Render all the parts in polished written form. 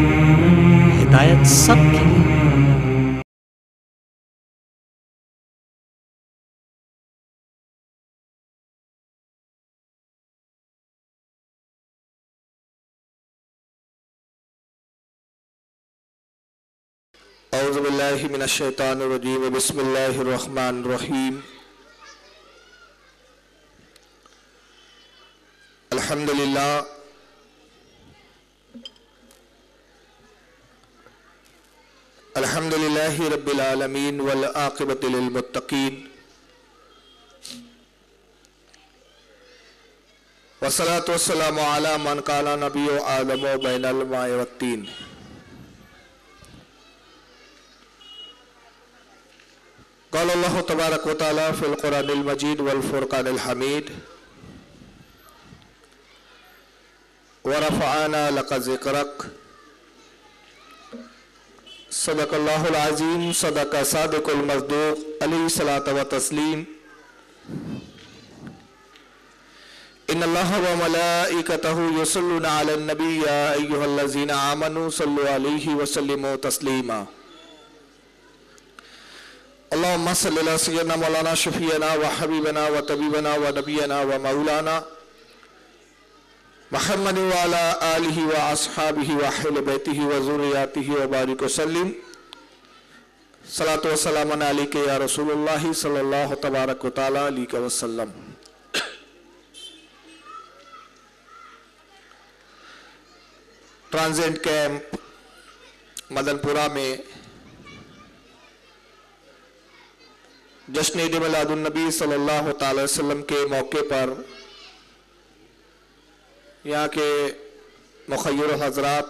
ہدایت سب کے لیے۔ اعوذ باللہ من الشیطان الرجیم بسم اللہ الرحمن الرحیم الحمدللہ الحمدللہ رب العالمین والعاقبۃ للمتقین والصلاة والسلام علی من کان نبی آدم بین الماء والطین۔ قال اللہ تبارک و تعالی فی القرآن المجید والفرقان الحمید ورفعنا لک ذکرک صدق اللہ العظیم صدق صادق المصدوق علیہ الصلاۃ والتسلیم۔ ان اللہ وملائکتہ یصلون علی النبی یا ایہا الذین آمنوا صلوا علیہ وسلموا تسلیما۔ اللہم صلی علی سیدنا مولانا شفیعنا وحبیبنا وطبیبنا ونبینا ومولانا محمد وعلی آلہ واصحابہ واہل بیتہ وذریاتہ وبارک وسلم۔ صلاۃ وسلام علیک یا رسول اللہ صلی اللہ تبارک و تعالی علیہ وسلم۔ ٹرانزینٹ کیمپ مدن پورہ میں جشن عید میلاد النبی صلی اللہ تعالی وسلم کے موقع پر یہاں کے مخیر حضرات،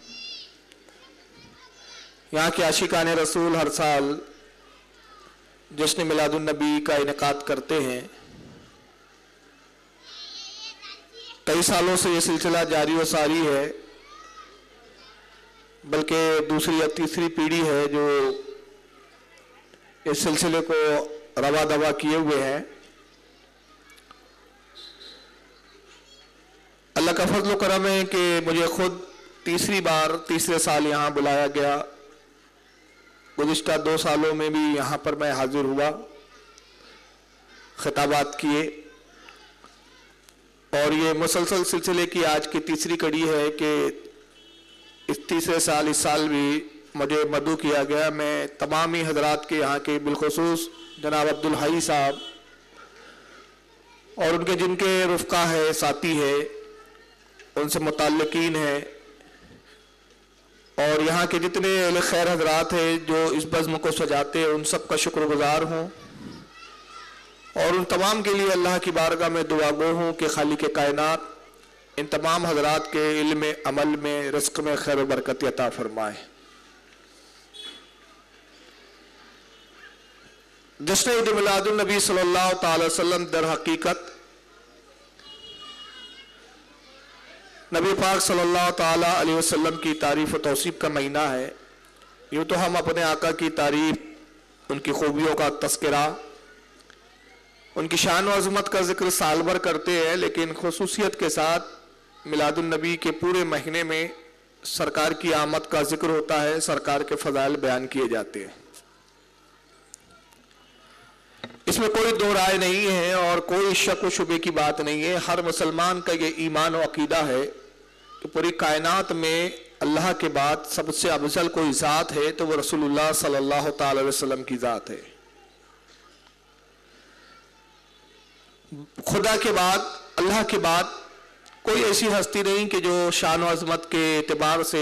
یہاں کے عاشقان رسول ہر سال جشن میلاد النبی کا انعقاد کرتے ہیں۔ کئی سالوں سے یہ سلسلہ جاری و ساری ہے، بلکہ دوسری یا تیسری پیڑھی ہے جو اس سلسلے کو روا دوا کیے ہوئے ہیں۔ اللہ کا فضل و کرم ہے کہ مجھے خود تیسرے سال یہاں بلایا گیا۔ گزشتہ 2 سالوں میں بھی یہاں پر میں حاضر ہوا، خطابات کیے، اور یہ مسلسل سلسلے کی آج کی تیسری کڑی ہے کہ اس تیسرے سال اس سال بھی مجھے مدعو کیا گیا۔ میں تمام ہی حضرات کے یہاں کے بالخصوص جناب عبدالحی صاحب اور ان کے جن کے رفقا ہے، ساتھی ہے، ان سے متعلقین ہیں، اور یہاں کے جتنے اہل خیر حضرات ہیں جو اس بزم کو سجاتے ہیں، ان سب کا شکر گزار ہوں، اور ان تمام کے لیے اللہ کی بارگاہ میں دعا گو ہوں کہ خالق کائنات ان تمام حضرات کے علم عمل میں رزق میں خیر و برکت عطا فرمائے۔ جشن عید میلاد النبی صلی اللہ تعالی وسلم در حقیقت نبی پاک صلی اللہ تعالی علیہ وسلم کی تعریف و توصیف کا مہینہ ہے۔ یوں تو ہم اپنے آقا کی تعریف، ان کی خوبیوں کا تذکرہ، ان کی شان و عظمت کا ذکر سال بھر کرتے ہیں، لیکن خصوصیت کے ساتھ میلاد النبی کے پورے مہینے میں سرکار کی آمد کا ذکر ہوتا ہے، سرکار کے فضائل بیان کیے جاتے ہیں۔ اس میں کوئی دو رائے نہیں ہے اور کوئی شک و شبے کی بات نہیں ہے۔ ہر مسلمان کا یہ ایمان و عقیدہ ہے کہ پوری کائنات میں اللہ کے بعد سب سے افضل کوئی ذات ہے تو وہ رسول اللہ صلی اللہ تعالی وسلم کی ذات ہے۔ خدا کے بعد، اللہ کے بعد کوئی ایسی ہستی نہیں کہ جو شان و عظمت کے اعتبار سے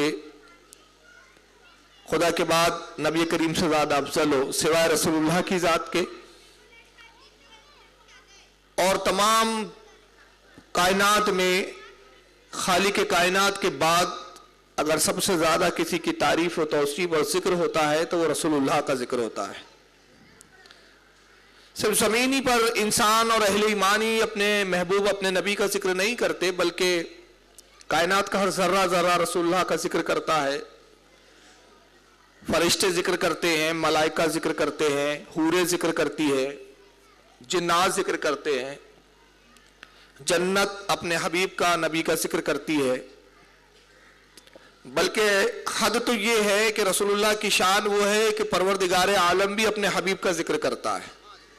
خدا کے بعد نبی کریم سے زیادہ افضل ہو سوائے رسول اللہ کی ذات کے۔ اور تمام کائنات میں خالق کائنات کے بعد اگر سب سے زیادہ کسی کی تعریف و توصیف اور ذکر ہوتا ہے تو وہ رسول اللہ کا ذکر ہوتا ہے۔ صرف زمینی پر انسان اور اہل ایمانی اپنے محبوب اپنے نبی کا ذکر نہیں کرتے، بلکہ کائنات کا ہر ذرہ ذرہ رسول اللہ کا ذکر کرتا ہے۔ فرشتے ذکر کرتے ہیں، ملائکہ ذکر کرتے ہیں، حوریں ذکر کرتی ہے، جنات ذکر کرتے ہیں، جنت اپنے حبیب کا نبی کا ذکر کرتی ہے، بلکہ حد تو یہ ہے کہ رسول اللہ کی شان وہ ہے کہ پروردگار عالم بھی اپنے حبیب کا ذکر کرتا ہے،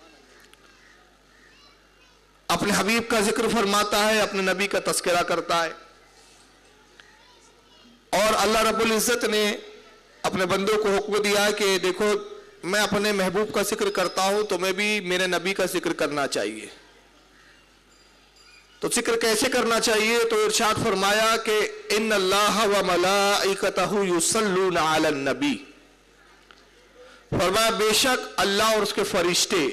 اپنے حبیب کا ذکر فرماتا ہے، اپنے نبی کا تذکرہ کرتا ہے۔ اور اللہ رب العزت نے اپنے بندوں کو حکم دیا کہ دیکھو میں اپنے محبوب کا ذکر کرتا ہوں، تمہیں بھی میرے نبی کا ذکر کرنا چاہیے۔ تو ذکر کیسے کرنا چاہیے؟ تو ارشاد فرمایا کہ ان اللہ و ملائکتہ یصلون علی النبی، فرمایا بے شک اللہ اور اس کے فرشتے،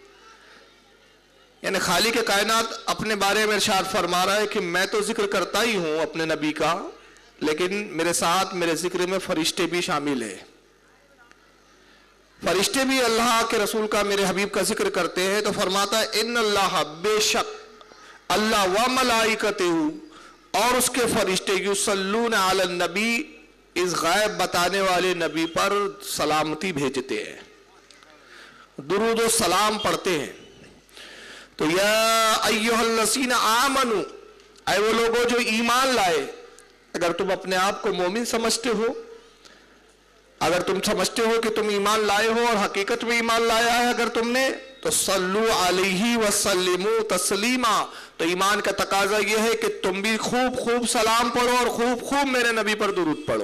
یعنی خالق کائنات اپنے بارے میں ارشاد فرما رہا ہے کہ میں تو ذکر کرتا ہی ہوں اپنے نبی کا، لیکن میرے ساتھ میرے ذکر میں فرشتے بھی شامل ہیں۔ فرشتے بھی اللہ کے رسول کا، میرے حبیب کا ذکر کرتے ہیں۔ تو فرماتا ہے ان اللہ، بے شک اللہ، و ملائکتہ، اور اس کے فرشتے، یصلون علی النبی، اس غائب بتانے والے نبی پر سلامتی بھیجتے ہیں، درود و سلام پڑھتے ہیں۔ تو یا ایھا الذین آمنوا، اے وہ لوگوں جو ایمان لائے، اگر تم اپنے آپ کو مومن سمجھتے ہو، اگر تم سمجھتے ہو کہ تم ایمان لائے ہو اور حقیقت میں ایمان لایا ہے اگر تم نے، تو صلو علیہ وسلموا تسلیما، تو ایمان کا تقاضا یہ ہے کہ تم بھی خوب خوب سلام پڑھو اور خوب خوب میرے نبی پر درود پڑھو۔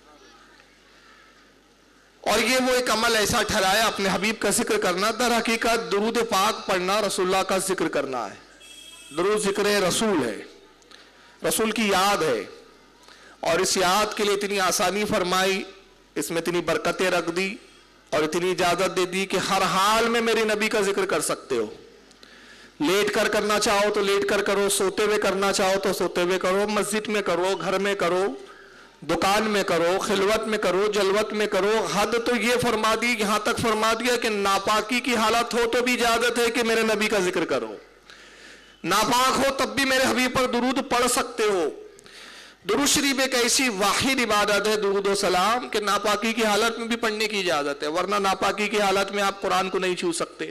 اور یہ وہ ایک عمل ایسا ٹھہرایا اپنے حبیب کا ذکر کرنا، در حقیقت درود پاک پڑھنا رسول اللہ کا ذکر کرنا ہے۔ درود ذکر رسول ہے، رسول کی یاد ہے، اور اس یاد کے لیے اتنی آسانی فرمائی، اس میں اتنی برکتیں رکھ دی اور اتنی اجازت دے دی کہ ہر حال میں میرے نبی کا ذکر کر سکتے ہو۔ لیٹ کر کرنا چاہو تو لیٹ کر کرو، سوتے ہوئے کرنا چاہو تو سوتے ہوئے کرو، مسجد میں کرو، گھر میں کرو، دکان میں کرو، خلوت میں کرو، جلوت میں کرو۔ حد تو یہ فرما دی، یہاں تک فرما دیا کہ ناپاکی کی حالت ہو تو بھی اجازت ہے کہ میرے نبی کا ذکر کرو، ناپاک ہو تب بھی میرے حبیب پر درود پڑھ سکتے ہو۔ درود شریف ایک ایسی واحد عبادت ہے، درود و سلام، کہ ناپاکی کی حالت میں بھی پڑھنے کی اجازت ہے، ورنہ ناپاکی کی حالت میں آپ قرآن کو نہیں چھو سکتے۔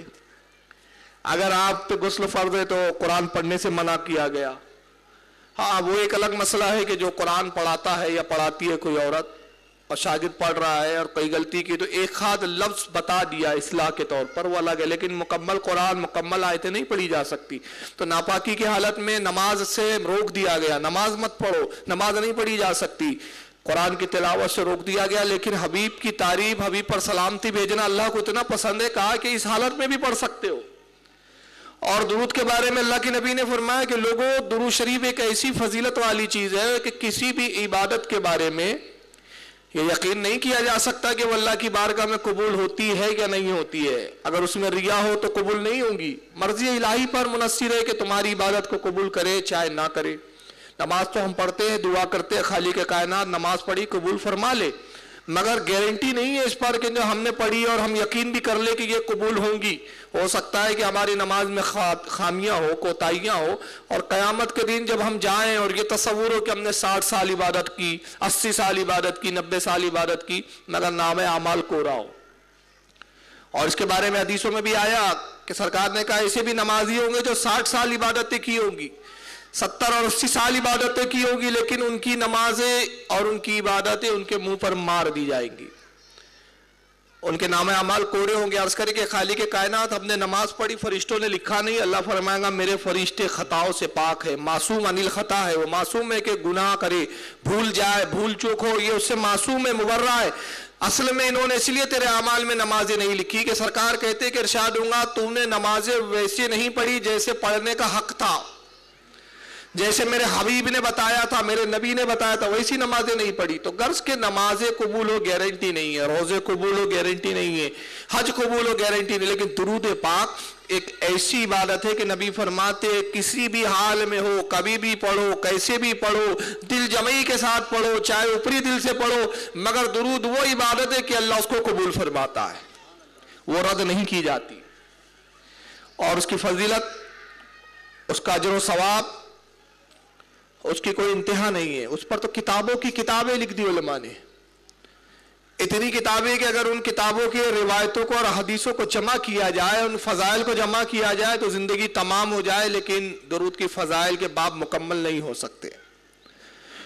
اگر آپ پہ غسل فرض ہے تو قرآن پڑھنے سے منع کیا گیا۔ ہاں وہ ایک الگ مسئلہ ہے کہ جو قرآن پڑھاتا ہے یا پڑھاتی ہے کوئی عورت اور شاگرد پڑھ رہا ہے اور کوئی غلطی کی تو ایک خاص لفظ بتا دیا اصلاح کے طور پر، وہ الگ ہے، لیکن مکمل قرآن، مکمل آیتیں نہیں پڑھی جا سکتی۔ تو ناپاکی کی حالت میں نماز سے روک دیا گیا، نماز مت پڑھو، نماز نہیں پڑھی جا سکتی، قرآن کی تلاوت سے روک دیا گیا۔ لیکن حبیب کی تعریف، حبیب پر سلامتی بھیجنا اللہ کو اتنا پسند ہے، کہا کہ اس حالت میں بھی پڑھ سکتے ہو۔ اور درود کے بارے میں اللہ کے نبی نے فرمایا کہ لوگوں، درود شریف ایک ایسی فضیلت والی چیز ہے کہ کسی بھی عبادت کے بارے میں یہ یقین نہیں کیا جا سکتا کہ وہ اللہ کی بارگاہ میں قبول ہوتی ہے یا نہیں ہوتی ہے۔ اگر اس میں ریا ہو تو قبول نہیں ہوگی۔ مرضی الہی پر منحصر ہے کہ تمہاری عبادت کو قبول کرے چاہے نہ کرے۔ نماز تو ہم پڑھتے ہیں، دعا کرتے ہیں خالق کائنات نماز پڑھی قبول فرما لے، مگر گارنٹی نہیں ہے اس پر کہ جو ہم نے پڑھی اور ہم یقین بھی کر لے کہ یہ قبول ہوں گی۔ ہو سکتا ہے کہ ہماری نماز میں خامیاں ہو، کوتاہیاں ہو، اور قیامت کے دن جب ہم جائیں اور یہ تصور ہو کہ ہم نے 60 سال عبادت کی، 80 سال عبادت کی، 90 سال عبادت کی، مگر نام اعمال کوڑا ہو۔ اور اس کے بارے میں حدیثوں میں بھی آیا کہ سرکار نے کہا ایسے بھی نمازی ہوں گے جو 60 سال عبادتیں کی ہوں گی، 70 اور 80 سال عبادتیں کی ہوگی، لیکن ان کی نمازیں اور ان کی عبادتیں ان کے منہ پر مار دی جائیں گی، ان کے نام اعمال کوڑے ہوں گے۔ عرض کرے کہ خالق کائنات ہم نے نماز پڑھی، فرشتوں نے لکھا نہیں، اللہ فرمائے گا میرے فرشتے خطاؤں سے پاک ہے، معصوم عن الخطا ہے، وہ معصوم ہے کہ گناہ کرے، بھول جائے، بھول چوک ہو، یہ اس سے معصوم ہے، مبرہ ہے۔ اصل میں انہوں نے اس لیے تیرے اعمال میں نمازیں نہیں لکھی کہ سرکار کہتے کہ ارشاد ہوں گا تو نے نمازیں ویسے نہیں پڑھی جیسے پڑھنے کا حق تھا، جیسے میرے حبیب نے بتایا تھا، میرے نبی نے بتایا تھا، ویسی نمازیں نہیں پڑھی۔ تو غرض کے نمازیں قبول ہو گارنٹی نہیں ہے، روزے قبول ہو گارنٹی نہیں ہے، حج قبول ہو گارنٹی نہیں، لیکن درود پاک ایک ایسی عبادت ہے کہ نبی فرماتے کسی بھی حال میں ہو، کبھی بھی پڑھو، کیسے بھی پڑھو، دل جمعی کے ساتھ پڑھو، چاہے اوپری دل سے پڑھو، مگر درود وہ عبادت ہے کہ اللہ اس کو قبول فرماتا ہے، وہ رد نہیں کی جاتی۔ اور اس کی فضیلت، اس کا اجر و ثواب، اس کی کوئی انتہا نہیں ہے۔ اس پر تو کتابوں کی کتابیں لکھ دی علماء نے، اتنی کتابیں کہ اگر ان کتابوں کے روایتوں کو اور حدیثوں کو جمع کیا جائے، ان فضائل کو جمع کیا جائے تو زندگی تمام ہو جائے، لیکن درود کی فضائل کے باب مکمل نہیں ہو سکتے۔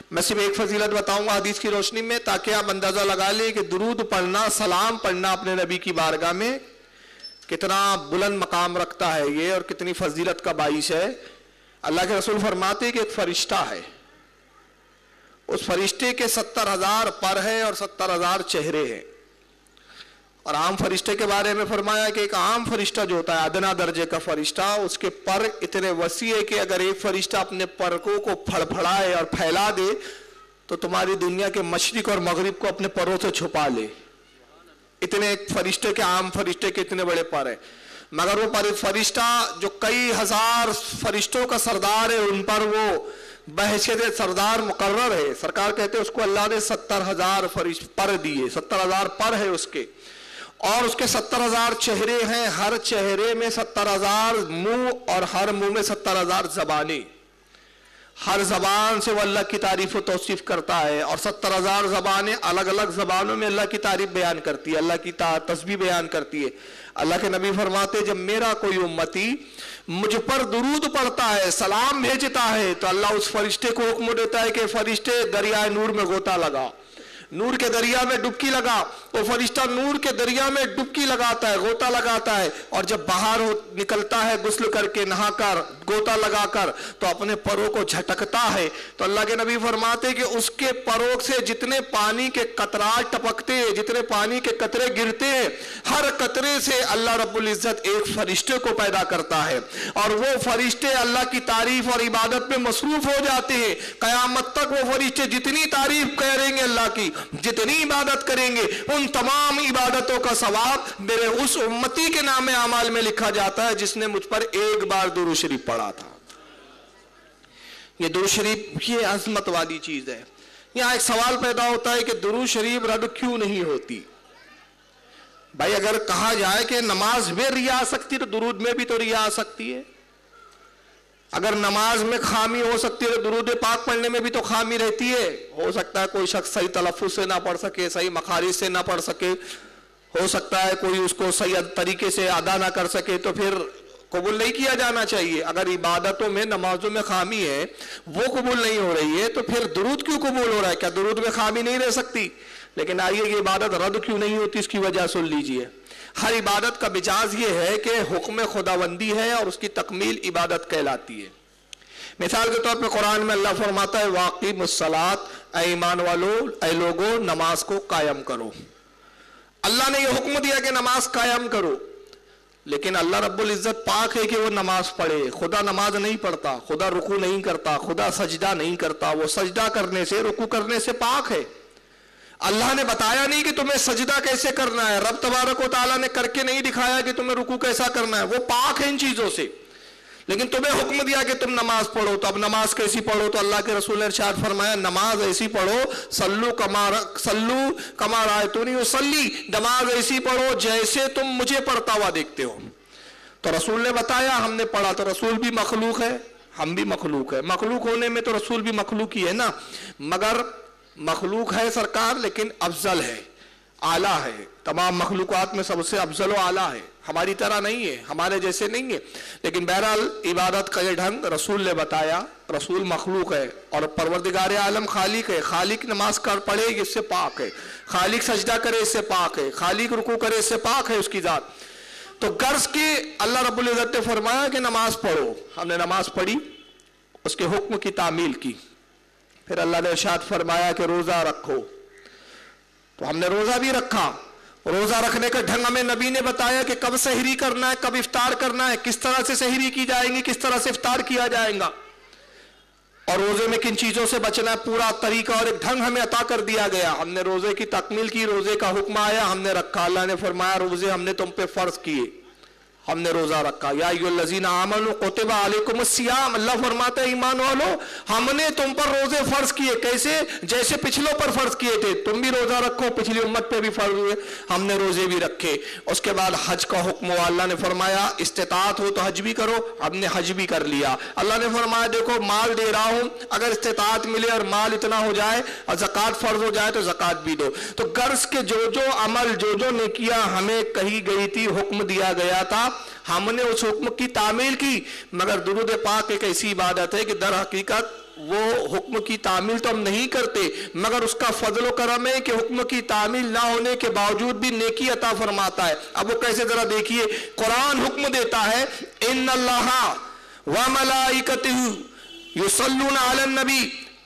میں صرف ایک فضیلت بتاؤں گا حدیث کی روشنی میں، تاکہ آپ اندازہ لگا لیں کہ درود پڑھنا، سلام پڑھنا اپنے نبی کی بارگاہ میں کتنا بلند مقام رکھتا ہے یہ، اور کتنی فضیلت کا باعث ہے۔ اللہ کے رسول فرماتے ہیں کہ ایک فرشتہ ہے، اس فرشتے کے 70,000 پر ہے اور 70,000 چہرے ہیں۔ اور عام فرشتے کے بارے میں فرمایا کہ ایک عام فرشتہ جو ہوتا ہے ادنا درجے کا فرشتہ، اس کے پر اتنے وسیع ہے کہ اگر ایک فرشتہ اپنے پروں کو پھڑپھڑائے اور پھیلا دے تو تمہاری دنیا کے مشرق اور مغرب کو اپنے پروں سے چھپا لے۔ اتنے ایک فرشتے کے، عام فرشتے کے اتنے بڑے پر ہیں، مگر وہ فرشتہ جو کئی ہزار فرشتوں کا سردار ہے، ان پر وہ بحیثیت سردار مقرر ہے۔ سرکار کہتے ہیں اس کو اللہ نے 70,000 پر دیے، 70,000 پر ہے اس کے، اور اس کے 70,000 چہرے ہیں، ہر چہرے میں 70,000 منہ، اور ہر منہ میں 70,000 زبانیں۔ ہر زبان سے وہ اللہ کی تعریف و توصیف کرتا ہے، اور 70,000 زبانیں الگ الگ زبانوں میں اللہ کی تعریف بیان کرتی ہے، اللہ کی تسبیح بیان کرتی ہے۔ اللہ کے نبی فرماتے جب میرا کوئی امتی مجھ پر درود پڑھتا ہے، سلام بھیجتا ہے، تو اللہ اس فرشتے کو حکم دیتا ہے کہ فرشتے دریائے نور میں غوطہ لگا، نور کے دریا میں ڈبکی لگا۔ وہ فرشتہ نور کے دریا میں ڈبکی لگاتا ہے، غوطہ لگاتا ہے، اور جب باہر نکلتا ہے غسل کر کے، نہا کر، غوطہ لگا کر، تو اپنے پروں کو جھٹکتا ہے۔ تو اللہ کے نبی فرماتے کہ اس کے پروں سے جتنے پانی کے قطرات ٹپکتے ہیں، جتنے پانی کے قطرے گرتے ہیں، ہر قطرے سے اللہ رب العزت ایک فرشتے کو پیدا کرتا ہے، اور وہ فرشتے اللہ کی تعریف اور عبادت میں مصروف ہو جاتے ہیں۔ قیامت تک وہ فرشتے جتنی تعریف کریں گے اللہ کی، جتنی عبادت کریں گے، ان تمام عبادتوں کا ثواب میرے اس امتی کے نام اعمال میں لکھا جاتا ہے جس نے مجھ پر ایک بار درود شریف پڑھا تھا۔ یہ درود شریف یہ عظمت والی چیز ہے۔ یہاں ایک سوال پیدا ہوتا ہے کہ درود شریف رد کیوں نہیں ہوتی؟ بھائی اگر کہا جائے کہ نماز میں ریا آ سکتی تو درود میں بھی تو ریا آ سکتی ہے۔ اگر نماز میں خامی ہو سکتی ہے تو درود پاک پڑھنے میں بھی تو خامی رہتی ہے۔ ہو سکتا ہے کوئی شخص صحیح تلفظ سے نہ پڑھ سکے، صحیح مخارج سے نہ پڑھ سکے، ہو سکتا ہے کوئی اس کو صحیح طریقے سے ادا نہ کر سکے، تو پھر قبول نہیں کیا جانا چاہیے۔ اگر عبادتوں میں، نمازوں میں خامی ہے، وہ قبول نہیں ہو رہی ہے، تو پھر درود کیوں قبول ہو رہا ہے؟ کیا درود میں خامی نہیں رہ سکتی؟ لیکن آئیے کہ عبادت رد کیوں نہیں ہوتی، اس کی وجہ سن لیجئے۔ ہر عبادت کا مجاز یہ ہے کہ حکم خداوندی ہے اور اس کی تکمیل عبادت کہلاتی ہے۔ مثال کے طور پہ قرآن میں اللہ فرماتا ہے واقیم الصلاۃ، اے ایمان والو، اے لوگو نماز کو قائم کرو۔ اللہ نے یہ حکم دیا کہ نماز قائم کرو، لیکن اللہ رب العزت پاک ہے کہ وہ نماز پڑھے۔ خدا نماز نہیں پڑھتا، خدا رکوع نہیں کرتا، خدا سجدہ نہیں کرتا، وہ سجدہ کرنے سے، رکوع کرنے سے پاک ہے۔ اللہ نے بتایا نہیں کہ تمہیں سجدہ کیسے کرنا ہے، رب تبارک و تعالیٰ نے کر کے نہیں دکھایا کہ تمہیں رکوع کیسا کرنا ہے، وہ پاک ہے ان چیزوں سے۔ لیکن تمہیں حکم دیا کہ تم نماز پڑھو، تو اب نماز کیسی پڑھو؟ تو اللہ کے رسول نے ارشاد فرمایا نماز ایسی پڑھو، سلو کما رأیتونی اصلی، نماز ایسی پڑھو جیسے تم مجھے پڑھتا ہوا دیکھتے ہو۔ تو رسول نے بتایا، ہم نے پڑھا، تو رسول بھی مخلوق ہے، ہم بھی مخلوق ہے۔ مخلوق ہونے میں تو رسول بھی مخلوق ہی ہے نا، مگر مخلوق ہے سرکار لیکن افضل ہے، اعلیٰ ہے، تمام مخلوقات میں سب سے افضل و اعلیٰ ہے، ہماری طرح نہیں ہے، ہمارے جیسے نہیں ہے۔ لیکن بہرحال عبادت کا یہ ڈھنگ رسول نے بتایا، رسول مخلوق ہے اور پروردگار عالم خالق ہے۔ خالق نماز کر پڑھے اس سے پاک ہے، خالق سجدہ کرے اس سے پاک ہے، خالق رکوع کرے اس سے پاک ہے اس کی ذات۔ تو غرض کے اللہ رب العزت نے فرمایا کہ نماز پڑھو، ہم نے نماز پڑھی، اس کے حکم کی تعمیل کی۔ پھر اللہ نے ارشاد فرمایا کہ روزہ رکھو، تو ہم نے روزہ بھی رکھا۔ روزہ رکھنے کا ڈھنگ ہمیں نبی نے بتایا کہ کب سحری کرنا ہے، کب افطار کرنا ہے، کس طرح سے سحری کی جائیں گی، کس طرح سے افطار کیا جائے گا، اور روزے میں کن چیزوں سے بچنا ہے، پورا طریقہ اور ایک ڈھنگ ہمیں عطا کر دیا گیا۔ ہم نے روزے کی تکمیل کی، روزے کا حکم آیا، ہم نے رکھا۔ اللہ نے فرمایا روزے ہم نے تم پہ فرض کیے، ہم نے روزہ رکھا۔ یا ایھا الذین آمنوا کتب علیکم الصیام، اللہ فرماتا ہے ایمان والو ہم نے تم پر روزے فرض کیے، کیسے؟ جیسے پچھلوں پر فرض کیے تھے، تم بھی روزہ رکھو، پچھلی امت پہ بھی فرض ہوئے، ہم نے روزے بھی رکھے۔ اس کے بعد حج کا حکم ہوا، اللہ نے فرمایا استطاعت ہو تو حج بھی کرو، ہم نے حج بھی کر لیا۔ اللہ نے فرمایا دیکھو مال دے رہا ہوں، اگر استطاعت ملے اور مال اتنا ہو جائے اور زکوٰۃ فرض ہو جائے تو زکوٰۃ بھی دو۔ تو غرض کے جو جو عمل، جو جو نیکیاں ہمیں کہی گئی تھی، حکم دیا گیا تھا، ہم نے اس حکم کی تعمیل کی۔ مگر درود پاک ایک ایسی عبادت ہے کہ در حقیقت وہ حکم کی تعمیل تو ہم نہیں کرتے، مگر اس کا فضل و کرم ہے کہ حکم کی تعمیل نہ ہونے کے باوجود بھی نیکی عطا فرماتا ہے۔ اب وہ کیسے ذرا دیکھیے، قرآن حکم دیتا ہے ان اللہ وملائکتہ یصلون علی النبی،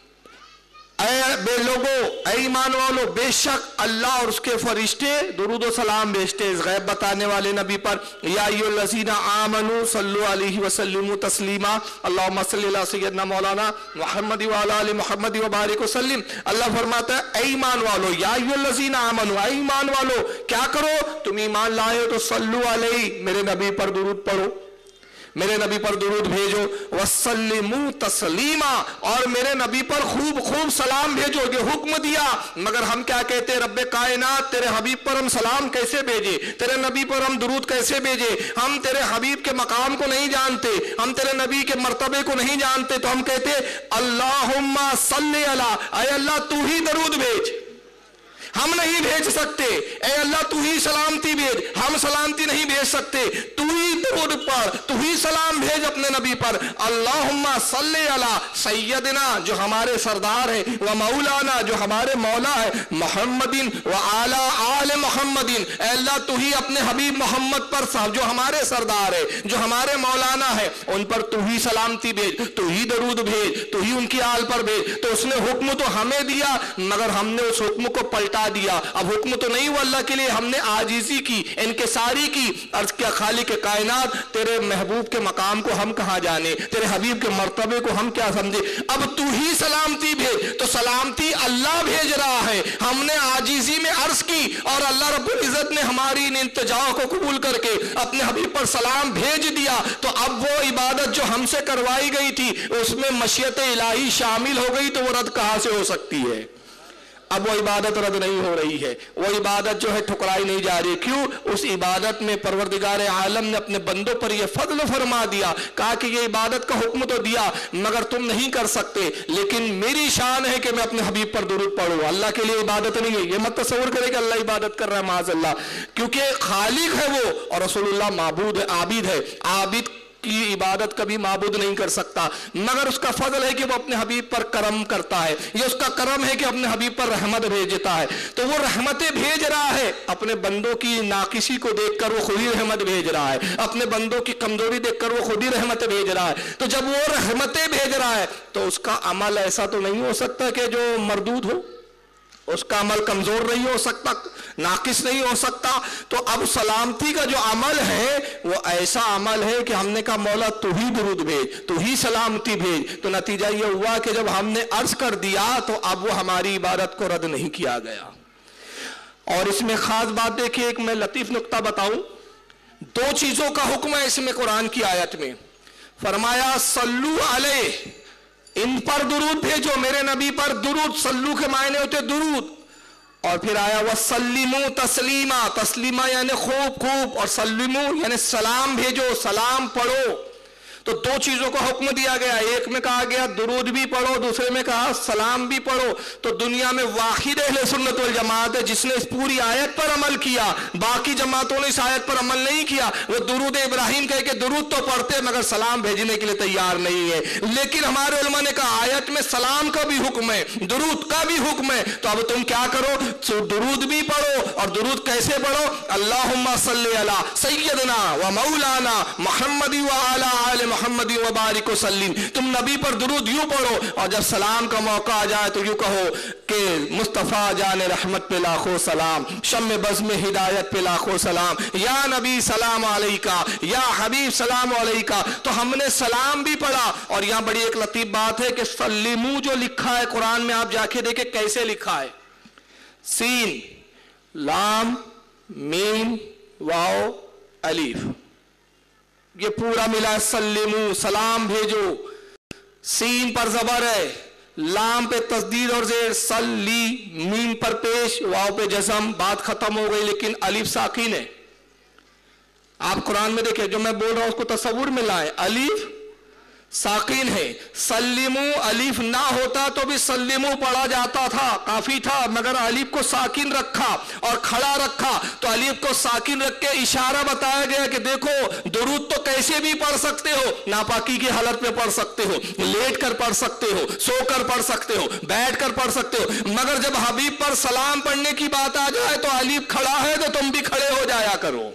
اے بے لوگو، اے ایمان والو، بے شک اللہ اور اس کے فرشتے درود و سلام بھیجتے اس غیب بتانے والے نبی پر۔ یا ایھا الذین آمنوا صلوا علیہ وسلموا تسلیما، اللہم صلی علی سیدنا مولانا محمد وعلی آل محمد وبارک وسلم۔ اللہ فرماتا ہے اے ایمان والو، یا ایھا الذین آمنوا، اے ایمان والو کیا کرو، تم ایمان لائے ہو تو صلو علیہ، میرے نبی پر درود پڑھو، میرے نبی پر درود بھیجو، وسلموا تسلیما، اور میرے نبی پر خوب خوب سلام بھیجو۔ یہ حکم دیا، مگر ہم کیا کہتے ہیں، رب کائنات تیرے حبیب پر ہم سلام کیسے بھیجے، تیرے نبی پر ہم درود کیسے بھیجے؟ ہم تیرے حبیب کے مقام کو نہیں جانتے، ہم تیرے نبی کے مرتبے کو نہیں جانتے، تو ہم کہتے اللہم صلی علی، اے اللہ تو ہی درود بھیج، ہم نہیں بھیج سکتے، اے اللہ تو ہی سلامتی بھیج، ہم سلامتی نہیں بھیج سکتے، تو ہی درود پڑھ، تو ہی سلام بھیج اپنے نبی پر۔ اللہم صلی علی سیدنا، جو ہمارے سردار ہیں، و مولانا، جو ہمارے مولا ہے، محمد و اعلی آل محمد، اے اللہ تو ہی اپنے حبیب محمد پر جو ہمارے سردار ہے، جو ہمارے مولانا ہے، ان پر تو ہی سلامتی بھیج، تو ہی درود بھیج، تو ہی ان کی آل پر بھیج۔ تو اس نے حکم تو ہمیں دیا، مگر ہم نے اس حکم کو پلٹا دیا۔ اب حکم تو نہیں وہ اللہ کے لیے، ہم نے عاجزی کی، انکساری کی، عرض کیا خالق کائنات تیرے محبوب کے مقام کو ہم کہاں جانے، تیرے حبیب کے مرتبے کو ہم کیا سمجھے، اب تو ہی سلامتی بھیج۔ تو سلامتی اللہ بھیج رہا ہے، ہم نے عاجزی میں عرض کی، اور اللہ رب العزت نے ہماری ان التجا کو قبول کر کے اپنے حبیب پر سلام بھیج دیا۔ تو اب وہ عبادت جو ہم سے کروائی گئی تھی، اس میں مشیت الہی شامل ہو گئی، تو وہ رد کہاں سے ہو سکتی ہے؟ اب وہ عبادت رد نہیں ہو رہی ہے، وہ عبادت جو ہے ٹھکرائی نہیں جا رہی۔ کیوں؟ اس عبادت میں پروردگار عالم نے اپنے بندوں پر یہ فضل فرما دیا، کہا کہ یہ عبادت کا حکم تو دیا مگر تم نہیں کر سکتے، لیکن میری شان ہے کہ میں اپنے حبیب پر درود پڑھوں۔ اللہ کے لیے عبادت نہیں ہے، یہ مت تصور کرے کہ اللہ عبادت کر رہا ہے، معاذ اللہ، کیونکہ خالق ہے وہ، اور رسول اللہ معبود ہے، عابد ہے۔ عابد کی عبادت کبھی معبود نہیں کر سکتا، مگر اس کا فضل ہے کہ وہ اپنے حبیب پر کرم کرتا ہے، یہ اس کا کرم ہے کہ اپنے حبیب پر رحمت بھیجتا ہے۔ تو وہ رحمتیں بھیج رہا ہے، اپنے بندوں کی ناقصی کو دیکھ کر وہ خود ہی رحمت بھیج رہا ہے، اپنے بندوں کی کمزوری دیکھ کر وہ خود ہی رحمت بھیج رہا ہے۔ تو جب وہ رحمتیں بھیج رہا ہے تو اس کا عمل ایسا تو نہیں ہو سکتا کہ جو مردود ہو، اس کا عمل کمزور نہیں ہو سکتا، ناقص نہیں ہو سکتا۔ تو اب سلامتی کا جو عمل ہے وہ ایسا عمل ہے کہ ہم نے کہا مولا تو ہی درود بھیج، تو ہی سلامتی بھیج۔ تو نتیجہ یہ ہوا کہ جب ہم نے عرض کر دیا تو اب وہ ہماری عبادت کو رد نہیں کیا گیا۔ اور اس میں خاص بات دیکھیے، ایک میں لطیف نقطہ بتاؤں، دو چیزوں کا حکم ہے اس میں قرآن کی آیت میں۔ فرمایا صلو علیہ، ان پر درود بھیجو، میرے نبی پر درود، صلو کے معنی ہوتے درود، اور پھر آیا وسلموا تسلیما، تسلیما یعنی خوب خوب، اور سلموا یعنی سلام بھیجو، سلام پڑھو۔ تو دو چیزوں کا حکم دیا گیا، ایک میں کہا گیا درود بھی پڑھو، دوسرے میں کہا سلام بھی پڑھو۔ تو دنیا میں واحد اہل سنت والجماعت ہے جس نے اس پوری آیت پر عمل کیا، باقی جماعتوں نے اس آیت پر عمل نہیں کیا۔ وہ درود ابراہیم کہہ کے درود تو پڑھتے مگر سلام بھیجنے کے لیے تیار نہیں ہے۔ لیکن ہمارے علماء نے کہا آیت میں سلام کا بھی حکم ہے، درود کا بھی حکم ہے، تو اب تم کیا کرو، درود بھی پڑھو، اور درود کیسے پڑھو، اللہم صلی علی سیدنا و مولانا محمد و اعلی آل محمد وبارک وسلم، تم نبی پر درود یوں پڑھو، اور جب سلام کا موقع آ جائے تو یوں کہو کہ مصطفیٰ جان رحمت پہ لاکھوں سلام، شمع بزم ہدایت پہ لاکھوں سلام، یا نبی سلام علیکہ، یا حبیب سلام علیکہ۔ تو ہم نے سلام بھی پڑھا، اور یہاں بڑی ایک لطیف بات ہے کہ سلمو جو لکھا ہے قرآن میں، آپ جا کے دیکھیں کیسے لکھا ہے، سین لام میم واو الف، یہ پورا ملا، سلمو سلام بھیجو، سین پر زبر ہے، لام پہ تسدید اور زیر، سلی، میم پر پیش، واو پہ جزم، بات ختم ہو گئی، لیکن الف ساکن ہے۔ آپ قرآن میں دیکھیں جو میں بول رہا ہوں اس کو تصور میں لائیں، الف साकिन है। सल्लिमू अलिफ ना होता तो भी सल्लिमू पढ़ा जाता था, काफी था, मगर अलिफ को साकिन रखा और खड़ा रखा तो अलिफ को साकिन रख के इशारा बताया गया कि देखो दुरूद तो कैसे भी पढ़ सकते हो, नापाकी की हालत में पढ़ सकते हो, लेट कर पढ़ सकते हो, सो कर पढ़ सकते हो, बैठ कर पढ़ सकते हो, मगर जब हबीब पर सलाम पढ़ने की बात आ जाए तो अलिफ खड़ा है तो तुम भी खड़े हो जाया करो,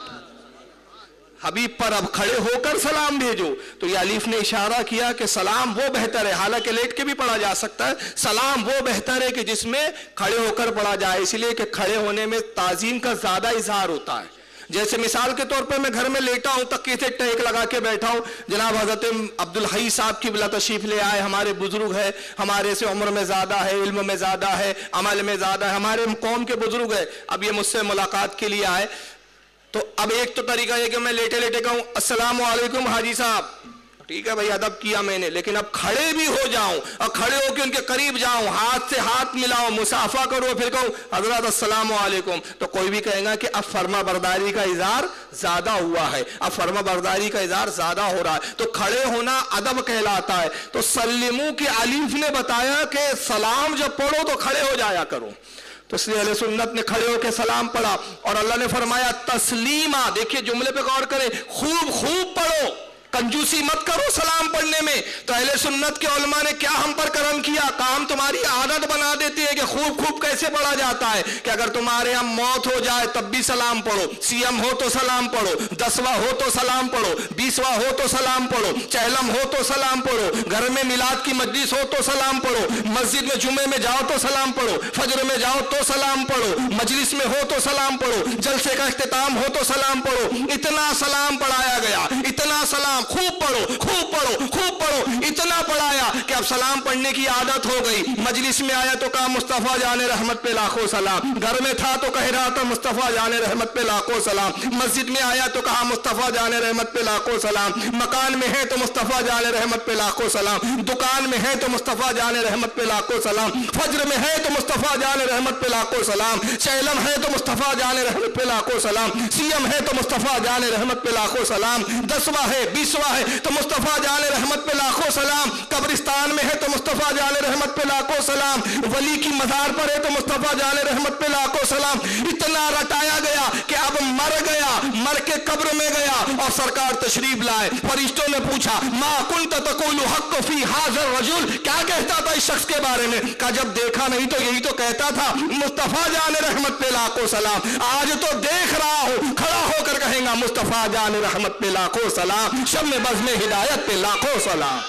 हबीब पर अब खड़े होकर सलाम भेजो। तो ये अलीफ ने इशारा किया कि सलाम वो बेहतर है, हालांकि लेट के भी पढ़ा जा सकता है, सलाम वो बेहतर है कि जिसमें खड़े होकर पढ़ा जाए, इसलिए कि खड़े होने में ताजीम का ज्यादा इजहार होता है। जैसे मिसाल के तौर पर मैं घर में लेटा हूं, तकिए से टेक लगा के बैठा हूं, जनाब हजरत अब्दुल हई साहब की बिला तशरीफ ले आए, हमारे बुजुर्ग है, हमारे से उम्र में ज्यादा है, इल्म में ज्यादा है, अमल में ज्यादा है, हमारे कौम के बुजुर्ग है, अब ये मुझसे मुलाकात के लिए आए। तो अब एक तो तरीका है कि मैं लेटे लेटे कहूं अस्सलाम वालेकुम हाजी साहब, ठीक है भाई अदब किया मैंने, लेकिन अब खड़े भी हो जाऊं और खड़े होकर उनके करीब जाऊं, हाथ से हाथ मिलाऊं, मुसाफा करूं, फिर कहूं हजरत अस्सलाम वालेकुम, तो कोई भी कहेगा कि अब फर्मा बरदारी का इजहार ज्यादा हुआ है, अब फर्मा बरदारी का इजहार ज्यादा हो रहा है, तो खड़े होना अदब कहलाता है। तो सल्लिमू की अलीफ ने बताया कि सलाम जब पढ़ो तो खड़े हो जाया करो, तो इसलिए अहले सुन्नत ने खड़े होकर सलाम पढ़ा और अल्लाह ने फरमाया तस्लीमा। देखिए जुमले पे गौर करें, खूब खूब पढ़ो, कंजूसी मत करो सलाम पढ़ने में। तो अहले सुन्नत के उलमा ने क्या हम पर करम किया, काम तुम्हारी आदत बना देती है कि खूब खूब कैसे पढ़ा जाता है कि अगर तुम्हारे यहाँ मौत हो जाए तब भी सलाम पढ़ो, सीएम हो तो सलाम पढ़ो, 10वां हो तो सलाम पढ़ो, 20वां हो तो सलाम पढ़ो, चहलम हो तो सलाम पढ़ो, घर में मिलाद की मजलिस हो तो सलाम पढ़ो, मस्जिद में जुमे में जाओ तो सलाम पढ़ो, फजर में जाओ तो सलाम पढ़ो, मजलिस में हो तो सलाम पढ़ो, जलसे का इख्तिताम हो तो सलाम पढ़ो। इतना सलाम पढ़ाया गया, इतना सलाम, खूब पढ़ो खूब पढ़ो खूब पढ़ो, इतना पढ़ाया कि अब सलाम पढ़ने की आदत हो गई। मजलिस में आया तो कहा मुस्तफा जाने रहमत पे लाखों सलाम, घर में था तो कह रहा था मुस्तफा जाने रहमत पे लाखों सलाम, मस्जिद में आया तो कहा मुस्तफा जाने रहमत पे लाखों सलाम, मकान में है तो मुस्तफा जाने रहमत पे लाखों सलाम, दुकान में है तो मुस्तफा जाने रहमत पे लाखों सलाम, फज्र में है तो मुस्तफा जाने रहमत पे लाखों सलाम, चैलम है तो मुस्तफा जाने रहमत पे लाखों सलाम, सीएम है तो मुस्तफा जाने रहमत पे लाखों सलाम, 10वां है 20वां है तो मुस्तफा जाने रहमत पे लाखों सलाम, कब्रिस्तान में है तो मुस्तफा जाने रहमत पे लाखों सलाम, वली की मजार पर है तो मुस्तफा जाने रहमत पे लाखों सलाम। इतना रटाया गया कि अब मर गया, मर के कब्र में गया और सरकार तशरीफ लाए, फरिश्तों ने पूछा मा कुंत तक़ूलु हक़्क़ फी हाज़र रजुल, क्या कहता था इस शख्स के बारे में? कहा जब देखा नहीं तो यही तो कहता था मुस्तफा जाने रहमत पे लाखों सलाम, आज तो देख रहा हूं, खड़ा होकर कहेगा मुस्तफा जाने रहमत पे लाखों सलाम, शब में बज़्म हिदायत पे लाखों सलाम।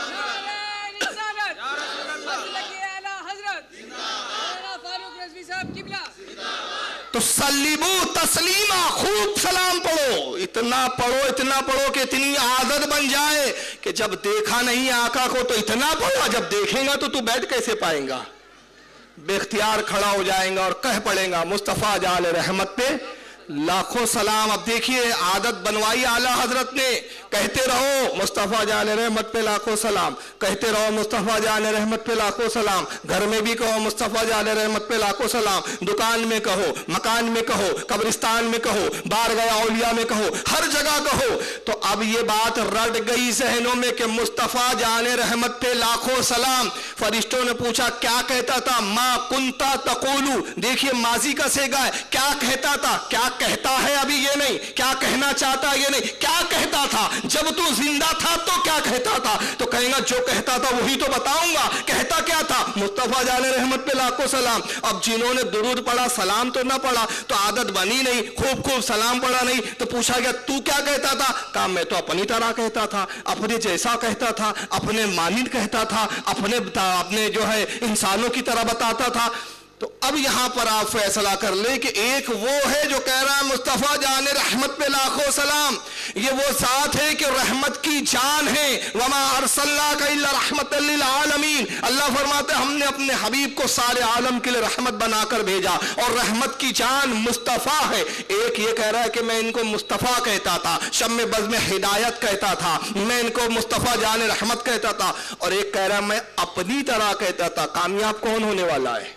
तो सल्लिमू तस्लीमा, खूब सलाम पढ़ो, इतना पढ़ो कि इतनी आदत बन जाए कि जब देखा नहीं आका को तो इतना पढ़ो, जब देखेगा तो तू बैठ कैसे पाएगा, बेख्तियार खड़ा हो जाएगा और कह पड़ेगा मुस्तफा जाले रहमत पे लाखों सलाम। अब देखिए आदत बनवाई आला हजरत ने, कहते रहो मुस्तफा जाने रहमत पे लाखों सलाम, कहते रहो मुस्तफा जाने रहमत पे लाखों सलाम, घर में भी कहो मुस्तफा जाने रहमत पे लाखों सलाम, दुकान में कहो, मकान में कहो, कब्रिस्तान में कहो, बार गया औलिया में कहो, हर जगह कहो। तो अब ये बात रट गई जहनों में कि मुस्तफा जाने रहमत पे लाखों सलाम। फरिश्तों ने पूछा क्या कहता था? मा कुंता तक़ूलु, देखिए माजी का सेगा है, क्या कहता था, क्या कहता है अभी ये नहीं, क्या कहना चाहता है ये नहीं, क्या कहता था जब तू जिंदा था तो क्या कहता था? तो कहेगा जो कहता था वही तो बताऊंगा, कहता क्या था? मुस्तफा जाने रहमत पे लाखों सलाम। अब जिन्होंने दुरूद पढ़ा सलाम तो ना पढ़ा, तो आदत बनी नहीं, खूब खूब सलाम पढ़ा नहीं, तो पूछा गया तू क्या कहता था? कहा मैं तो अपनी तरह कहता था, अपने जैसा कहता था, अपने मानिंद कहता था, अपने जो है इंसानों की तरह बताता था। तो अब यहां पर आप फैसला कर ले कि एक वो है जो कह रहा है मुस्तफा जाने रहमत पे लाखों सलाम, ये वो साथ है कि रहमत की जान है, वमा अरसलनाका इल्ला रहमतल लिल आलमीन। अल्लाह फरमाते हमने अपने हबीब को सारे आलम के लिए रहमत बनाकर भेजा और रहमत की जान मुस्तफा है। एक ये कह रहा है कि मैं इनको मुस्तफा कहता था, शब में बज़्म हिदायत कहता था, मैं इनको मुस्तफा जाने रहमत कहता था, और एक कह रहा है मैं अपनी तरह कहता था। कामयाब कौन होने वाला है?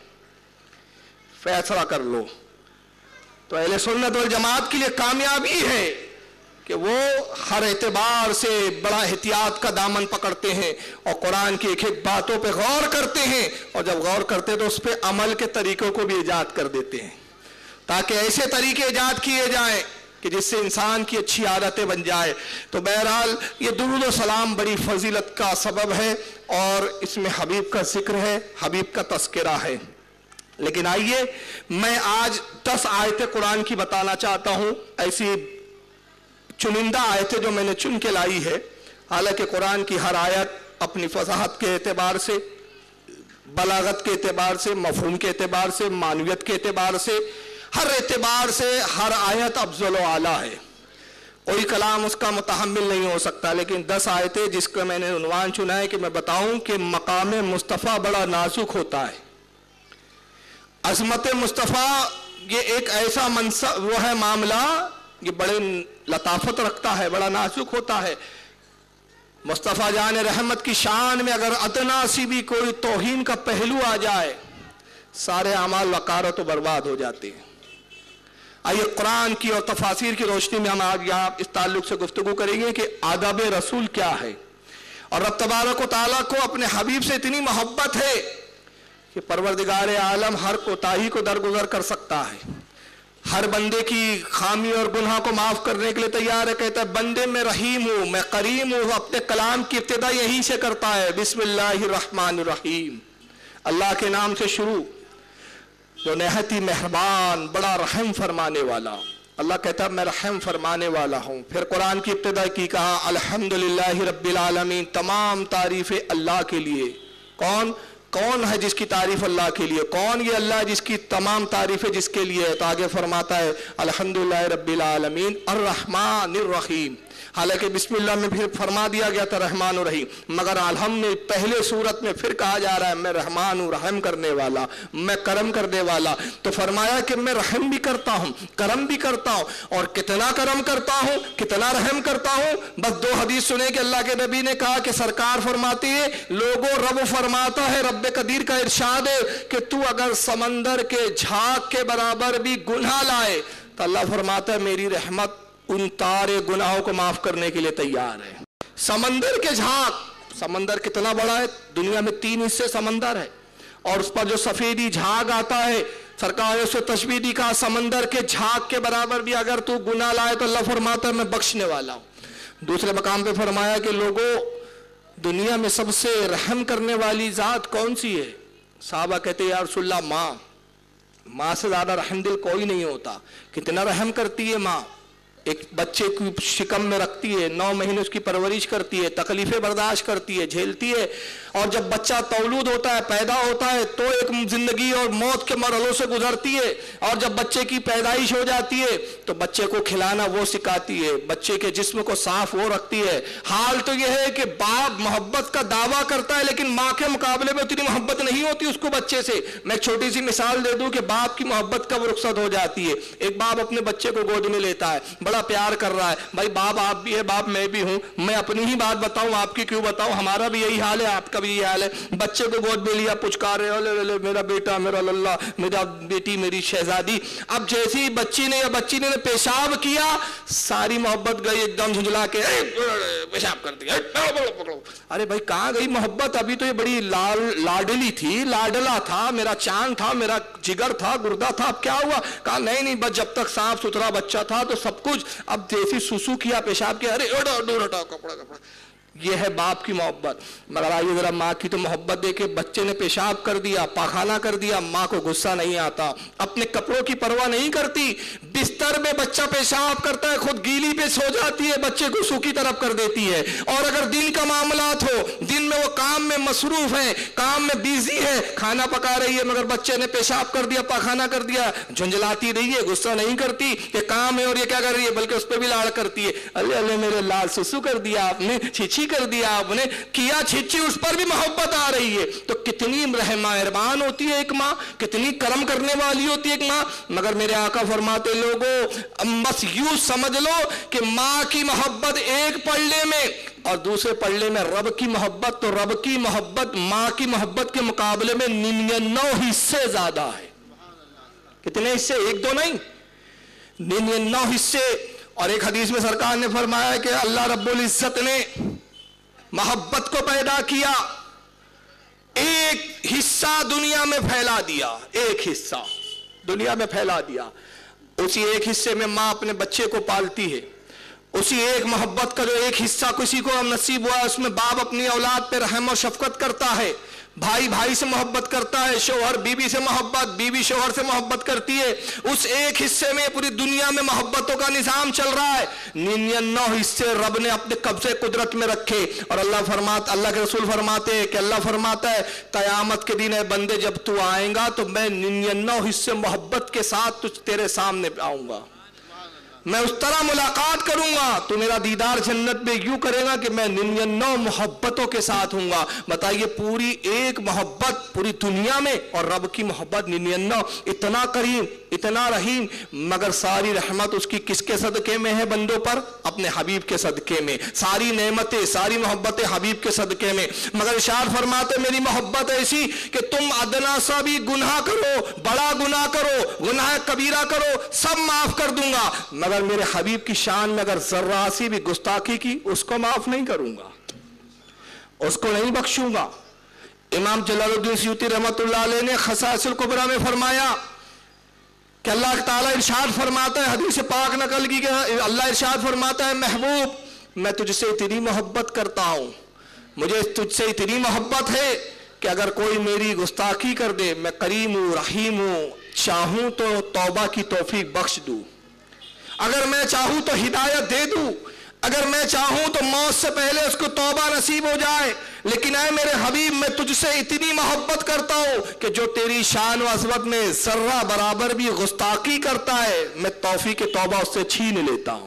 फैसला कर लो। तो अहले सुन्नत वल जमात के लिए कामयाबी है کہ وہ ہر اعتبار سے بڑا احتیاط کا دامن پکڑتے ہیں اور قرآن کی ایک ایک باتوں پہ غور کرتے ہیں، اور جب غور کرتے ہیں تو اس پہ عمل کے طریقوں کو بھی ایجاد کر دیتے ہیں، تاکہ ایسے طریقے ایجاد کیے جائیں کہ جس سے انسان کی اچھی عادتیں بن جائے۔ تو بہرحال یہ درود و سلام بڑی فضیلت کا سبب ہے اور اس میں حبیب کا ذکر ہے، حبیب کا تذکرہ ہے۔ لیکن آئیے میں آج 10 آیتیں قرآن کی بتانا چاہتا ہوں، ایسی چنندہ آیتیں جو میں نے چن کے لائی ہے۔ حالانکہ قرآن کی ہر آیت اپنی فصاحت کے اعتبار سے، بلاغت کے اعتبار سے، مفہوم کے اعتبار سے، معنویت کے اعتبار سے، ہر اعتبار سے ہر آیت افضل و اعلیٰ ہے، کوئی کلام اس کا متحمل نہیں ہو سکتا۔ لیکن 10 آیتیں جس کا میں نے عنوان چنا ہے کہ میں بتاؤں کہ مقام مصطفیٰ بڑا نازک ہوتا ہے، عظمت مصطفیٰ یہ ایک ایسا منصب وہ ہے معاملہ، یہ بڑے لطافت رکھتا ہے، بڑا نازک ہوتا ہے۔ مصطفیٰ جان رحمت کی شان میں اگر ادنا سی بھی کوئی توہین کا پہلو آ جائے، سارے اعمال وقارت و برباد ہو جاتے ہیں۔ آئیے قرآن کی اور تفاسیر کی روشنی میں ہم آج یہاں اس تعلق سے گفتگو کریں گے کہ آداب رسول کیا ہے، اور رب تبارک و تعالیٰ کو اپنے حبیب سے اتنی محبت ہے کہ پروردگار عالم ہر کوتاہی کو درگزر کر سکتا ہے، ہر بندے کی خامی اور گناہ کو معاف کرنے کے لیے تیار ہے۔ کہتا ہے بندے میں رحیم ہوں، میں کریم ہوں۔ اپنے کلام کی ابتدا یہیں سے کرتا ہے، بسم اللہ الرحمن الرحیم، اللہ کے نام سے شروع، جو نہایت ہی مہربان، بڑا رحم فرمانے والا۔ اللہ کہتا ہے میں رحم فرمانے والا ہوں۔ پھر قرآن کی ابتدا کی کہا الحمدللہ رب العالمین، تمام تعریفیں اللہ کے لیے۔ کون ہے جس کی تعریف اللہ کے لیے؟ کون یہ اللہ جس کی تمام تعریفیں جس کے لیے ہے؟ تو آگے فرماتا ہے الحمدللہ رب العالمین الرحمن الرحیم۔ حالانکہ بسم اللہ میں پھر فرما دیا گیا تھا رحمان الرحیم، مگر الحمد میں پہلے صورت میں پھر کہا جا رہا ہے میں رحمان ہوں، رحم کرنے والا، میں کرم کرنے والا۔ تو فرمایا کہ میں رحم بھی کرتا ہوں، کرم بھی کرتا ہوں، اور کتنا کرم کرتا ہوں، کتنا رحم کرتا ہوں۔ بس 2 حدیث سنے کہ اللہ کے نبی نے کہا کہ سرکار فرماتی ہے لوگوں رب فرماتا ہے، رب قدیر کا ارشاد ہے کہ تو اگر سمندر کے جھاگ کے برابر بھی گناہ لائے تو اللہ فرماتا ہے میری رحمت ان تارے گناہوں کو معاف کرنے کے لیے تیار ہے۔ سمندر کے جھاگ، سمندر کتنا بڑا ہے؟ دنیا میں 3 حصے سمندر ہے، اور اس پر جو سفیدی جھاگ آتا ہے، سرکار نے اسے تشبیہ دی، کہا سمندر کے جھاگ کے برابر بھی اگر تو گناہ لائے تو اللہ فرماتا ہے میں بخشنے والا ہوں۔ دوسرے مقام پہ فرمایا کہ لوگوں دنیا میں سب سے رحم کرنے والی ذات کون سی ہے؟ صحابہ کہتے ہیں یا رسول اللہ ماں سے زیادہ رحم دل کوئی نہیں ہوتا۔ کتنا رحم کرتی ہے ماں، ایک بچے کی شکم میں رکھتی ہے، 9 مہینے اس کی پرورش کرتی ہے، تکلیفیں برداشت کرتی ہے، جھیلتی ہے، اور جب بچہ تولود ہوتا ہے، پیدا ہوتا ہے، تو ایک زندگی اور موت کے مرحلوں سے گزرتی ہے، اور جب بچے کی پیدائش ہو جاتی ہے تو بچے کو کھلانا وہ سکھاتی ہے، بچے کے جسم کو صاف وہ رکھتی ہے۔ حال تو یہ ہے کہ باپ محبت کا دعویٰ کرتا ہے لیکن ماں کے مقابلے میں اتنی محبت نہیں ہوتی اس کو بچے سے۔ میں ایک چھوٹی سی مثال دے دوں کہ باپ کی محبت کب رخصت ہو جاتی ہے۔ ایک باپ اپنے بچے کو گود میں لیتا ہے، بڑا پیار کر رہا ہے، بھائی باپ آپ بھی ہے، باپ میں بھی ہوں، میں اپنی ہی بات بتاؤں، آپ کی کیوں بتاؤں، ہمارا بھی یہی حال ہے، آپ کا بھی یہی حال ہے۔ بچے کو گود میں لیا، پچکار رہے ہو میرا بیٹا، میرا للہ، میرا بیٹی، میری شہزادی۔ اب جیسی بچی نے پیشاب کیا، ساری محبت گئی، ایک دم جھنجھلا کے پیشاب کر دیا۔ ارے بھائی کہاں گئی محبت؟ ابھی تو یہ بڑی لاڈلی تھی، لاڈلا تھا، میرا چاند تھا، میرا جگر تھا، گردہ تھا، اب کیا ہوا؟ کہا نہیں بس جب تک صاف ستھرا بچہ تھا تو سب کچھ، اب جیسی سسو کیا، پیشاب کیا، ارے دور ہٹاؤ کپڑا۔ یہ ہے باپ کی محبت۔ مگر آئیے ذرا ماں کی تو محبت دیکھے، بچے نے پیشاب کر دیا، پاخانہ کر دیا، ماں کو غصہ نہیں آتا، اپنے کپڑوں کی پرواہ نہیں کرتی، بستر میں بچہ پیشاب کرتا ہے خود گیلی پہ سو جاتی ہے، بچے کو سوکھی طرف کر دیتی ہے۔ اور اگر دن کا معاملات ہو، دن میں وہ کام میں مصروف ہے، کام میں بیزی ہے، کھانا پکا رہی ہے، مگر بچے نے پیشاب کر دیا، پاخانہ کر دیا، جھنجھلاتی رہی ہے، غصہ نہیں کرتی کہ کام ہے اور یہ کیا کر رہی ہے، بلکہ اس پہ بھی لاڑ کرتی ہے، اللہ میرے لال سسو کر دیا آپ نے، چھچی کر دیا آپ نے، کیا چھچی، اس پر بھی محبت آ رہی ہے۔ تو کتنی مہربان ہوتی ہے ایک ماں، کتنی کرم کرنے والی ہوتی ہے ایک ماں۔ مگر میرے آقا فرماتے لوگوں بس یوں سمجھ لو کہ ماں کی محبت ایک پلڑے میں اور دوسرے پلڑے میں رب کی محبت، تو رب کی محبت ماں کی محبت کے مقابلے میں 99 حصے زیادہ ہے۔ کتنے حصے؟ 1 2 نہیں، 99 حصے اور ایک حدیث میں سرکار نے فرمایا کہ اللہ رب العزت نے محبت کو پیدا کیا، ایک حصہ دنیا میں پھیلا دیا، ایک حصہ دنیا میں پھیلا دیا۔ اسی ایک حصے میں ماں اپنے بچے کو پالتی ہے، اسی ایک محبت کا جو ایک حصہ کسی کو نصیب ہوا ہے، اس میں باپ اپنی اولاد پہ رحم و شفقت کرتا ہے، بھائی بھائی سے محبت کرتا ہے، شوہر بیوی سے محبت، بیوی شوہر سے محبت کرتی ہے۔ اس ایک حصے میں پوری دنیا میں محبتوں کا نظام چل رہا ہے۔ 99 حصے رب نے اپنے قبضے قدرت میں رکھے، اور اللہ کے رسول فرماتے ہیں کہ اللہ فرماتا ہے قیامت کے دن اے بندے جب تو آئیں گا تو میں 99 حصے محبت کے ساتھ تیرے سامنے آؤں گا، میں اس طرح ملاقات کروں گا، تو میرا دیدار جنت میں یوں کرے گا کہ میں 99 محبتوں کے ساتھ ہوں گا۔ بتائیے پوری ایک محبت پوری دنیا میں، اور رب کی محبت 99، اتنا کریم اتنا رحیم، مگر ساری رحمت اس کی کس کے صدقے میں ہے بندوں پر؟ اپنے حبیب کے صدقے میں، ساری نعمتیں ساری محبتیں حبیب کے صدقے میں۔ مگر ارشاد فرماتے میری محبت ایسی کہ تم ادنا سا بھی گناہ کرو، بڑا گناہ کرو، گناہ کبیرہ کرو، سب معاف کر دوں گا، مگر میرے حبیب کی شان میں اگر ذرہ سی بھی گستاخی کی اس کو معاف نہیں کروں گا، اس کو نہیں بخشوں گا۔ امام جلال الدین سیوطی رحمۃ اللہ علیہ نے خصائص الکبریٰ میں فرمایا کہ اللہ تعالیٰ ارشاد فرماتا ہے، حدیث پاک نقل کی کہ اللہ ارشاد فرماتا ہے محبوب میں تجھ سے اتنی محبت کرتا ہوں، مجھے تجھ سے اتنی محبت ہے کہ اگر کوئی میری گستاخی کر دے میں کریم ہوں رحیم ہوں، چاہوں تو توبہ کی توفیق بخش دوں، اگر میں چاہوں تو ہدایت دے دوں، اگر میں چاہوں تو موت سے پہلے اس کو توبہ نصیب ہو جائے، لیکن اے میرے حبیب میں تجھ سے اتنی محبت کرتا ہوں کہ جو تیری شان و عظمت میں ذرہ برابر بھی گستاخی کرتا ہے میں توفیق توبہ اس سے چھین لیتا ہوں،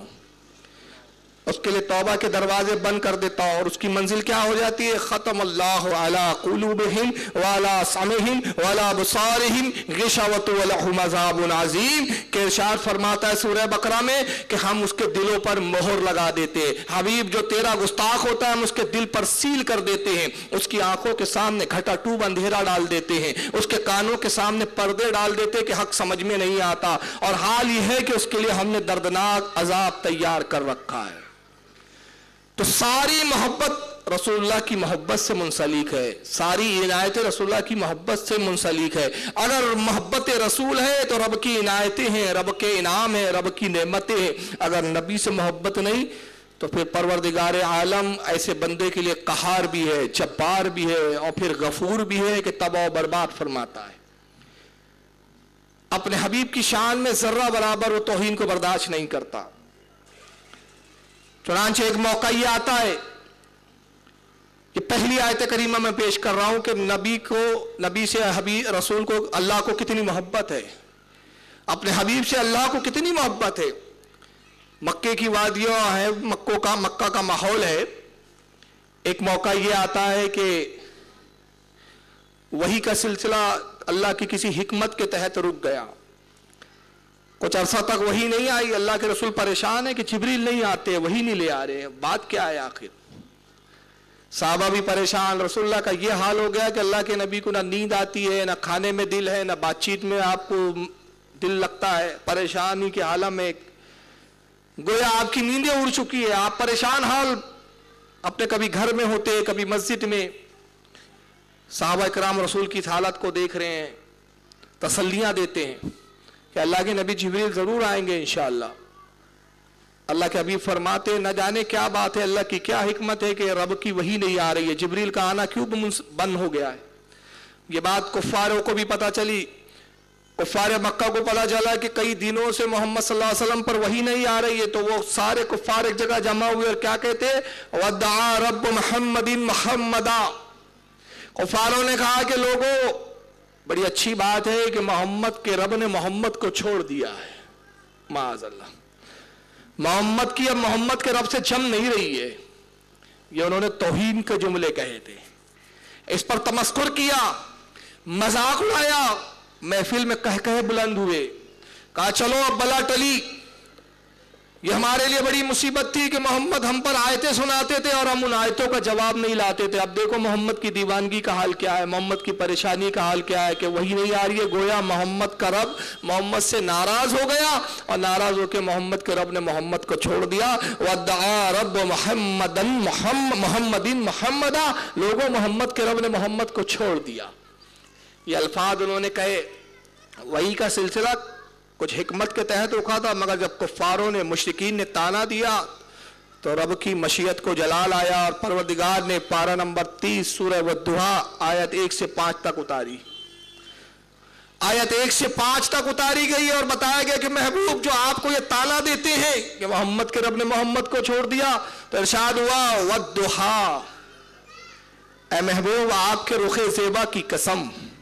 اس کے لیے توبہ کے دروازے بند کر دیتا ہوں، اور اس کی منزل کیا ہو جاتی ہے؟ ختم اللہ علی قلوبہم وعلی سمعہم وعلی ابصارہم غشاوۃ ولہم عذاب عظیم، کہ ارشاد فرماتا ہے سورہ بقرہ میں کہ ہم اس کے دلوں پر مہر لگا دیتے ہیں۔ حبیب جو تیرا گستاخ ہوتا ہے ہم اس کے دل پر سیل کر دیتے ہیں، اس کی آنکھوں کے سامنے گھٹا ٹوب اندھیرا ڈال دیتے ہیں، اس کے کانوں کے سامنے پردے ڈال دیتے کہ حق سمجھ میں نہیں آتا، اور حال یہ ہے کہ اس کے لیے ہم نے دردناک عذاب تیار کر رکھا ہے۔ تو ساری محبت رسول اللہ کی محبت سے منسلک ہے، ساری عنایتیں رسول اللہ کی محبت سے منسلک ہے۔ اگر محبت رسول ہے تو رب کی عنایتیں ہیں، رب کے انعام ہیں، رب کی نعمتیں ہیں۔ اگر نبی سے محبت نہیں تو پھر پروردگار عالم ایسے بندے کے لیے قہار بھی ہے، جبار بھی ہے، اور پھر غفور بھی ہے کہ تباہ و برباد فرماتا ہے۔ اپنے حبیب کی شان میں ذرہ برابر وہ توہین کو برداشت نہیں کرتا۔ چنانچہ ایک موقع یہ آتا ہے کہ پہلی آیت کریمہ میں پیش کر رہا ہوں کہ نبی سے حبیب رسول کو اللہ کو کتنی محبت ہے، اپنے حبیب سے اللہ کو کتنی محبت ہے۔ مکے کی وادیوں ہے، مکہ کا ماحول ہے۔ ایک موقع یہ آتا ہے کہ وحی کا سلسلہ اللہ کی کسی حکمت کے تحت رک گیا، کچھ عرصہ تک وحی نہیں آئی، اللہ کے رسول پریشان ہے کہ جبریل نہیں آتے، وحی نہیں لے آ رہے، بات کیا ہے آخر؟ صحابہ بھی پریشان، رسول اللہ کا یہ حال ہو گیا کہ اللہ کے نبی کو نہ نیند آتی ہے، نہ کھانے میں دل ہے، نہ بات چیت میں آپ کو دل لگتا ہے، پریشانی کے عالم میں گویا آپ کی نیندیں اڑ چکی ہے، آپ پریشان حال اپنے کبھی گھر میں ہوتے کبھی مسجد میں۔ صحابہ اکرام رسول کی حالت کو دیکھ رہے ہیں، تسلیاں دیتے ہیں کہ اللہ کے نبی جبریل ضرور آئیں گے انشاءاللہ۔ اللہ کے حبیب فرماتے نہ جانے کیا بات ہے، اللہ کی کیا حکمت ہے کہ رب کی وحی نہیں آ رہی ہے، جبریل کا آنا کیوں بند ہو گیا ہے۔ یہ بات کفاروں کو بھی پتہ چلی، کفار مکہ کو پتہ چلا کہ کئی دنوں سے محمد صلی اللہ علیہ وسلم پر وحی نہیں آ رہی ہے، تو وہ سارے کفار ایک جگہ جمع ہوئے اور کیا کہتے وَدَّعَا رَبُّ مُحَمَّدٍ مُحَمَّدًا، کفاروں نے کہا کہ لوگوں بڑی اچھی بات ہے کہ محمد کے رب نے محمد کو چھوڑ دیا ہے، معاذ اللہ، محمد کی اب محمد کے رب سے جم نہیں رہی ہے۔ یہ انہوں نے توہین کے جملے کہے تھے، اس پر تمسخر کیا، مذاق اڑایا، محفل میں کہہ بلند ہوئے، کہا چلو اب بلا ٹلی، یہ ہمارے لیے بڑی مصیبت تھی کہ محمد ہم پر آیتیں سناتے تھے اور ہم ان آیتوں کا جواب نہیں لاتے تھے. اب دیکھو محمد کی دیوانگی کا حال کیا ہے, محمد کی پریشانی کا حال کیا ہے کہ وہی نہیں آ رہی ہے. گویا محمد کا رب محمد سے ناراض ہو گیا اور ناراض ہو کے محمد کے رب نے محمد کو چھوڑ دیا. وَدَّعَا رَبُّ مُحَمَّدٍ مُحَمَّدًا, لوگوں محمد کے رب نے محمد کو چھوڑ دیا. یہ الفاظ انہوں نے کہے. وہی کا سلسلہ کچھ حکمت کے تحت رکا تھا, مگر جب کفاروں نے مشرکین نے تانا دیا تو رب کی مشیت کو جلال آیا اور پروردگار نے پارہ نمبر 30 سورہ والضحیٰ آیت 1 سے 5 تک اتاری. آیت 1 سے 5 تک اتاری گئی اور بتایا گیا کہ محبوب جو آپ کو یہ تانا دیتے ہیں کہ محمد کے رب نے محمد کو چھوڑ دیا, تو ارشاد ہوا والضحیٰ, اے محبوب آپ کے رخ زیبا کی قسم,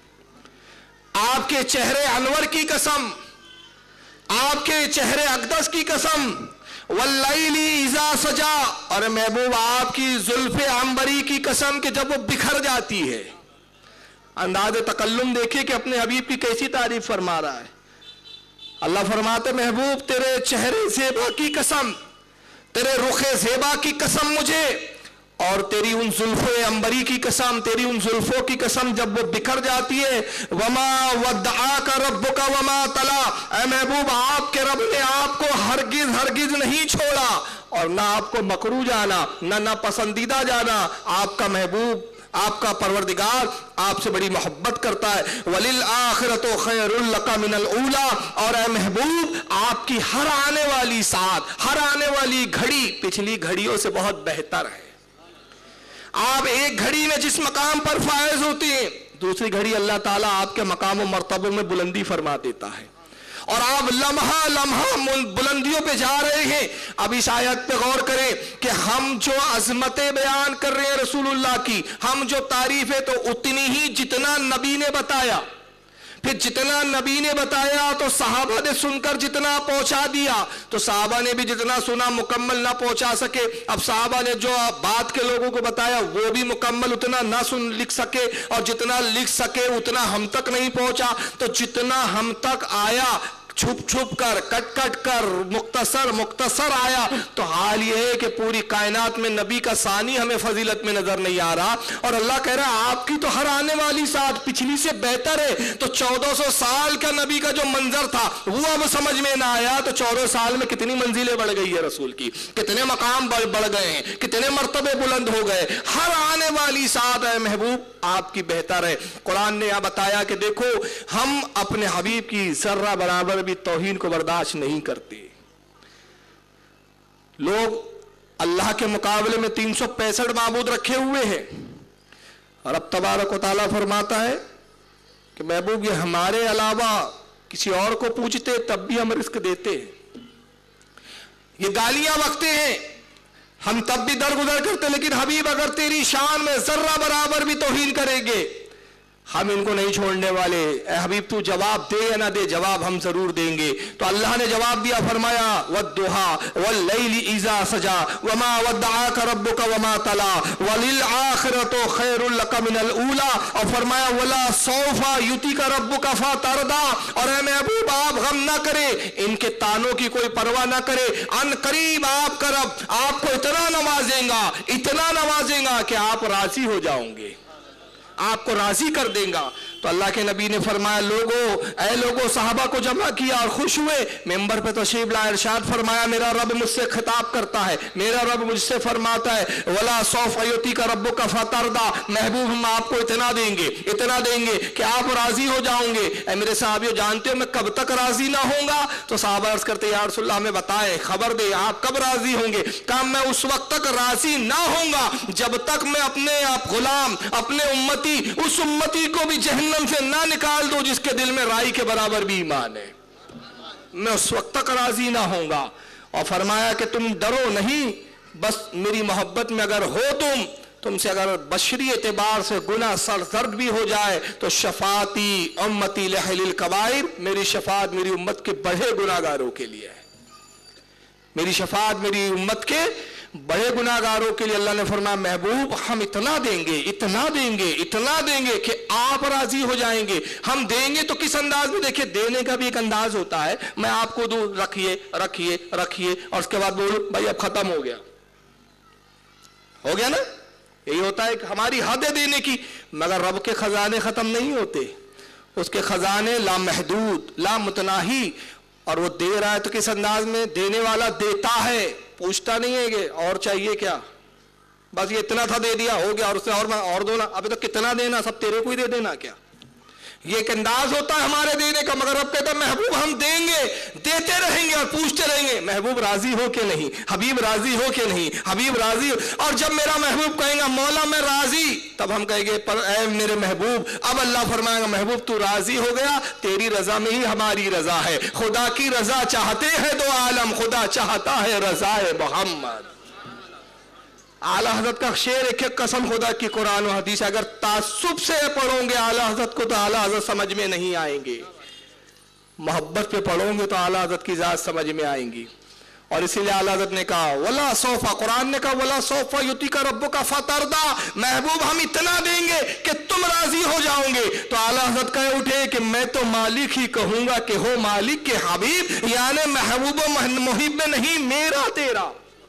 آپ کے چہرے انور کی قسم, آپ کے چہرے اقدس کی قسم, واللیل اذا سجا, اور محبوب آپ کی زلف عنبری کی قسم کہ جب وہ بکھر جاتی ہے. انداز تکلم دیکھیں کہ اپنے حبیب کی کیسی تعریف فرما رہا ہے. اللہ فرماتے محبوب تیرے چہرے زیبا کی قسم, تیرے رخ زیبا کی قسم مجھے, اور تیری ان زلفوں عنبری کی قسم, تیری ان زلفوں کی قسم جب وہ بکھر جاتی ہے. وما ودعاک ربک وما طلا, اے محبوب آپ کے رب نے آپ کو ہرگز ہرگز نہیں چھوڑا اور نہ آپ کو مکروہ جانا نہ ناپسندیدہ جانا. آپ کا محبوب آپ کا پروردگار آپ سے بڑی محبت کرتا ہے. وَلِلْآخِرَةُ خَيْرٌ لَكَ مِنَ الْأُولَىٰ, اور اے محبوب آپ کی ہر آنے والی ساتھ, ہر آنے والی گھڑی پچھلی گھڑیوں سے بہت بہتر ہے. آپ ایک گھڑی میں جس مقام پر فائز ہوتے ہیں, دوسری گھڑی اللہ تعالیٰ آپ کے مقام و مرتبوں میں بلندی فرما دیتا ہے, اور آپ لمحہ لمحہ بلندیوں پہ جا رہے ہیں. اب اس آیت پہ غور کریں کہ ہم جو عظمتیں بیان کر رہے ہیں رسول اللہ کی, ہم جو تعریف ہے تو اتنی ہی جتنا نبی نے بتایا, پھر جتنا نبی نے بتایا تو صحابہ نے سن کر جتنا پہنچا دیا, تو صحابہ نے بھی جتنا سنا مکمل نہ پہنچا سکے. اب صحابہ نے جو بات کے لوگوں کو بتایا وہ بھی مکمل اتنا نہ لکھ سکے, اور جتنا لکھ سکے اتنا ہم تک نہیں پہنچا. تو جتنا ہم تک آیا چھپ چھپ کر, کٹ کٹ کر, مختصر مختصر آیا. تو حال یہ ہے کہ پوری کائنات میں نبی کا ثانی ہمیں فضیلت میں نظر نہیں آ رہا, اور اللہ کہہ رہا ہے آپ کی تو ہر آنے والی ساتھ پچھلی سے بہتر ہے. تو 1400 سال کا نبی کا جو منظر تھا وہ اب سمجھ میں نہ آیا, تو 14 سال میں کتنی منزلیں بڑھ گئی ہے رسول کی, کتنے مقام بڑھ گئے ہیں, کتنے مرتبے بلند ہو گئے. ہر آنے والی ساتھ اے محبوب آپ کی بہتر ہے. قرآن نے بتایا کہ دیکھو ہم اپنے حبیب کی ذرہ برابر بھی توہین کو برداشت نہیں کرتے. لوگ اللہ کے مقابلے میں 365 معبود رکھے ہوئے ہیں, اور اب تبارک و تعالیٰ فرماتا ہے کہ محبوب یہ ہمارے علاوہ کسی اور کو پوچھتے تب بھی ہم رزق دیتے ہیں, یہ گالیاں بکتے ہیں ہم تب بھی درگزر کرتے, لیکن حبیب اگر تیری شان میں ذرہ برابر بھی توہین کریں گے ہم ان کو نہیں چھوڑنے والے. اے حبیب تو جواب دے یا نہ دے, جواب ہم ضرور دیں گے. تو اللہ نے جواب دیا, فرمایا وَالضُّحَىٰ وَاللَّيْلِ إِذَا سَجَا وَمَا وَدَّعَاكَ رَبُّكَ وَمَا قَلَىٰ وَلِلْآخِرَةُ خَيْرٌ لَكَ مِنَ الْأُولَىٰ, اور فرمایا وَلَا سَوْفَ يُؤْتِيكَ رَبُّكَ فَتَرْضَىٰ, اور اے محبوب آپ غم نہ کرے, ان کے تانوں کی کوئی پرواہ نہ کرے, ان قریب آپ کا رب آپ کو اتنا نوازیں گا, اتنا نوازیں گا کہ آپ راضی ہو جاؤں گے, آپ کو راضی کر دیں گا. تو اللہ کے نبی نے فرمایا اے لوگو صحابہ کو جمع کیا اور خوش ہوئے. ممبر پہ تشریف لائے, ارشاد فرمایا میرا رب مجھ سے خطاب کرتا ہے, میرا رب مجھ سے فرماتا ہے وَلَا سَوْفَ يُؤْتِيكَ رَبُّكَ فَتَرْضَىٰ, محبوب ہم آپ کو اتنا دیں گے, اتنا دیں گے کہ آپ راضی ہو جاؤں گے. اے میرے صحابیوں جانتے ہو میں کب تک راضی نہ ہوں گا؟ تو صحابہ عرض کرتے یا رسول اللہ ہمیں بتائے, خبر دے آپ کب راضی ہوں گے؟ کہا میں اس وقت تک راضی نہ ہوں گا جب تک میں اپنے آپ غلام, اپنے امتی, اس امتی کو بھی جہنم سے نہ نکال دو جس کے دل میں رائی کے برابر بھی ایمان ہے, میں اس وقت تک راضی نہ ہوں گا. اور فرمایا کہ تم ڈرو نہیں, بس میری محبت میں اگر ہو تم سے اگر بشری اعتبار سے گناہ سرزد بھی ہو جائے تو شفاعتی امتی لأہل الکبائر, میری شفاعت میری امت کے بڑے گناہگاروں کے لیے ہے, میری شفاعت میری امت کے बड़े गुनाहगारों के लिए अल्लाह ने फरमाया महबूब हम इतना देंगे, इतना देंगे, इतना देंगे कि आप राजी हो जाएंगे। हम देंगे तो किस अंदाज में, देखिए देने का भी एक अंदाज होता है। मैं आपको दूं, रखिए रखिए रखिए, और उसके बाद बोलूं भाई अब खत्म हो गया ना। यही होता है कि हमारी हद है देने की, मगर रब के खजाने खत्म नहीं होते। उसके खजाने लामहदूद लामुतनाही, और वो दे रहा है तो किस अंदाज में, देने वाला देता है, पूछता नहीं है कि और चाहिए क्या, बस ये इतना था दे दिया हो गया, और उससे और दो ना, अभी तो कितना देना, सब तेरे को ही दे देना क्या। ये एक अंदाज होता है हमारे देने का। मगर अब कहता है महबूब हम देंगे, देते रहेंगे और पूछते रहेंगे महबूब राजी हो के नहीं, हबीब राजी हो के नहीं, हबीब राजी हो। और जब मेरा महबूब कहेगा मौला मैं राजी, तब हम कहेंगे पर ऐ मेरे महबूब। अब अल्लाह फरमाएगा महबूब तू राजी हो गया, तेरी रजा में ही हमारी रजा है। खुदा की रजा चाहते हैं दो आलम, खुदा चाहता है रजाए मोहम्मद। आला हजरत का शेर, एक एक कसम खुदा की कुरान और हदीस, अगर तासुब से पढ़ोगे आला हजरत को तो आला हजरत समझ में नहीं आएंगे, मोहब्बत पे पढ़ोगे तो आला हजरत की जात समझ में आएंगी। और इसीलिए आला हजरत ने कहा वला सोफा, कुरान ने कहा वला सोफा युती का रब्बु का फतरदा, महबूब हम इतना देंगे कि तुम राजी हो जाओगे। तो आला हजरत कहे उठे कि मैं तो मालिक ही कहूंगा कि हो मालिक के हबीब, यानी महबूब मुहिब में नहीं मेरा तेरा।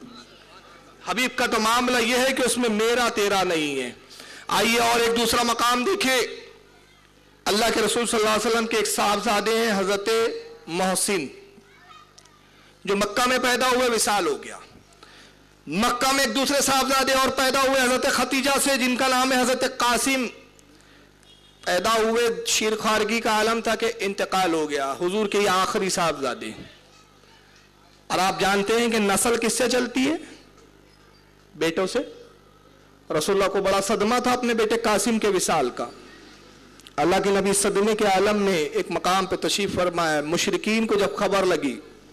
हबीब का तो मामला यह है कि उसमें मेरा तेरा नहीं है। आइए और एक दूसरा मकाम देखें। अल्लाह के रसूल सल्लल्लाहु अलैहि वसल्लम के एक साहबजादे हैं हजरत मोहसिन, जो मक्का में पैदा हुए, विसाल हो गया। मक्का में एक दूसरे साहबजादे और पैदा हुए हजरत खतीजा से, जिनका नाम है हजरत कासिम। पैदा हुए, शीरखारगी का आलम था कि इंतकाल हो गया, हुजूर के आखिरी साहबजादे। और आप जानते हैं कि नस्ल किससे चलती है, बेटों से। रसूलुल्लाह को बड़ा सदमा था अपने बेटे कासिम के विसाल का। अल्लाह के नबी सदमे के आलम में एक मकाम पे तशरीफ फरमाया। मुशरिकीन को जब खबर लगी,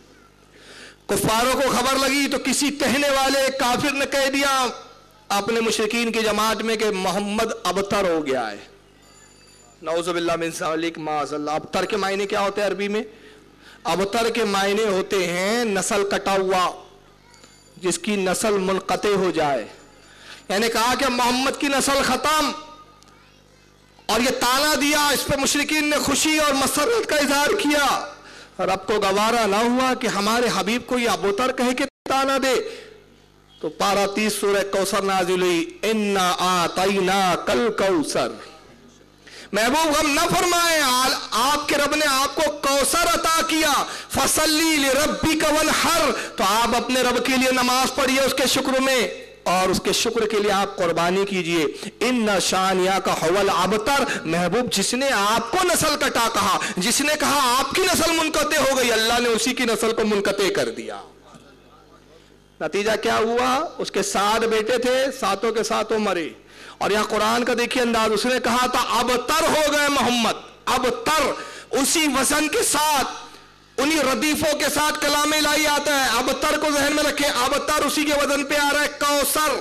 कुफारों को खबर लगी, तो किसी कहने वाले काफिर ने कह दिया अपने मुशरिकीन की जमात में कि मोहम्मद अबतर हो गया है। नऊज़ुबिल्लाह मिन ज़ालिक माअज़ल्लाह। अबतर के मायने क्या होते हैं अरबी में? अबतर के मायने होते हैं नस्ल कटा हुआ, जिसकी नस्ल मुनक़ते हो जाए। यानी कहा कि मोहम्मद की नस्ल खत्म, और ये ताना दिया। इस पर मुशरिकीन ने खुशी और मसरत का इजहार किया। रब को गवारा ना हुआ कि हमारे हबीब को ये अबूतर कहे के ताना दे। तो पारा 30 सूरह कौसर नाजिल हुई, इन्ना आतैना कल कौसर। महबूब हम न फरमाए, आपके रब ने आपको कौसर अता किया। फसल्ली लिरब्बिका वनहर, तो आप अपने रब के लिए नमाज पढ़िए उसके शुक्र में, और उसके शुक्र के लिए आप कुर्बानी कीजिए। इन्ना शानिया का हवल अबतर। महबूब जिसने आपको नस्ल कटा कहा, जिसने कहा आपकी नस्ल मुनकते हो गई, अल्लाह ने उसी की नस्ल को मुनकते कर दिया। नतीजा क्या हुआ? उसके 7 बेटे थे, 7 के 7 मरे। और यहां कुरान का देखिए अंदाज, उसने कहा था अबतर हो गए मोहम्मद, अबतर। उसी वजन के साथ, उन्हीं रदीफों के साथ कलाम इलाही आता है। अबतर को जहन में रखें, अबतर उसी के वजन पे आ रहा है कौसर,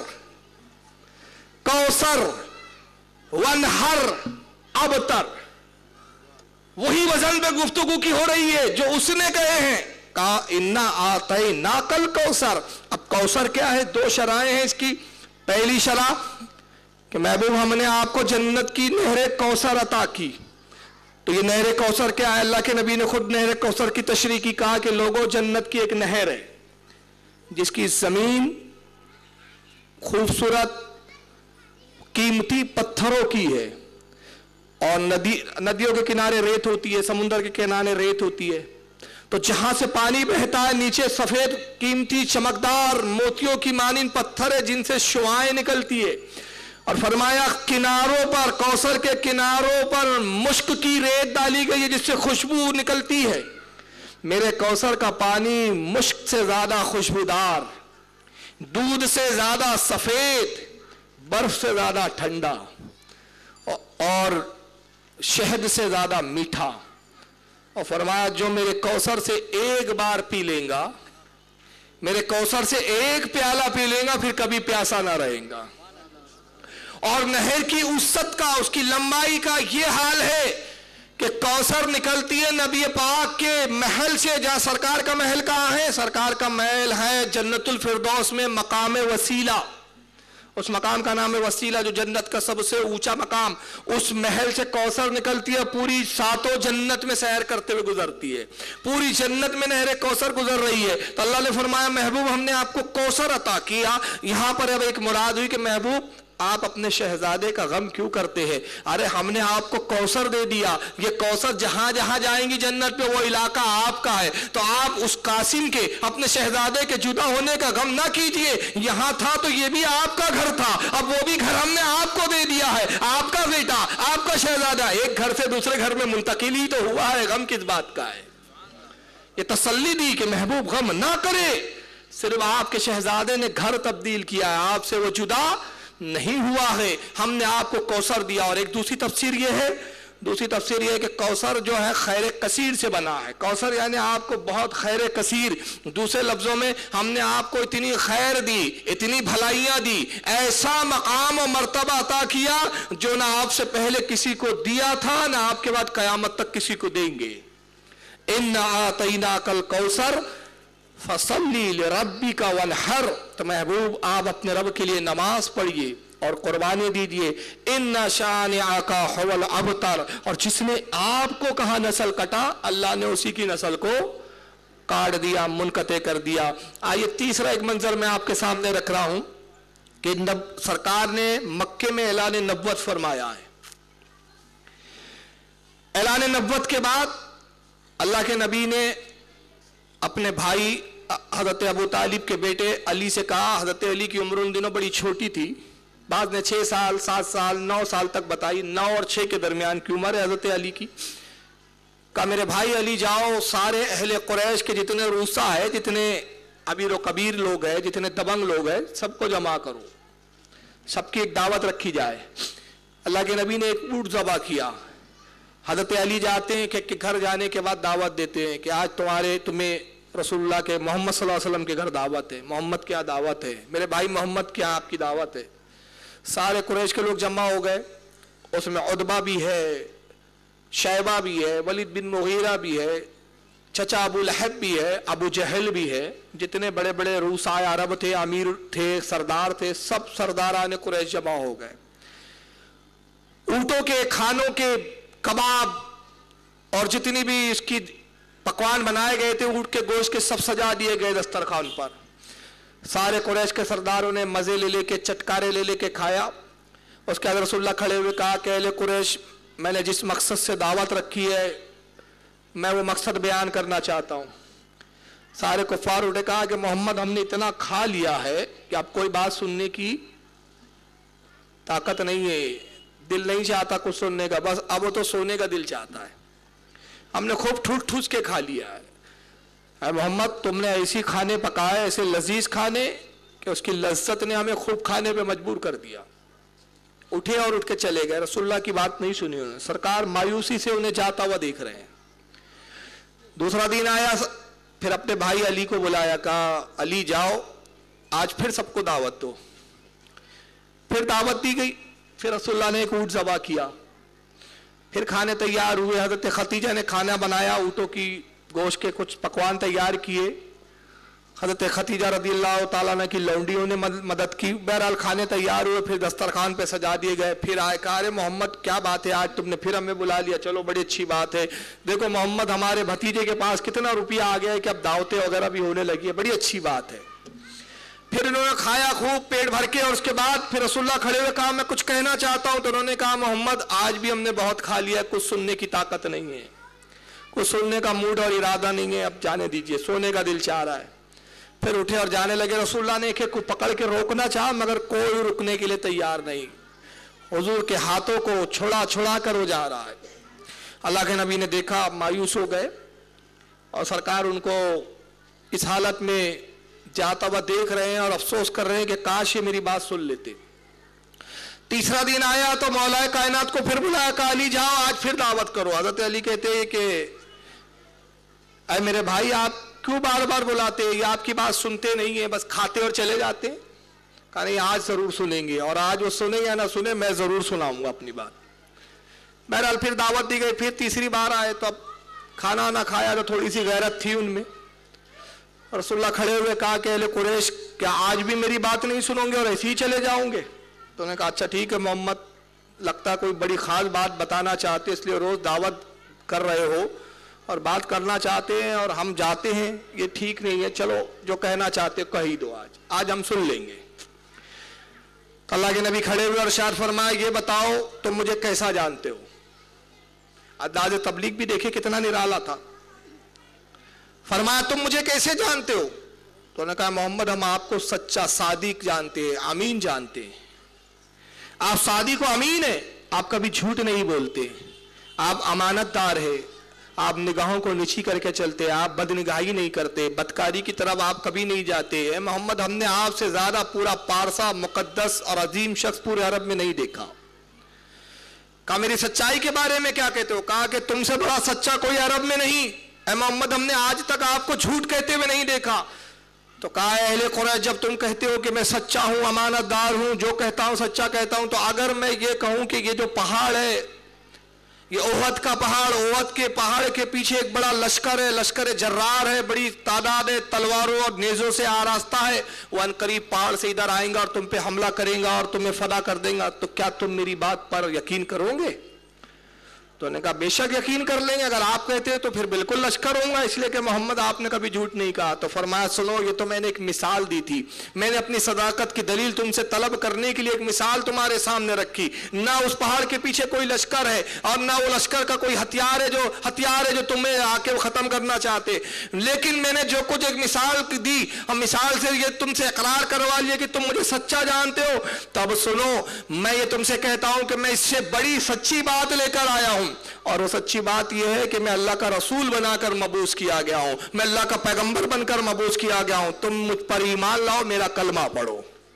कौसर वनहर अबतर। वही वजन पे गुफ्तगू की हो रही है जो उसने कहे हैं। कहा इन्ना आतैना कल कौसर। अब कौसर क्या है? 2 शराएं हैं इसकी। पहली शरा कि महबूब हमने आपको जन्नत की नहरे कौसर अता की। तो ये नहरे कौसर क्या है? अल्लाह के नबी ने खुद नहरे कौसर की तशरीह की, कहा कि लोगों जन्नत की एक नहर है जिसकी जमीन खूबसूरत कीमती पत्थरों की है, और नदियों के किनारे रेत होती है, समुद्र के किनारे रेत होती है। तो जहां से पानी बहता है नीचे सफेद कीमती चमकदार मोतियों की मानिन पत्थर है जिनसे शुआएं निकलती है। और फरमाया किनारों पर, कौसर के किनारों पर मुश्क की रेत डाली गई है जिससे खुशबू निकलती है। मेरे कौसर का पानी मुश्क से ज्यादा खुशबूदार, दूध से ज्यादा सफेद, बर्फ से ज्यादा ठंडा, और शहद से ज्यादा मीठा। और फरमाया जो मेरे कौसर से एक बार पी लेगा, मेरे कौसर से एक प्याला पी लेगा, फिर कभी प्यासा ना रहेगा। और नहर की उसत का, उसकी लंबाई का ये हाल है کہ کوثر نکلتی ہے نبی پاک کے محل سے. جہاں سرکار کا محل کہاں ہے؟ سرکار کا محل ہے جنت الفردوس میں مقام وسیلہ. اس مقام کا نام ہے وسیلہ، جو جنت کا سب سے اونچا مقام. اس محل سے کوثر نکلتی ہے، پوری ساتوں جنت میں سیر کرتے ہوئے گزرتی ہے. پوری جنت میں نہر کوثر گزر رہی ہے. تو اللہ نے فرمایا محبوب ہم نے آپ کو کوثر عطا کیا. یہاں پر اب ایک مراد ہوئی کہ محبوب آپ اپنے شہزادے کا غم کیوں کرتے ہیں؟ ارے ہم نے آپ کو کوثر دے دیا. یہ کوثر جہاں جہاں جائیں گی جنت پہ وہ علاقہ آپ کا ہے. تو آپ اس قاسم کے، اپنے شہزادے کے جدا ہونے کا غم نہ کیجئے. یہاں تھا تو یہ بھی آپ کا گھر تھا، اب وہ بھی گھر ہم نے آپ کو دے دیا ہے. آپ کا بیٹا، آپ کا شہزادہ ایک گھر سے دوسرے گھر میں منتقل ہی تو ہوا ہے. غم کس بات کا ہے؟ یہ تسلی دی کہ محبوب غم نہ کرے. صرف آپ کے شہزادے نے گھر تبدیل کیا ہے، آپ سے وہ جدا نہیں ہوا ہے. ہم نے آپ کو کوثر دیا. اور ایک دوسری تفسیر یہ ہے کہ کوثر جو ہے خیر کثیر سے بنا ہے. کوثر یعنی آپ کو بہت خیر کثیر. دوسرے لفظوں میں ہم نے آپ کو اتنی خیر دی، اتنی بھلائیاں دی، ایسا مقام و مرتبہ عطا کیا جو نہ آپ سے پہلے کسی کو دیا تھا، نہ آپ کے بعد قیامت تک کسی کو دیں گے. اِنَّا آتَيْنَاكَ الْكَوْثَرَ فَصَلِّ لِرَبِّكَ وَانْحَرْ. تو محبوب آپ اپنے رب کے لیے نماز پڑھیے اور قربانی دیجئے. اِنَّ شَانِعَكَ هُوَ الْأَبْتَرُ. اور جس نے آپ کو کہا نسل کٹا، اللہ نے اسی کی نسل کو کاٹ دیا، منقطع کر دیا. آئیے تیسرا ایک منظر میں آپ کے سامنے رکھ رہا ہوں کہ سرکار نے مکے میں اعلان نبوت فرمایا ہے. اعلان نبوت کے بعد اللہ کے نبی نے اپنے بھائی حضرت ابو طالب کے بیٹے علی سے کہا. حضرت علی کی عمر ان دنوں بڑی چھوٹی تھی، بعض نے 6 سال 7 سال 9 سال تک بتائی. 9 اور 6 کے درمیان کی عمر ہے حضرت علی کی. کہا میرے بھائی علی جاؤ، سارے اہل قریش کے جتنے روسا ہے، جتنے ابیر و کبیر لوگ ہیں، جتنے دبنگ لوگ ہیں، سب کو جمع کرو، سب کی ایک دعوت رکھی جائے. اللہ کے نبی نے ایک اونٹ ذبح کیا. حضرت علی جاتے ہیں کہ گھر جانے کے بعد دعوت دیتے ہیں کہ آج تمہیں رسول اللہ کے محمد صلی اللہ علیہ وسلم کے گھر دعوت ہے. محمد کیا دعوت ہے؟ میرے بھائی محمد کیا آپ کی دعوت ہے؟ سارے قریش کے لوگ جمع ہو گئے. اس میں عتبہ بھی ہے، شیبہ بھی ہے، ولید بن مغیرہ بھی ہے، چچا ابو لہب بھی ہے، ابو جہل بھی ہے. جتنے بڑے بڑے روسائے عرب تھے، امیر تھے، سردار تھے، سب سرداران قریش جمع ہو گئے. اونٹوں کے کھانوں کے کباب اور جتنی بھی اس کی پکوان بنائے گئے تھے، اونٹ کے گوشت کے سب سجا دیے گئے دسترخوان پر. سارے قریش کے سرداروں نے مزے لے کے چٹکارے لے کے کھایا. اس کے بعد رسول اللہ کھڑے ہوئے کہا کہ اہل قریش، میں نے جس مقصد سے دعوت رکھی ہے میں وہ مقصد بیان کرنا چاہتا ہوں. سارے کفار اٹھے، کہا کہ محمد ہم نے اتنا کھا لیا ہے کہ اب کوئی بات سننے کی طاقت نہیں ہے، دل نہیں چاہتا کچھ سننے کا، بس اب وہ تو سونے کا دل چاہتا ہے. ہم نے خوب ٹھوس کے کھا لیا ہے. اے محمد تم نے ایسی کھانے پکائے، ایسے لذیذ کھانے کہ اس کی لذت نے ہمیں خوب کھانے پہ مجبور کر دیا. اٹھے اور اٹھ کے چلے گئے. رسول اللہ کی بات نہیں سنی انہوں نے. سرکار مایوسی سے انہیں جاتا ہوا دیکھ رہے ہیں. دوسرا دن آیا، پھر اپنے بھائی علی کو بلایا، کہا علی جاؤ آج پھر سب کو دعوت دو. پھر دعوت دی گئی. پھر رسول اللہ نے ایک اونٹ ذبح کیا. پھر کھانے تیار ہوئے. حضرت خدیجہ نے کھانا بنایا، اونٹوں کی گوشت کے کچھ پکوان تیار کیے. حضرت خدیجہ رضی اللہ تعالیٰ عنہ کی لونڈیوں نے مدد کی. بہرحال کھانے تیار ہوئے، پھر دسترخوان پہ سجا دیے گئے. پھر آئے، کہا ارے محمد کیا بات ہے، آج تم نے پھر ہمیں بلا لیا، چلو بڑی اچھی بات ہے. دیکھو محمد ہمارے بھتیجے کے پاس کتنا روپیہ آ گیا ہے کہ اب دعوتیں وغیرہ بھی ہونے لگی ہے، بڑی اچھی بات ہے. پھر انہوں نے کھایا خوب پیٹ بھر کے، اور اس کے بعد پھر رسول اللہ کھڑے ہوئے، کہا میں کچھ کہنا چاہتا ہوں. تو انہوں نے کہا محمد آج بھی ہم نے بہت کھا لیا، کچھ سننے کی طاقت نہیں ہے، کچھ سننے کا موڈ اور ارادہ نہیں ہے، اب جانے دیجئے، سونے کا دل چاہ رہا ہے. پھر اٹھے اور جانے لگے. رسول اللہ نے ایک ایک کو پکڑ کے روکنا چاہا مگر کوئی رکنے کے لیے تیار نہیں. حضور کے ہاتھوں کو چھڑا کر وہ جا رہا ہے. اللہ کے نبی نے دیکھا، مایوس ہو گئے، اور سرکار ان کو اس حالت میں جاتا ہوا دیکھ رہے ہیں اور افسوس کر رہے ہیں کہ کاش یہ میری بات سن لیتے. تیسرا دن آیا تو مولا کائنات کو پھر بلایا، کہا علی جاؤ آج پھر دعوت کرو. حضرت علی کہتے ہیں کہ اے میرے بھائی آپ کیوں بار بار بلاتے ہیں، یہ آپ کی بات سنتے نہیں ہیں، بس کھاتے اور چلے جاتے ہیں. کہا نہیں آج ضرور سنیں گے، اور آج وہ سنیں یا نہ سنیں میں ضرور سناؤں گا اپنی بات. बहरहाल फिर दावत दी गई, फिर तीसरी बार आए तो अब खाना ना खाया तो थोड़ी सी गैरत थी उनमें। रसूलुल्लाह खड़े हुए कहा कि अहले कुरैश, क्या आज भी मेरी बात नहीं सुनोगे और ऐसे ही चले जाओगे? तो उन्होंने कहा अच्छा ठीक है मोहम्मद, लगता कोई बड़ी खास बात बताना चाहते इसलिए रोज दावत कर रहे हो और बात करना चाहते हैं और हम जाते हैं, ये ठीक नहीं है, चलो जो कहना चाहते कह ही दो, आज हम सुन लेंगे। तो अल्लाह के नबी खड़े हुए और इरशाद फरमाया, ये बताओ तुम मुझे कैसा जानते हो? अंदाज़ तबलीग भी देखे कितना निराला था। फरमाया तुम मुझे कैसे जानते हो? तो उन्होंने कहा मोहम्मद हम आपको सच्चा सादिक जानते हैं, अमीन जानते हैं। आप सादिक व अमीन है, आप कभी झूठ नहीं बोलते, आप अमानतदार है, आप निगाहों को नीची करके चलते, आप बदनिगाही नहीं करते, बदकारी की तरफ आप कभी नहीं जाते। मोहम्मद हमने आपसे ज्यादा पूरा पारसा मुकद्दस और अजीम शख्स पूरे अरब में नहीं देखा। कहा मेरी सच्चाई के बारे में क्या कहते हो? कहा कि तुमसे बड़ा सच्चा कोई अरब में नहीं। ऐ मोहम्मद हमने आज तक आपको झूठ कहते हुए नहीं देखा। तो कहा अहले कुरैश जब तुम कहते हो कि मैं सच्चा हूं, अमानतदार हूं, जो कहता हूं सच्चा कहता हूं, तो अगर मैं ये कहूं कि ये जो पहाड़ है, ये ओहद का पहाड़, ओहद के पहाड़ के पीछे एक बड़ा लश्कर है, लश्कर जर्रार है, बड़ी तादाद है, तलवारों और नेजों से आरास्ता है, वो अनकरीब पहाड़ से इधर आएगा और तुम पे हमला करेगा और तुम्हें फदा कर देगा, तो क्या तुम मेरी बात पर यकीन करोगे? तो उन्होंने कहा बेशक यकीन कर लेंगे, अगर आप कहते हैं तो फिर बिल्कुल लश्कर होगा, इसलिए कि मोहम्मद आपने कभी झूठ नहीं कहा। तो फरमाया सुनो, ये तो मैंने एक मिसाल दी थी, मैंने अपनी सदाकत की दलील तुमसे तलब करने के लिए एक मिसाल तुम्हारे सामने रखी। ना उस पहाड़ के पीछे कोई लश्कर है और ना वो लश्कर का कोई हथियार है जो तुम्हें आके खत्म करना चाहते, लेकिन मैंने जो कुछ एक मिसाल दी, हम मिसाल से ये तुमसे इकरार करवा लिया कि तुम मुझे सच्चा जानते हो। तब सुनो, मैं ये तुमसे कहता हूं कि मैं इससे बड़ी सच्ची बात लेकर आया हूं, और वो सच्ची बात यह है कि मैं अल्लाह का रसूल बनाकर मबूस किया गया हूं, मैं अल्लाह का पैगंबर बनकर मबूस किया गया हूं, तुम मुझ पर ईमान लाओ, मेरा कलमा पढ़ो।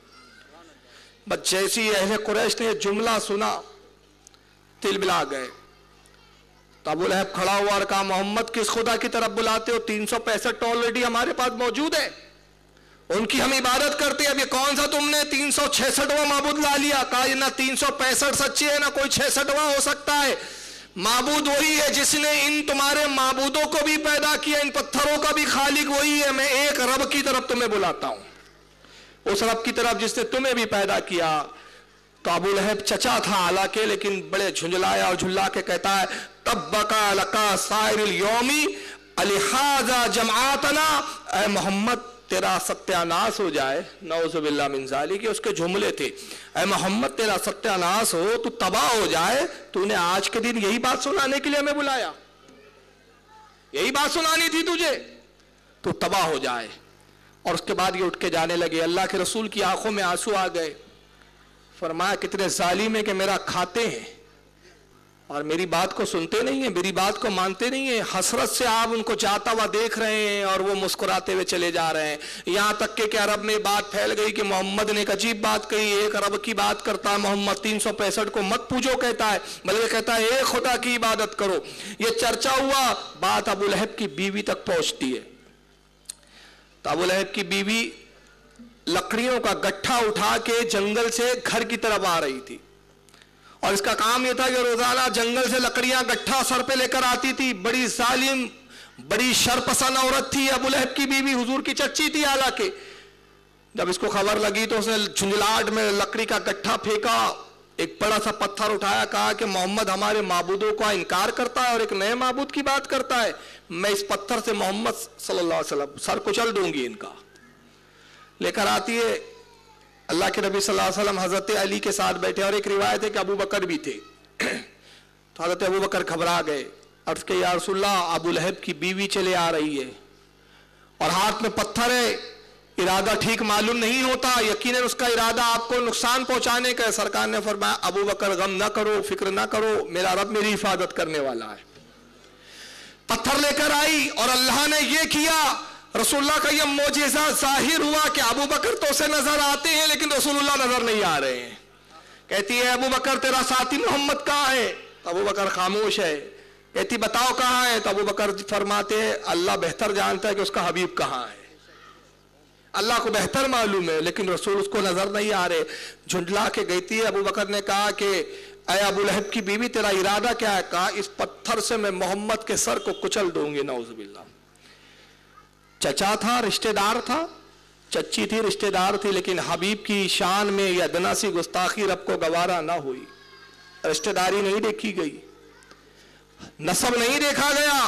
बस जैसी अहले कुरैश ने जुमला सुना तिलबिला गए। तो अबू लहब खड़ा हुआ और कहा मोहम्मद किस खुदा की तरफ बुलाते हो? 365 ऑलरेडी हमारे पास मौजूद है, उनकी हम इबादत करते हैं, अब ये कौन सा तुमने 366वां माबूद ला लिया? कहा ना 365 सच्चे है ना कोई 66वां हो सकता है, माबूद वही है जिसने इन तुम्हारे माबूदों को भी पैदा किया, इन पत्थरों का भी खालिक वही है। मैं एक रब की तरफ तुम्हें बुलाता हूं, उस रब की तरफ जिसने तुम्हें भी पैदा किया। तो अबू लहब चचा था हालांकि, लेकिन बड़े झुंझलाया और झुल्ला के कहता है तब्बका लका साइरिल यौमी अलिहाजा जमातना, ऐ मोहम्मद तेरा सत्यानाश हो जाए, नौजुबिल्लाह मिन ज़ालिक, कि उसके जुमले थे, ऐ मोहम्मद तेरा सत्यानाश हो, तू तबाह हो जाए, तूने आज के दिन यही बात सुनाने के लिए हमें बुलाया, यही बात सुनानी थी तुझे, तू तबाह हो जाए। और उसके बाद ये उठ के जाने लगे। अल्लाह के रसूल की आंखों में आंसू आ गए। फरमाया कितने जालिम है कि मेरा खाते हैं और मेरी बात को सुनते नहीं है, मेरी बात को मानते नहीं है। हसरत से आप उनको जाता हुआ देख रहे हैं और वो मुस्कुराते हुए चले जा रहे हैं। यहां तक कि अरब में बात फैल गई कि मोहम्मद ने एक अजीब बात कही, एक अरब की बात करता है मोहम्मद, 365 को मत पूजो कहता है, बल्कि कहता है एक खुदा की इबादत करो। ये चर्चा हुआ, बात अबू लहब की बीवी तक पहुंचती है। तो अबू लहब की बीवी लकड़ियों का गट्ठा उठा के जंगल से घर की तरफ आ रही थी, और इसका काम यह था कि रोजाना जंगल से लकड़ियां गट्ठा सर पे लेकर आती थी। बड़ी जालिम, बड़ी शरपसंद औरत थी अबू लहब की बीवी, हुजूर की चच्ची थी हालांकि। जब इसको खबर लगी तो उसने झुंझलाहट में लकड़ी का गट्ठा फेंका, एक बड़ा सा पत्थर उठाया, कहा कि मोहम्मद हमारे माबूदों का इनकार करता है और एक नए माबूद की बात करता है, मैं इस पत्थर से मोहम्मद सल्लल्लाहु अलैहि वसल्लम सर कुचल दूंगी इनका। लेकर आती है, अल्लाह के नबी सल्लल्लाहु अलैहि वसल्लम हजरत अली के साथ बैठे, और एक रिवायत है कि अबू बकर भी थे। तो हजरत अबू बकर घबरा गए और उसके या रसूलल्लाह अबू लहब की बीवी चले आ रही है और हाथ में पत्थर है, इरादा ठीक मालूम नहीं होता, यकीनन उसका इरादा आपको नुकसान पहुंचाने का है। सरकार ने फरमाया अबू बकर गम ना करो, फिक्र ना करो, मेरा रब मेरी हिफाजत करने वाला है। पत्थर लेकर आई और अल्लाह ने यह किया, रसूलुल्लाह का यह मोजेज़ा जाहिर हुआ कि अबू बकर तो उसे नजर आते हैं लेकिन रसूलुल्लाह नजर नहीं आ रहे हैं। कहती है अबू बकर तेरा साथी मोहम्मद कहाँ है? तो अबू बकर खामोश है। कहती बताओ कहाँ है? तो अबू बकर फरमाते हैं अल्लाह बेहतर जानता है कि उसका हबीब कहाँ है, अल्लाह को बेहतर मालूम है, लेकिन रसूल उसको नजर नहीं आ रहे। झुंझला के गई थी। अबू बकर ने कहा कि اے ابو لہب کی بیوی تیرا ارادہ کیا ہے؟ کہا اس پتھر سے میں محمد کے سر کو کچل دوں گی، نعوذ باللہ۔ چچا تھا، رشتہ دار تھا، چچی تھی، رشتہ دار تھی، لیکن حبیب کی شان میں یہ ادنا سی گستاخی رب کو گوارا نہ ہوئی۔ رشتہ داری نہیں دیکھی گئی، نسب نہیں دیکھا گیا۔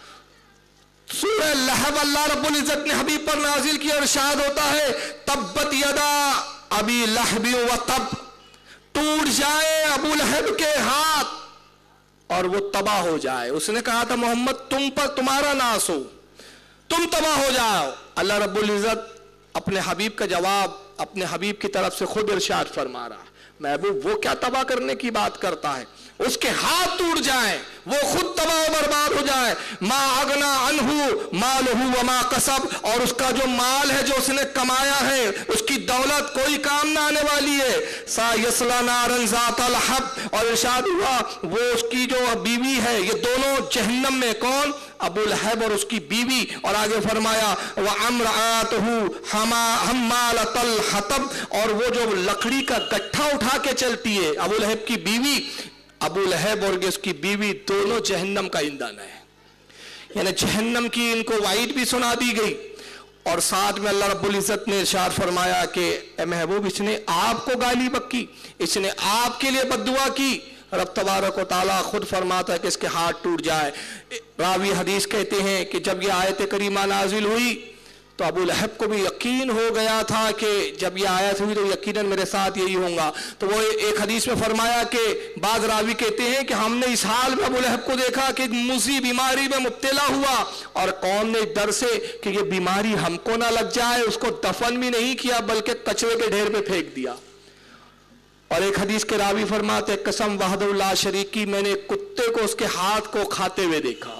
سورہ لہب اللہ رب العزت نے حبیب پر نازل کیا، ارشاد ہوتا ہے تبت یدا ابی لہب و تب، ٹوٹ جائے ابو لہب کے ہاتھ اور وہ تباہ ہو جائے۔ اس نے کہا تھا محمد تم پر تمہارا ناس ہو، تم تباہ ہو جاؤ۔ اللہ رب العزت اپنے حبیب کا جواب اپنے حبیب کی طرف سے خود ارشاد فرما رہا، محبوب وہ کیا تباہ کرنے کی بات کرتا ہے، اس کے ہاتھ ٹوٹ جائیں، وہ خود تباہ و برباد ہو جائے۔ ما اغنا عنہ مالہ وما کسب، اور اس کا جو مال ہے جو اس نے کمایا ہے، اس کی دولت کوئی کام نہ آنے والی ہے۔ سایصلی نارا ذات لہب، اور ارشاد ہوا وہ اس کی جو بیوی ہے، یہ دونوں جہنم میں، کون؟ ابو لہب اور اس کی بیوی۔ اور آگے فرمایا وَامْرَأَتُهُ حَمَّالَةَ الْحَطَبِ، اور وہ جو لکڑی کا گٹھا اٹھا کے چلتی ہے، ابو لہب کی بیوی۔ ابو لہب اور اس کی بیوی دونوں جہنم کا ایندھن ہے، یعنی جہنم کی ان کو وعید بھی سنا دی گئی۔ اور ساتھ میں اللہ رب العزت نے ارشاد فرمایا کہ اے محبوب اس نے آپ کو گالی بکی، اس نے آپ کے لیے بد دعا کی۔ رب تبارک و تعالیٰ خود فرماتا ہے کہ اس کے ہاتھ ٹوٹ جائے۔ راوی حدیث کہتے ہیں کہ جب یہ آیت کریمہ نازل ہوئی تو ابو لہب کو بھی یقین ہو گیا تھا کہ جب یہ آیت ہوئی تو یقیناً میرے ساتھ یہی ہوگا۔ تو وہ ایک حدیث میں فرمایا کہ بعض راوی کہتے ہیں کہ ہم نے اس حال میں ابو لہب کو دیکھا کہ موذی بیماری میں مبتلا ہوا، اور قوم نے ڈر سے کہ یہ بیماری ہم کو نہ لگ جائے اس کو دفن بھی نہیں کیا بلکہ کچرے کے ڈھیر پہ پھینک دیا۔ اور ایک حدیث کے راوی فرماتے قسم وحدہ لا شریک کی، میں نے کتے کو اس کے ہاتھ کو کھاتے ہوئے دیکھا۔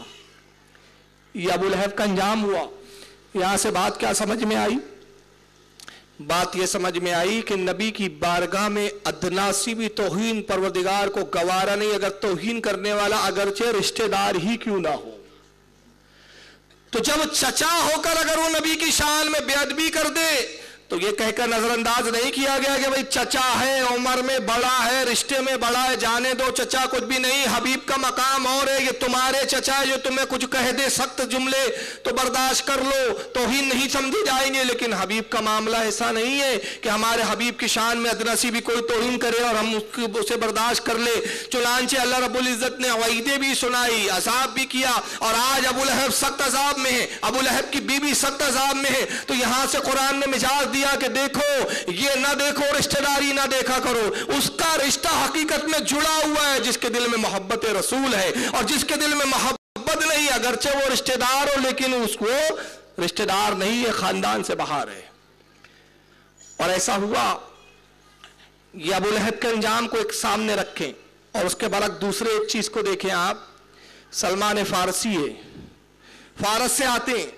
یہ ابو لہب کا انجام ہوا۔ یہاں سے بات کیا سمجھ میں آئی؟ بات یہ سمجھ میں آئی کہ نبی کی بارگاہ میں ادنا سی بھی توہین پروردگار کو گوارا نہیں، اگر توہین کرنے والا اگرچہ رشتہ دار ہی کیوں نہ ہو۔ تو جب چچا ہو کر اگر وہ نبی کی شان میں بے ادبی کر دے تو یہ کہہ کر نظر انداز نہیں کیا گیا کہ بھئی چچا ہے، عمر میں بڑا ہے، رشتے میں بڑا ہے، جانے دو چچا کچھ بھی نہیں۔ حبیب کا مقام اور ہے، یہ تمہارے چچا ہے جو تمہیں کچھ کہہ دے سخت جملے تو برداشت کر لو، توہین نہیں سمجھی جائیں گے۔ لیکن حبیب کا معاملہ ایسا نہیں ہے کہ ہمارے حبیب کی شان میں ادنا سی بھی کوئی توہین کرے اور ہم اسے برداشت کر لے۔ چنانچہ اللہ رب العزت نے وعیدیں بھی سنائی، عذاب بھی کیا، اور آج ابو لہب سخت عذاب میں ہے، ابو لہب کی بیوی سخت عذاب میں ہے۔ تو یہاں سے قرآن نے مجاز دیا کہ دیکھو یہ نہ دیکھو رشتہ داری نہ دیکھا کرو، اس کا رشتہ حقیقت میں جڑا ہوا ہے جس کے دل میں محبت رسول ہے، اور جس کے دل میں محبت نہیں اگرچہ وہ رشتہ دار ہو لیکن اس کو رشتہ دار نہیں ہے، خاندان سے باہر ہے۔ اور ایسا ہوا، یہ ابو لہب کے انجام کو ایک سامنے رکھیں اور اس کے برعکس دوسرے ایک چیز کو دیکھیں آپ۔ سلمان فارسی ہے، فارس سے آتے ہیں،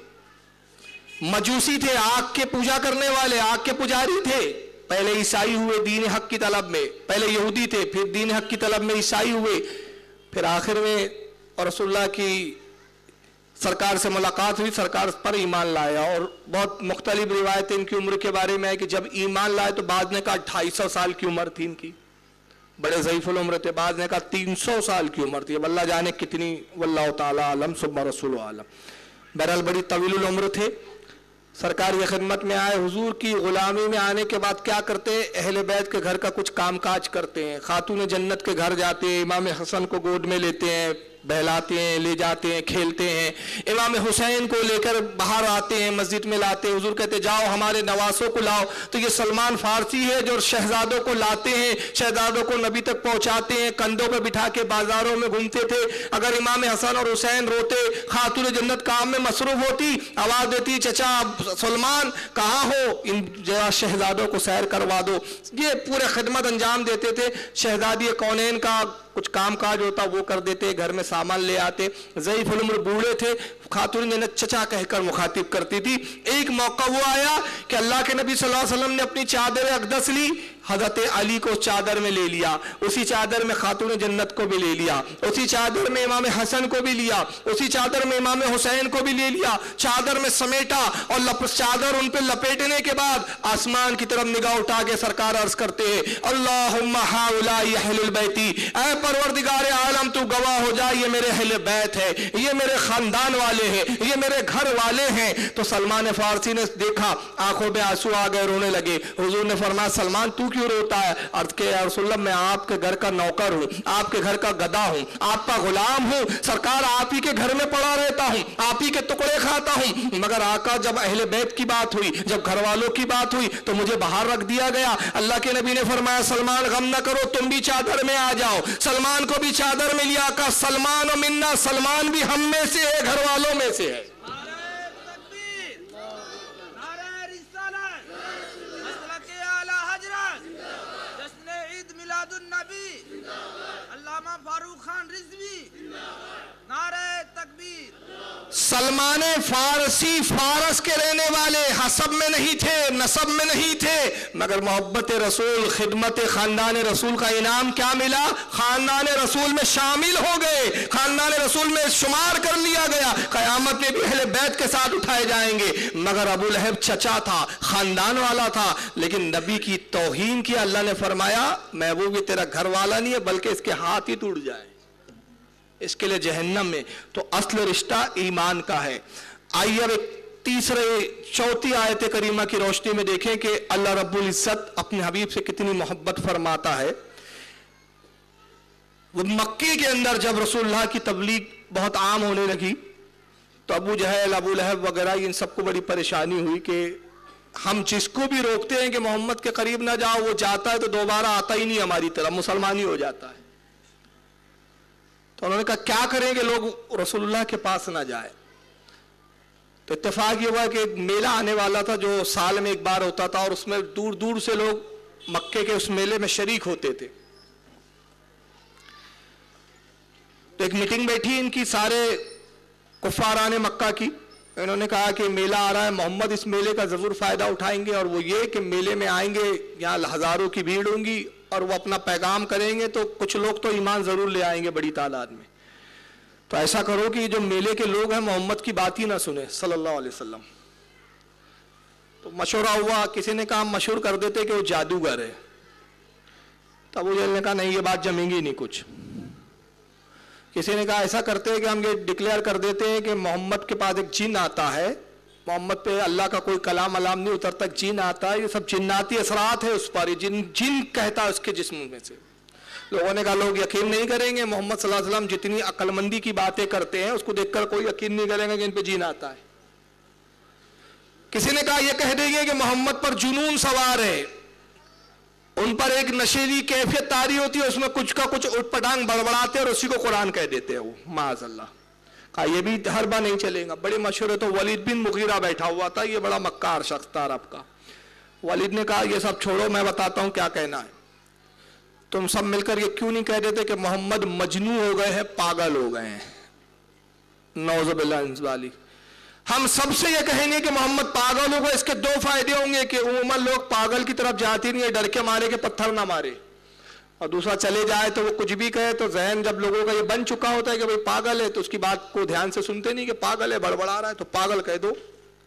مجوسی تھے، آگ کے پوجا کرنے والے، آگ کے پجاری تھے۔ پہلے عیسائی ہوئے دین حق کی طلب میں، پہلے یہودی تھے، پھر دین حق کی طلب میں عیسائی ہوئے، پھر آخر میں اور رسول اللہ کی سرکار سے ملاقات ہوئی، سرکار پر ایمان لایا۔ اور بہت مختلف روایتیں ان کی عمر کے بارے میں ہے کہ جب ایمان لائے تو بعض نے کہا 250 سال کی عمر تھی ان کی، بڑے ضعیف العمر تھے، بعض نے کہا 300 سال کی عمر تھی، اب اللہ جانے کتنی، واللہ تعالی عالم ثم رسول عالم۔ بہرحال بڑی طویل العمر تھے، سرکار کی خدمت میں آئے۔ حضور کی غلامی میں آنے کے بعد کیا کرتے ہیں؟ اہل بیت کے گھر کا کچھ کام کاج کرتے ہیں، خاتون جنت کے گھر جاتے ہیں، امام حسن کو گود میں لیتے ہیں، بہلاتے ہیں، لے جاتے ہیں، کھیلتے ہیں، امام حسین کو لے کر باہر آتے ہیں، مسجد میں لاتے ہیں، حضور کہتے جاؤ ہمارے نواسوں کو لاؤ۔ تو یہ سلمان فارسی ہے جو شہزادوں کو لاتے ہیں، شہزادوں کو نبی تک پہنچاتے ہیں، کندھوں پہ بٹھا کے بازاروں میں گھومتے تھے۔ اگر امام حسن اور حسین روتے، خاتون جنت کام میں مصروف ہوتی، آواز دیتی چچا سلمان کہاں ہو، ان شہزادوں کو سیر کروا دو۔ یہ پورے خدمت انجام دیتے تھے۔ شہزادی کونین کا کچھ کام کاج ہوتا وہ کر دیتے، گھر میں سامان لے آتے۔ ضعیف العمر بوڑھے تھے، खातून जन्नत चचा कहकर मुखातिब करती थी। एक मौका वो आया कि अल्लाह के नबी सल्लल्लाहु अलैहि वसल्लम ने अपनी चादर अक़दस ली, हज़रत अली को चादर में ले लिया, उसी चादर में खातून जन्नत को भी ले लिया, उसी चादर में इमाम हसन को भी लिया, उसी चादर में इमाम हुसैन को भी ले लिया, चादर में समेटा और चादर उन पे लपेटने के बाद आसमान की तरफ निगाह उठा के सरकार अर्ज करते हैं, अल्लाहुम्मा हाउलाई अहलुल बैती, ऐ परवरदिगार आलम तू गवाह हो जा, ये मेरे अहले बैत है, ये मेरे खानदान वाले हैं, ये मेरे घर वाले हैं। तो सलमान फारसी ने देखा, आंखों में आंसू आ गए, रोने लगे। हुजूर ने फरमाया, सलमान तू क्यों रोता है? अर्ज के या रसूलल्लाह, मैं आपके घर का नौकर हूँ, आपके घर का गधा हूँ, आपका गुलाम हूँ, सरकार आप ही के घर में पड़ा रहता हूँ, आप ही के टुकड़े खाता हूँ, मगर आका जब अहले बैत की बात हुई, जब घर वालों की बात हुई तो मुझे बाहर रख दिया गया। अल्लाह के नबी ने फरमाया, सलमान गम न करो, तुम भी चादर में आ जाओ। सलमान को भी चादर में लिया, का सलमान और मिन्ना, सलमान भी हम में से है, घर वालों में से है। सलमान फारसी फारस के रहने वाले, हसब में नहीं थे, नसब में नहीं थे, मगर मोहब्बत रसूल, खिदमत खानदान रसूल का इनाम क्या मिला? खानदान रसूल में शामिल हो गए, खानदान रसूल में शुमार कर लिया गया। क़यामत में भी अहले बैत के साथ उठाए जाएंगे। मगर अबू लहब चचा था, खानदान वाला था, लेकिन नबी की तौहीन किया। अल्लाह ने फरमाया, महबूब ये तेरा घर वाला नहीं है, बल्कि इसके हाथ ही टूट जाए, इसके लिए जहन्नम में। तो असल रिश्ता ईमान का है। आइए अब एक चौथी आयत करीमा की रोशनी में देखें कि अल्लाह रब्बुल इज्जत अपने हबीब से कितनी मोहब्बत फरमाता है। वो मक्के के अंदर जब रसूलुल्लाह की तबलीग बहुत आम होने लगी तो अबू जहल, अबू लहब वगैरह इन सबको बड़ी परेशानी हुई कि हम जिसको भी रोकते हैं कि मोहम्मद के करीब ना जाओ, वो जाता है तो दोबारा आता ही नहीं हमारी तरफ, मुसलमान ही हो जाता है। तो उन्होंने कहा क्या करें कि लोग रसूलुल्लाह के पास ना जाए। तो इत्तेफाक ये हुआ कि एक मेला आने वाला था जो साल में एक बार होता था और उसमें दूर दूर से लोग मक्के के उस मेले में शरीक होते थे। तो एक मीटिंग बैठी इनकी सारे कुफाराने मक्का की। इन्होंने कहा कि मेला आ रहा है, मोहम्मद इस मेले का जरूर फायदा उठाएंगे, और वो ये कि मेले में आएंगे, यहाँ हजारों की भीड़ होंगी और वो अपना पैगाम करेंगे तो कुछ लोग तो ईमान जरूर ले आएंगे बड़ी तादाद में। तो ऐसा करो कि जो मेले के लोग हैं मोहम्मद की बात ही ना सुने सल्लल्लाहु अलैहि वसल्लम। तो मशवरा हुआ, किसी ने कहा मशहूर कर देते कि वो जादूगर है। तब वो ने कहा नहीं, ये बात जमेंगी नहीं कुछ। किसी ने कहा ऐसा करते हैं कि हम ये डिक्लेयर कर देते हैं कि मोहम्मद के पास एक जिन आता है, मोहम्मद पे अल्लाह का कोई कलाम अलाम नहीं उतरता, जिन आता है, ये सब जिन्नाती असरात है उस पर, जिन कहता है उसके जिस्म में से। लोगों ने कहा लोग यकीन नहीं करेंगे, मोहम्मद सल्लल्लाहु अलैहि वसल्लम जितनी अक्लमंदी की बातें करते हैं उसको देखकर कोई यकीन नहीं करेंगे कि इन पे जिन आता है। किसी ने कहा यह कह देंगे कि मोहम्मद पर जुनून सवार है, उन पर एक नशेली कैफियत तारी होती है, उसमें कुछ का कुछ उठपटांग बड़बड़ाते और उसी को कुरान कह देते हैं वो, माअज़ल्लाह। कहा यह भी हर बार नहीं चलेगा। बड़ी मशहूर है। तो वलीद बिन मुगीरा बैठा हुआ था, ये बड़ा मक्कार शख्स था अरब का। वलीद ने कहा ये सब छोड़ो, मैं बताता हूं क्या कहना है। तुम सब मिलकर ये क्यों नहीं कह देते कि मोहम्मद मजनू हो गए हैं, पागल हो गए हैं, नौज़ुबिल्लाह। हम सबसे ये कहेंगे कि मोहम्मद पागल हो गए, इसके दो फायदे होंगे कि उमूमन लोग पागल की तरफ जाते नहीं है, डर के मारे के पत्थर ना मारे, और दूसरा चले जाए तो वो कुछ भी कहे तो जहन जब लोगों का ये बन चुका होता है कि भाई पागल है तो उसकी बात को ध्यान से सुनते नहीं कि पागल है, बड़बड़ा रहा है तो पागल कह दो।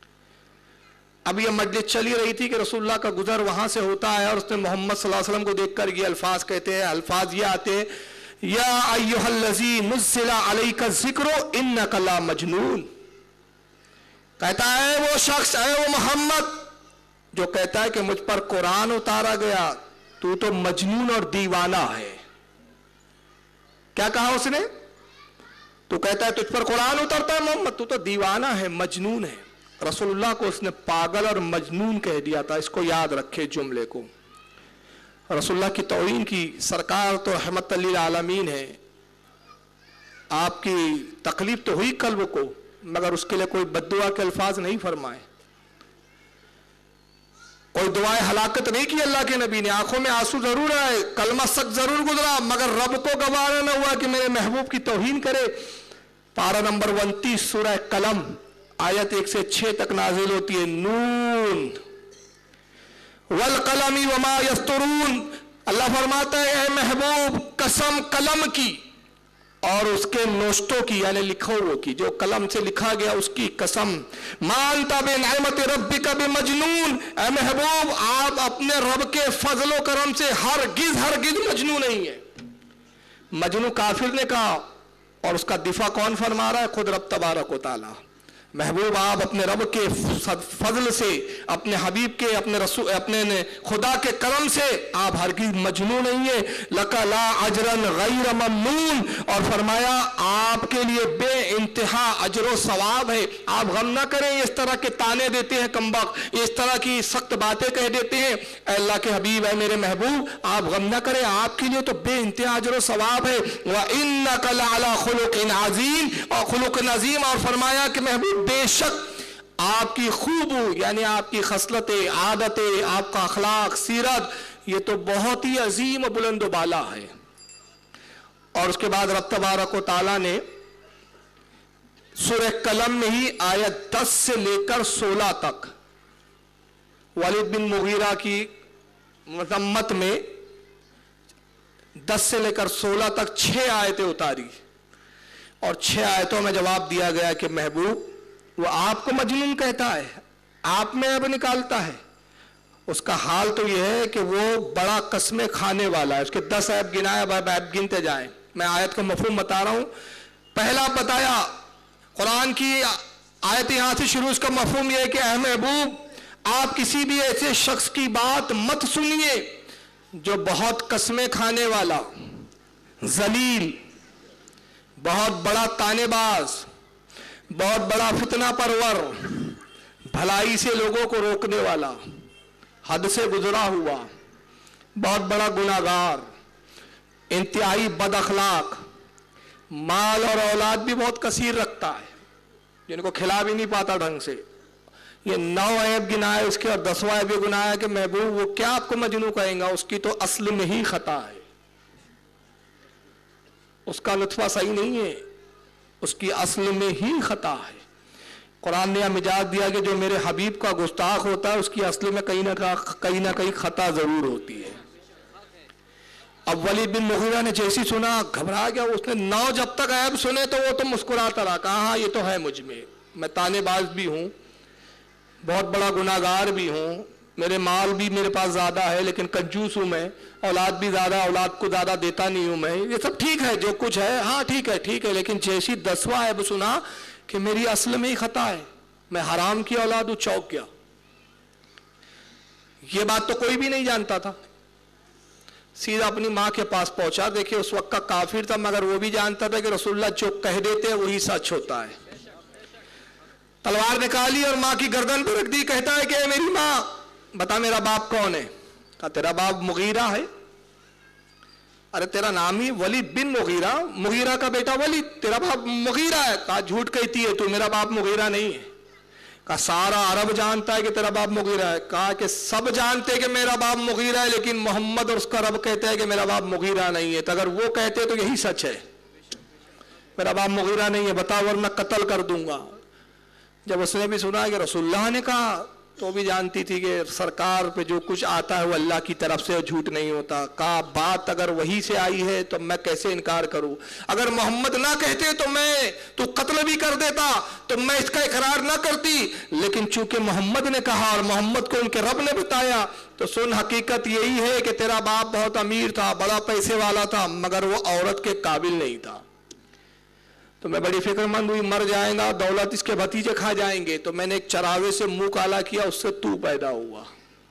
अब ये मजलिस चली रही थी कि रसूलुल्लाह का गुजर वहां से होता है और उसने मोहम्मद सल्लल्लाहु अलैहि वसल्लम को देखकर ये अल्फाज कहते हैं। अल्फाज ये आते हैं, या अय्युहल्लज़ी नुज़्ज़िला अलैका ज़िक्रु इन्नका ला मजनून। कहता है वो शख्स, है वो मोहम्मद जो कहता है कि मुझ पर कुरान उतारा गया, तू तो मजनून और दीवाना है। क्या कहा उसने? तू कहता है तुझ पर कुरान उतरता है मोहम्मद, तू तो दीवाना है, मजनून है। रसूलुल्लाह को उसने पागल और मजनून कह दिया था। इसको याद रखे जुमले को। रसूलुल्लाह की तौहीन की। सरकार तो रहमत लिल आलमीन है, आपकी तकलीफ तो हुई कल्ब को, मगर उसके लिए कोई बद्दुआ के अल्फाज नहीं फरमाए, कोई दुआए हलाकत नहीं की अल्लाह के नबी ने। आंखों में आंसू जरूर आए, कलमा सख्त जरूर गुजरा, मगर रब को गवारा न हुआ कि मेरे महबूब की तौहीन करे। पारा नंबर 29 सूरह कलम आयत 1 से 6 तक नाजिल होती है। नून वल कलमी वमा यस्तरून, अल्लाह फरमाता है ए महबूब कसम कलम की और उसके नोश्तों की, यानी लिखो वो की, जो कलम से लिखा गया उसकी कसम। मानता बे नेमत रब्बिका बे मजनून, ए महबूब आप अपने रब के फजलो करम से हरगिज मजनू नहीं है। मजनू काफिर ने कहा, और उसका दिफा कौन फरमा रहा है? खुद रब तबारक व तआला। महबूब आप अपने रब के फजल से, अपने हबीब के, अपने रसूल, अपने खुदा के करम से आप हरगिज मजनू नहीं है। लका ला अजरन गैर ममनून, और फरमाया आपके लिए बे इंतहा अजर सवाब है। आप गम ना करें, इस तरह के ताने देते हैं कमबख्त, इस तरह की सख्त बातें कह देते हैं। अल्लाह के हबीब है मेरे महबूब, आप गम ना करें, आपके लिए तो बे इंतहा अजर सवाब है। व इन्नका लअला खुलुकिन अज़ीम, और खुलुकिन अज़ीम, और फरमाया कि महबूब बेशक आपकी खूबू यानी आपकी खसलतें, आदतें, आपका अखलाक, सीरत, ये तो बहुत ही अजीम और बुलंद बाला है। और उसके बाद रब तबारक व तआला ने सूरह कलम में ही आयत 10 से लेकर 16 तक वलीद बिन मुगीरा की मजम्मत में 10 से लेकर 16 तक 6 आयतें उतारी, और 6 आयतों में जवाब दिया गया कि महबूब वो आपको मजनून कहता है, आप में ऐब निकालता है। उसका हाल तो यह है कि वो बड़ा कस्में खाने वाला है। उसके 10 ऐब गिनाए, अब ऐब गिनते जाएं। मैं आयत का मफहूम बता रहा हूं। पहला बताया कुरान की आयत यहां से शुरू, उसका मफहूम यह है कि ऐ महबूब आप किसी भी ऐसे शख्स की बात मत सुनिए जो बहुत कस्में खाने वाला, जलील, बहुत बड़ा तानेबाज, बहुत बड़ा फितना परवर, भलाई से लोगों को रोकने वाला, हद से गुजरा हुआ, बहुत बड़ा गुनाहगार, इंतहाई बद अखलाक, माल और औलाद भी बहुत कसीर रखता है, जिनको खिला भी नहीं पाता ढंग से। ये 9 ऐब गिनाए उसके, और 10वां ऐब गिनाया कि महबूब वो क्या आपको मजनू कहेगा, उसकी तो असल में ही खता है, उसका लुत्फा सही नहीं है, उसकी असल में ही खता है। कुरान ने मिजाज दिया कि जो मेरे हबीब का गुस्ताख होता है उसकी असल में कहीं ना कहीं खता जरूर होती है। अब वलीद बिन मुगीरा ने जैसी सुना घबरा गया। उसने 9 जब तक ऐब सुने तो वो तो मुस्कुराता रहा, कहा हाँ ये तो है मुझ में, मैं तानेबाज भी हूँ, बहुत बड़ा गुनाहगार भी हूँ, मेरे माल भी मेरे पास ज्यादा है लेकिन कंजूस हूं मैं, औलाद भी ज्यादा, औलाद को ज्यादा देता नहीं हूं मैं, ये सब ठीक है जो कुछ है, हाँ ठीक है, लेकिन जैसी 10वां ऐब सुना कि मेरी असल में ही खता है, मैं हराम की औलाद हूं, चौंक गया। ये बात तो कोई भी नहीं जानता था। सीधा अपनी माँ के पास पहुंचा। देखिए उस वक्त का काफिर था मगर वो भी जानता था कि रसूलुल्लाह जो कह देते हैं वही सच होता है। तलवार निकाली और माँ की गर्दन पर रख दी। कहता है कि मेरी माँ बता मेरा बाप कौन है? कहा तेरा बाप मुगीरा है। अरे तेरा नाम ही वलीद बिन मुगीरा, मुगीरा का बेटा वलीद, तेरा बाप मुगीरा है। कहा झूठ कहती है तू, मेरा बाप मुगीरा नहीं है। कहा सारा अरब जानता है कि तेरा बाप मुगीरा है। कहा कि सब जानते हैं कि मेरा बाप मुगीरा है, लेकिन मोहम्मद और उसका रब कहते हैं कि मेरा बाप मुगीरा नहीं है। तो अगर वो कहते तो यही सच है, मेरा बाप मुगीरा नहीं है, बता वरना कत्ल कर दूंगा। जब उसने भी सुना कि रसूलुल्लाह ने कहा तो भी जानती थी कि सरकार पे जो कुछ आता है वो अल्लाह की तरफ से, झूठ नहीं होता। कहा बात अगर वही से आई है तो मैं कैसे इनकार करूं? अगर मोहम्मद ना कहते तो मैं तो कत्ल भी कर देता, तो मैं इसका इकरार ना करती, लेकिन चूंकि मोहम्मद ने कहा और मोहम्मद को उनके रब ने बताया तो सुन, हकीकत यही है कि तेरा बाप बहुत अमीर था, बड़ा पैसे वाला था, मगर वो औरत के काबिल नहीं था। तो मैं बड़ी फिक्रमंद हुई, मर जाएगा, दौलत इसके भतीजे खा जाएंगे, तो मैंने एक चरावे से मुंह काला किया, उससे तू पैदा हुआ।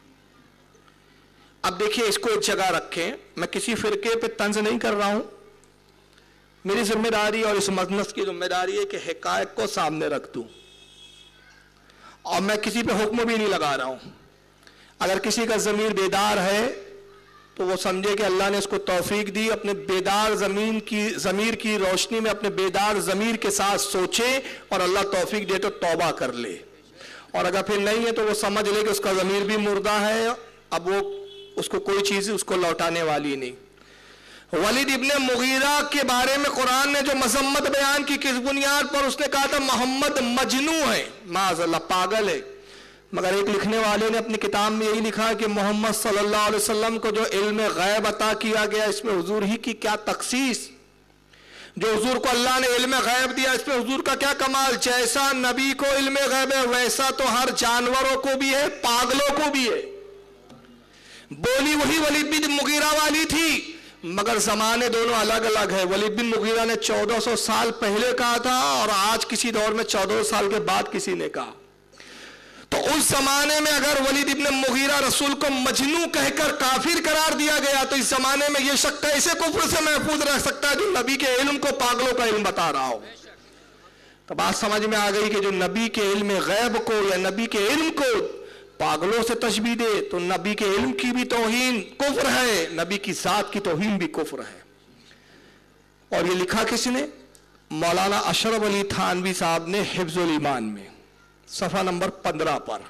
अब देखिए इसको एक जगह रखें, मैं किसी फिरके पे तंज नहीं कर रहा हूं, मेरी जिम्मेदारी और इस मजलिस की जिम्मेदारी है कि हिकायत को सामने रख दूं, और मैं किसी पे हुक्म भी नहीं लगा रहा हूं। अगर किसी का ज़मीर बेदार है तो वो समझे कि अल्लाह ने उसको तौफीक दी, अपने बेदार ज़मीर की रोशनी में अपने बेदार ज़मीर के साथ सोचे, और अल्लाह तौफीक दे तो तौबा कर ले। और अगर फिर नहीं है तो वो समझ ले कि उसका ज़मीर भी मुर्दा है, अब वो उसको कोई चीज़ उसको लौटाने वाली नहीं। वलीद इब्न मुगीरा के बारे में कुरान ने जो मजम्मत बयान की, किस बुनियाद पर? उसने कहा था मोहम्मद मजनू है, माज़अल्लाह पागल है। मगर एक लिखने वाले ने अपनी किताब में यही लिखा कि मोहम्मद सल्लल्लाहु अलैहि वसल्लम को जो इल्म गैब अता किया गया, इसमें हुजूर ही की क्या तखसीस। जो हुजूर को अल्लाह ने इल्म गैब दिया, इसमें हुजूर का क्या कमाल। जैसा नबी को इल्म गैब है, वैसा तो हर जानवरों को भी है, पागलों को भी है। बोली वही वलीद बिन मुगीरा वाली थी, मगर जमाने दोनों अलग अलग है। वलीद बिन मुगीरा ने 1400 साल पहले कहा था, और आज किसी दौर में 1400 साल के बाद किसी ने कहा। तो उस जमाने में अगर वलीद इब्न मुगीरा रसूल को मजनू कहकर काफिर करार दिया गया, तो इस जमाने में यह शक कैसे कुफ्र से महफूज रह सकता है जो नबी के इल्म को पागलों का इल्म बता रहा हो। तो बात समझ में आ गई कि जो नबी के इल्म गैब को या नबी के इल्म को पागलों से तशबीह दे, तो नबी के इल्म की भी तौहीन कुफ्र है, नबी की जात की तौहीन भी कुफ्र है। और ये लिखा किसने? मौलाना अशरफ अली थानवी साहब ने हिफ्जुल ईमान में, सफा नंबर 15 पर।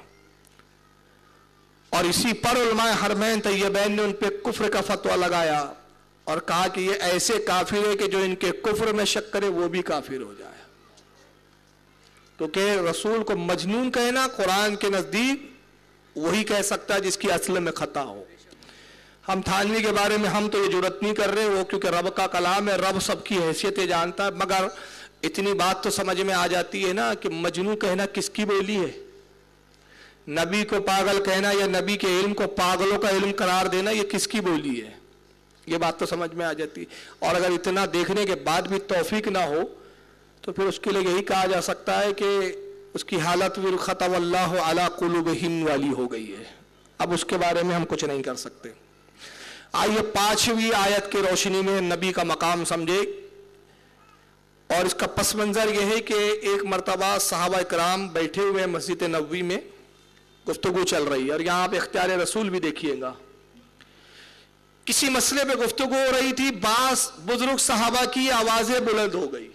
और इसी पर उलमाए हरमैन तैयबैन ने उन पे कुफ्र का फतवा लगाया और कहा कि ये ऐसे काफिर है कि जो इनके कुफ्र में शक करे वो भी काफिर हो जाए। तो कि रसूल को मजनून कहना कुरान के नजदीक वही कह सकता है जिसकी असल में खता हो। हम थानवी के बारे में हम तो ये जुर्रत नहीं कर रहे, वो क्योंकि रब का कलाम है, रब सबकी हैसियतें जानता है। मगर इतनी बात तो समझ में आ जाती है ना कि मजनू कहना किसकी बोली है। नबी को पागल कहना या नबी के इल्म को पागलों का इल्म करार देना, ये किसकी बोली है, ये बात तो समझ में आ जाती है। और अगर इतना देखने के बाद भी तौफीक ना हो, तो फिर उसके लिए यही कहा जा सकता है कि उसकी हालत फिर खतवल्लाहु अला कुलूबिहिम वाली हो गई है। अब उसके बारे में हम कुछ नहीं कर सकते। आइए 5वीं आयत की रोशनी में नबी का मकाम समझे। और इसका पस मंजर यह है कि एक मरतबा सहाबा इकराम बैठे हुए मस्जिद नबवी में, गुफ्तगू चल रही है, और यहाँ आप इख्तियार रसूल भी देखिएगा। किसी मसले पे गुफ्तगू हो रही थी, बास बुजुर्ग सहाबा की आवाजें बुलंद हो गई।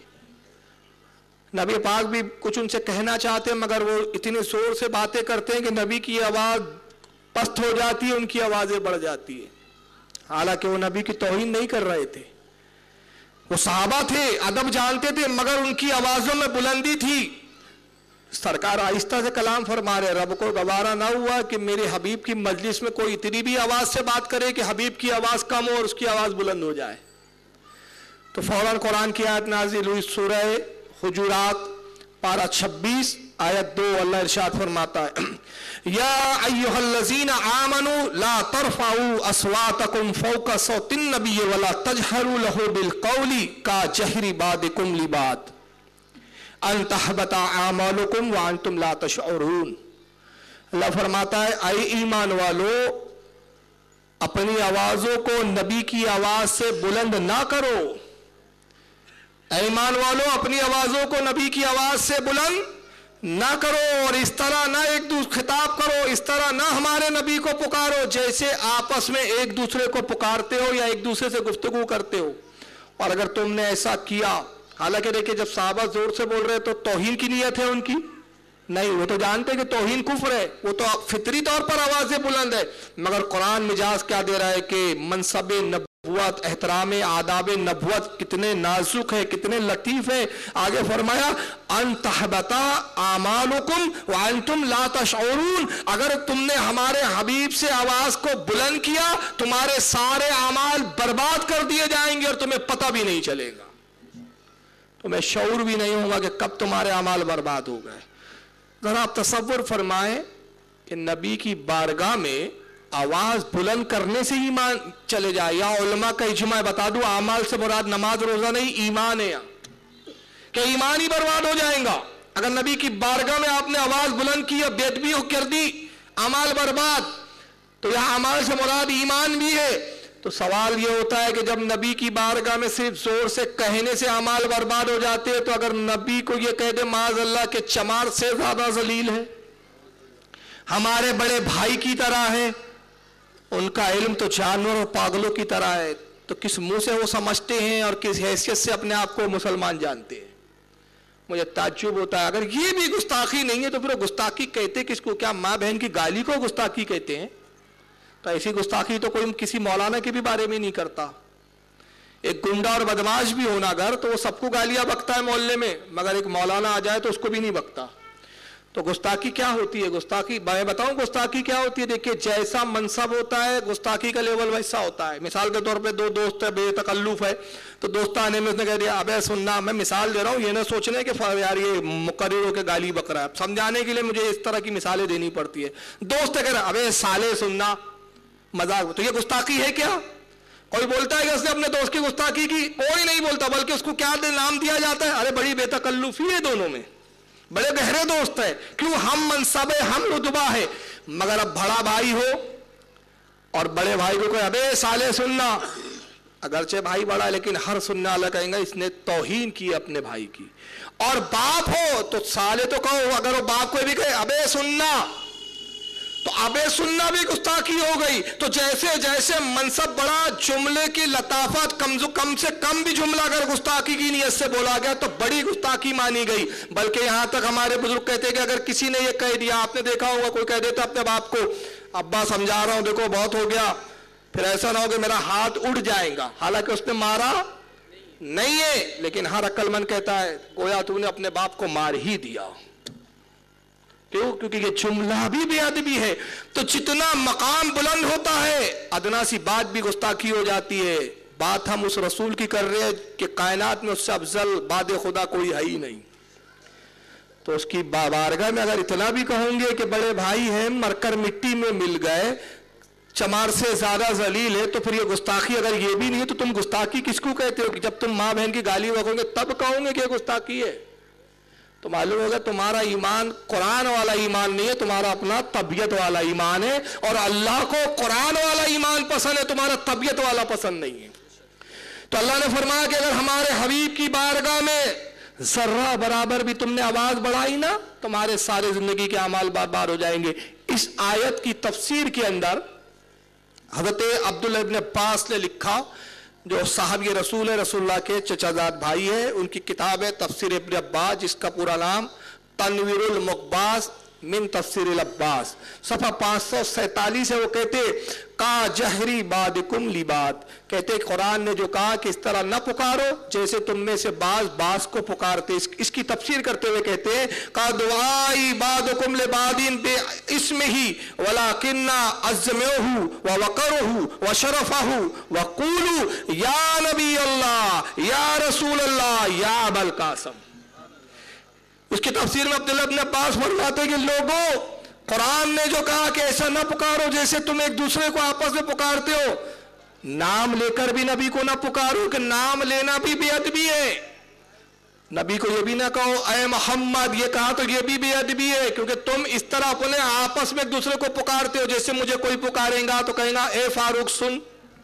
नबी पाक भी कुछ उनसे कहना चाहते हैं, मगर वो इतने जोर से बातें करते हैं कि नबी की आवाज पस्त हो जाती है, उनकी आवाजें बढ़ जाती है। हालांकि वो नबी की तौहीन नहीं कर रहे थे, वो सहाबा थे, अदब जानते थे, मगर उनकी आवाजों में बुलंदी थी। सरकार आहिस्ता से कलाम फरमा रहे, रब को गवारा ना हुआ कि मेरे हबीब की मजलिस में कोई इतनी भी आवाज से बात करे कि हबीब की आवाज कम हो और उसकी आवाज बुलंद हो जाए। तो फौरन कुरान की आयत नाजिल हुई, सूरह हुजुरात पारा 26 आयत 2। अल्लाह इरशाद फरमाता है, या अय्युहल्लज़ीना आमनू ला तरफ़ऊ अस्वातकुम फ़ौक़ सौतिन नबी वला तजहरू लहू बिलक़ौली का जहरी बादिकुम लिबाद अन तहबता आमालुकुम व अंतुम ला तशऊरून। अल्लाह फरमाता है, ऐ ईमान वालो, अपनी आवाजों को नबी की आवाज से बुलंद ना करो। ईमान वालों, अपनी आवाजों को नबी की आवाज से बुलंद ना करो, और इस तरह ना एक दूसरे खिताब करो, इस तरह ना हमारे नबी को पुकारो जैसे आपस में एक दूसरे को पुकारते हो या एक दूसरे से गुफ्तगू करते हो। और अगर तुमने ऐसा किया, हालांकि देखिए जब साहबा जोर से बोल रहे तो तौहीन की नीयत है उनकी नहीं, वो तो जानते हैं कि तौहीन कुफ्र है, वो तो फितरी तौर पर आवाजें बुलंद है। मगर कुरान मिजाज क्या दे रहा है कि मनसब नबुवत, एहतराम आदाब नबुवत कितने नाजुक है, कितने लतीफ है। आगे फरमाया, अन तहबता आमालुकुम व अंतुम ला तशऊरून, अगर तुमने हमारे हबीब से आवाज को बुलंद किया, तुम्हारे सारे अमाल बर्बाद कर दिए जाएंगे और तुम्हें पता भी नहीं चलेगा, तुम्हें शऊर भी नहीं होगा कि कब तुम्हारे अमाल बर्बाद हो गए। जरा आप तसव्वुर फरमाएं कि नबी की बारगाह में आवाज बुलंद करने से ही ईमान चले जाए, या उलमा का इजमा बता दूं, अमाल से मुराद नमाज रोजा नहीं, ईमान है, कि ईमान ही बर्बाद हो जाएगा। अगर नबी की बारगाह में आपने आवाज बुलंद की, बेदबी कर दी, अमाल बर्बाद, तो यह अमाल से मुराद ईमान भी है। तो सवाल यह होता है कि जब नबी की बारगाह में सिर्फ जोर से कहने से अमाल बर्बाद हो जाते हैं, तो अगर नबी को यह कह दे माज़ अल्लाह के चमार से ज्यादा जलील है, हमारे बड़े भाई की तरह है, उनका इल्म तो जानवर और पागलों की तरह है, तो किस मुंह से वो समझते हैं और किस हैसियत से अपने आप को मुसलमान जानते हैं। मुझे ताज्जुब होता है, अगर ये भी गुस्ताखी नहीं है तो फिर गुस्ताखी कहते किसको? क्या माँ बहन की गाली को गुस्ताखी कहते हैं? तो ऐसी गुस्ताखी तो कोई किसी मौलाना के भी बारे में नहीं करता। ایک گنڈا اور بدماش بھی ہونا اگر تو وہ سب کو گالیاں بکتا ہے محلے میں، مگر ایک مولانا آ جائے تو اس کو بھی نہیں بکتا۔ تو گستاخی کیا ہوتی ہے؟ گستاخی میں بتاؤں گستاخی کیا ہوتی ہے؟ دیکھیے جیسا منصب ہوتا ہے گستاخی کا لیول ویسا ہوتا ہے۔ مثال کے طور پہ دو دوست ہے، بے تکلف ہے، تو دوست آنے میں اس نے کہہ دیا ابے سننا، میں مثال دے رہا ہوں، یہ نہ سوچنے کہ یار یہ مقرر ہو کے گالی بک رہا ہے، سمجھانے کے لیے مجھے اس طرح کی مثالیں دینی پڑتی ہے۔ دوست کہہ رہا ابے سالے سننا، مذاق، تو یہ گستاخی ہے کیا؟ کوئی بولتا ہے کہ اس نے اپنے دوست کی گستاخی کی؟ کوئی نہیں بولتا، بلکہ اس کو کیا نام دیا جاتا ہے؟ ارے بڑی بے تکلفی ہے دونوں میں، بڑے گہرے دوست ہے، کیوں؟ ہم منصب ہے، ہم رتبہ ہے۔ مگر اب بڑا بھائی ہو اور بڑے بھائی کو کوئی ابے سالے سننا، اگرچہ بھائی بڑا لیکن ہر سننے والا کہیں گا اس نے توہین کی اپنے بھائی کی۔ اور باپ ہو تو سالے تو کہو، اگر وہ باپ کو بھی کہے ابے سننا تو ابے سننا بھی گستاخی ہو گئی۔ تو جیسے جیسے منصب بڑا، جملے کی لطافت کم سے کم بھی جملہ اگر گستاخی کی نیت سے بولا گیا تو بڑی گستاخی مانی گئی۔ بلکہ یہاں تک ہمارے بزرگ کہتے کہ اگر کسی نے یہ کہہ دیا، آپ نے دیکھا ہوگا کوئی کہہ دیتا اپنے باپ کو ابا سمجھا رہا ہوں دیکھو بہت ہو گیا، پھر ایسا نہ ہو کہ میرا ہاتھ اڑ جائے گا، حالانکہ اس نے مارا نہیں ہے، لیکن ہر عقل مند کہتا ہے گویا تو نے اپنے باپ کو مار ہی دیا۔ کیوں؟ کیونکہ یہ جملہ بھی بے ادبی ہے۔ تو جتنا مقام بلند ہوتا ہے ادنا سی بات بھی گستاخی ہو جاتی ہے۔ بات ہم اس رسول کی کر رہے ہیں کہ کائنات میں اس سے افضل بعد خدا کوئی ہے ہی نہیں، تو اس کی بارگاہ میں اگر اتنا بھی کہوں گے کہ بڑے بھائی ہیں مر کر مٹی میں مل گئے، چمار سے زیادہ ذلیل ہے، تو پھر یہ گستاخی اگر یہ بھی نہیں ہے تو تم گستاخی کس کو کہتے ہو؟ کہ جب تم ماں بہن کی گالی بکو گے تب کہو گے کہ یہ گستاخی ہے؟ تو معلوم ہوگا تمہارا ایمان قرآن والا ایمان نہیں ہے، تمہارا اپنا طبیعت والا ایمان ہے، اور اللہ کو قرآن والا ایمان پسند ہے، تمہارا طبیعت والا پسند نہیں ہے۔ تو اللہ نے فرمایا کہ اگر ہمارے حبیب کی بارگاہ میں ذرہ برابر بھی تم نے آواز بڑھائی نا، تمہارے سارے زندگی کے اعمال بار ہو جائیں گے۔ اس آیت کی تفسیر کے اندر حضرت عبداللہ ابن عباس نے لکھا، جو صحابی رسول ہے، رسول اللہ کے چچا زاد بھائی ہے، ان کی کتاب ہے تفسیر ابن عباس، جس کا پورا نام تنویر المقباس من تفسیر العباس، صفحہ 547 ہے۔ وہ کہتے کا جہری بادکم لباد، کہتے قرآن نے جو کہا کہ اس طرح نہ پکارو جیسے تم میں سے بعض کو پکارتے، اس کی تفسیر کرتے ہوئے کہتے کا دعائی بادکم لبادین بے اسم ہی ولیکن عظمہ ووقرہ وشرفہ وقولو یا نبی اللہ یا رسول اللہ یا ابا القاسم۔ اس کی تفسیر میں عبداللہ ابن عباس فرماتے ہیں کہ لوگوں، قرآن نے جو کہا کہ ایسا نہ پکارو جیسے تم ایک دوسرے کو آپس میں پکارتے ہو، نام لے کر بھی نبی کو نہ پکارو، کہ نام لینا بھی بے ادبی ہے۔ نبی کو یہ بھی نہ کہو اے محمد، یہ کہا تو یہ بھی بے ادبی ہے، کیونکہ تم اس طرح اپنے آپس میں ایک دوسرے کو پکارتے ہو، جیسے مجھے کوئی پکارے گا تو کہیں گا اے فاروق سن،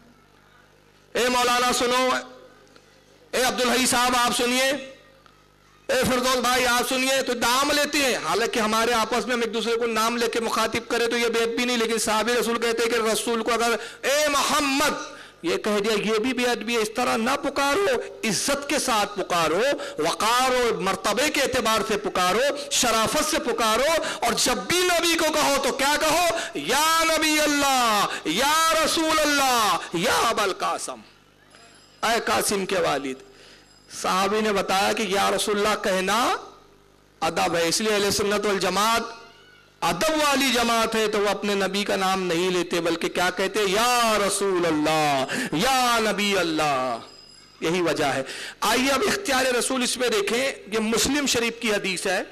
اے مولانا سنو، اے عبدالحی صاحب آپ سنیے، اے فردوس بھائی آپ سنیے، تو نام لیتے ہیں۔ حالانکہ ہمارے آپس میں ہم ایک دوسرے کو نام لے کے مخاطب کرے تو یہ بے ادبی نہیں، لیکن صحابی رسول کہتے ہیں کہ رسول کو اگر اے محمد یہ کہہ دیا یہ بھی بے ادبی ہے۔ اس طرح نہ پکارو، عزت کے ساتھ پکارو، وقار و مرتبے کے اعتبار سے پکارو، شرافت سے پکارو، اور جب بھی نبی کو کہو تو کیا کہو؟ یا نبی اللہ یا رسول اللہ یا ابا القاسم، اے قاسم کے والد۔ صحابی نے بتایا کہ یا رسول اللہ کہنا ادب ہے، اس لیے اہل سنت والجماعت ادب والی جماعت ہے، تو وہ اپنے نبی کا نام نہیں لیتے بلکہ کیا کہتے؟ یا رسول اللہ یا نبی اللہ، یہی وجہ ہے۔ آئیے اب اختیار رسول اس میں دیکھیں، یہ مسلم شریف کی حدیث ہے،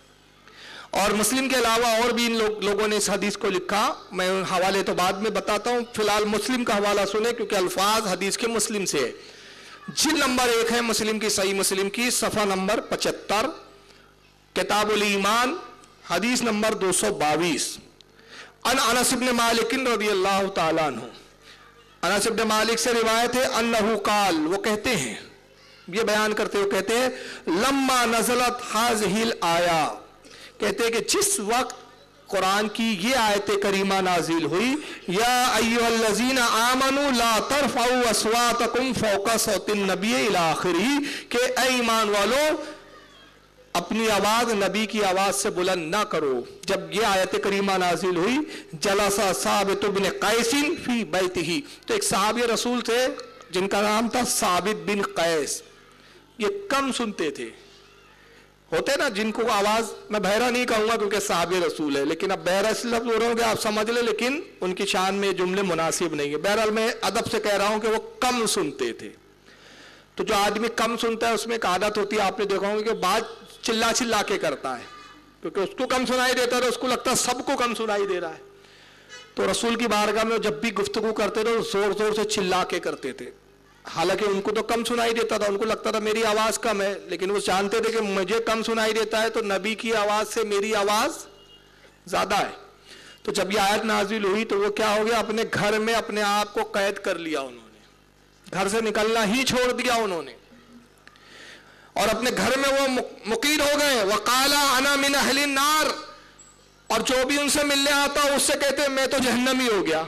اور مسلم کے علاوہ اور بھی ان لوگوں نے اس حدیث کو لکھا، میں ان حوالے تو بعد میں بتاتا ہوں، فی الحال مسلم کا حوالہ سنیں کیونکہ الفاظ حدیث کے مسلم سے ہے۔ جلد نمبر 1 ہے مسلم کی، صحیح مسلم کی، صفحہ نمبر 75، کتاب الایمان، حدیث نمبر 222، ان انس بن مالک رضی اللہ تعالیٰ عنہ، انس بن مالک سے روایت ہے، انہو قال، وہ کہتے ہیں، یہ بیان کرتے ہوئے کہتے ہیں، لما نزلت هذه الآیہ، کہتے ہیں کہ جس وقت قرآن کی یہ آیت کریمہ نازل ہوئی، یا ایھا الذین آمنوا لا ترفعوا اصواتکم فوق صوت النبی الی آخرہ، کہ اے ایمان والو اپنی آواز نبی کی آواز سے بلند نہ کرو۔ جب یہ آیت کریمہ نازل ہوئی، جلس ثابت بن قیس فی بیتہ، تو ایک صحابی رسول تھے जिनका नाम था साबित बिन कैस, ये कम सुनते थे। होते ना जिनको आवाज, मैं बहरा नहीं कहूंगा क्योंकि साहब रसूल है, लेकिन अब बहरा इस लफ्ज हो रहा हूँ कि आप समझ ले, लेकिन उनकी शान में जुमले मुनासिब नहीं है। बहरहाल मैं अदब से कह रहा हूं कि वो कम सुनते थे। तो जो आदमी कम सुनता है उसमें एक आदत होती है, आपने देखा होगा कि बात चिल्ला चिल्ला के करता है, क्योंकि उसको कम सुनाई देता है तो उसको लगता है सबको कम सुनाई दे रहा है। तो रसूल की बारगाह में जब भी गुफ्तगू करते थे जोर जोर से चिल्ला के करते थे। हालांकि उनको तो कम सुनाई देता था, उनको लगता था मेरी आवाज कम है, लेकिन वो जानते थे कि मुझे कम सुनाई देता है तो नबी की आवाज से मेरी आवाज ज्यादा है। तो जब ये आयत नाजिल हुई तो वो क्या हो गया, अपने घर में अपने आप को कैद कर लिया उन्होंने, घर से निकलना ही छोड़ दिया उन्होंने, और अपने घर में वो मुकीद हो गए। वकाला अना मिन अहलिन नार, और जो भी उनसे मिलने आता उससे कहते मैं तो जहन्नमी हो गया,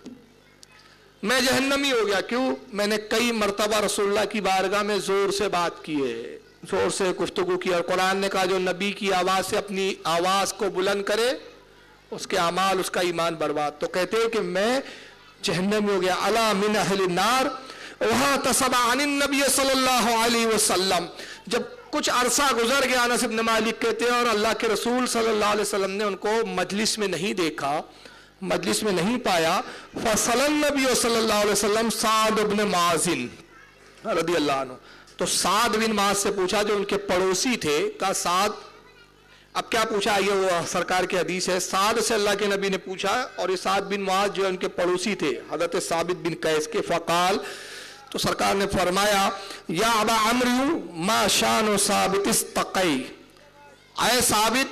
मैं जहन्नमी हो गया। क्यों? मैंने कई मर्तबा रसूलुल्लाह की बारगाह में जोर से बात की है, जोर से गुफ्तगू की, और कुरान ने कहा जो नबी की आवाज से अपनी आवाज को बुलंद करे उसके अमाल, उसका ईमान बर्बाद। तो कहते हैं कि मैं जहन्नमी हो गया। अला मिन अहलिन नार वहां तसबा अनिन नबी सल्लल्लाहु अलैहि वसल्लम, जब कुछ अरसा गुजर गया, अनस इब्न मालिक कहते हैं, और अल्लाह के रसूल सल्लल्लाहु अलैहि वसल्लम ने उनको मजलिस में नहीं देखा, मजलिस में नहीं पाया। फसलन नबी सल्लल्लाहु अलैहि वसल्लम साद इब्न माजिन रदी अल्लाह अन्हु, तो साद बिन माज से पूछा जो उनके पड़ोसी थे, कहा साद, अब क्या पूछा, ये वो सरकार की हदीस है, साद से अल्लाह के नबी ने पूछा, और ये साद बिन माज जो उनके पड़ोसी थे हजरत साबित बिन कैस के। फकाल, तो सरकार ने फरमाया या अबा अम्र मा शान साबित इस्तक़ई, आए साबित,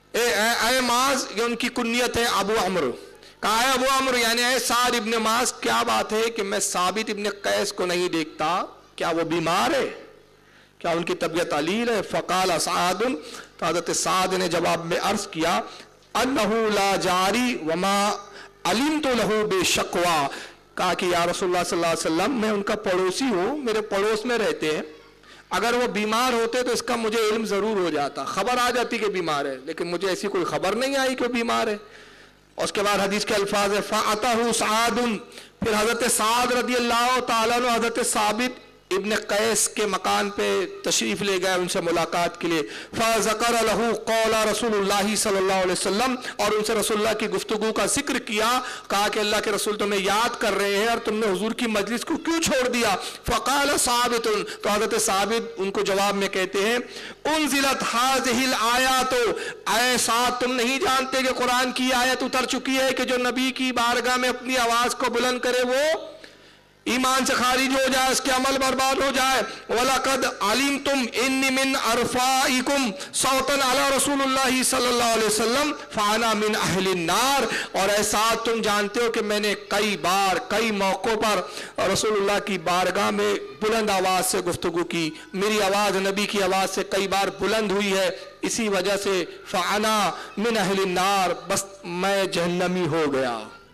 ए माज, ये उनकी कुन्नियत है अबू अम्र, कहा है अबू अम्र यानी है साद इब्न माज, क्या बात है कि मैं साबित इब्न कैस को नहीं देखता, क्या वो बीमार है, क्या उनकी तबीयत अलील है? फ़क़ाल सादुन, तो हज़रत साद ने जवाब में अर्ज किया अन्नहु ला जारी वमा अलिमतु लहु बेशक़वा, कहा कि या रसूलुल्लाह सल्लल्लाहु अलैहि वसल्लम मैं उनका पड़ोसी हूँ, मेरे पड़ोस में रहते हैं, अगर वो बीमार होते तो इसका मुझे इल्म जरूर हो जाता, खबर आ जाती कि बीमार है, लेकिन मुझे ऐसी कोई खबर नहीं आई कि वो बीमार है। उसके बाद हदीस के अल्फाज है फ़अतहु सादुन, फिर हजरत साद रदी अल्लाह तआला अन्हु हजरत साबित इब्न कैस के मकान पे तशरीफ ले गए उनसे मुलाकात के लिए। फ़ज़कर लहू क़ौला रसूलुल्लाह सल्लल्लाहु अलैहि वसल्लम, और उनसे रसूलुल्लाह की गुफ्तगू का जिक्र किया, कहा कि अल्लाह के रसूल तुम्हें याद कर रहे हैं और तुमने हुजूर की मजलिस को क्यों छोड़ दिया? फ़क़ाल साबितुन, तो हज़रत साबित उनको जवाब में कहते हैं उन्ज़िलत हाज़िहिल आयातो, ऐ साद तुम नहीं जानते कि कुरान की आयत उतर चुकी है कि जो नबी की बारगाह में अपनी आवाज को बुलंद करे वो ईमान से खारिज हो जाए, इसके अमल बर्बाद हो जाए। वलक़द अलिमतुम इन्नी मिन अरफ़ाइकुम सौतन अला रसूलुल्लाह सल्लल्लाहु अलैहि वसल्लम फ़अना मिन अहलिन नार, और ऐसा तुम जानते हो कि मैंने कई बार कई मौक़ों पर रसूलुल्लाह की बारगाह में बुलंद आवाज़ से गुफ्तगू की, मेरी आवाज़ नबी की आवाज़ से कई बार बुलंद हुई है, इसी वजह से फ़अना मिन अहलिन नार, बस मैं जहन्नमी हो गया,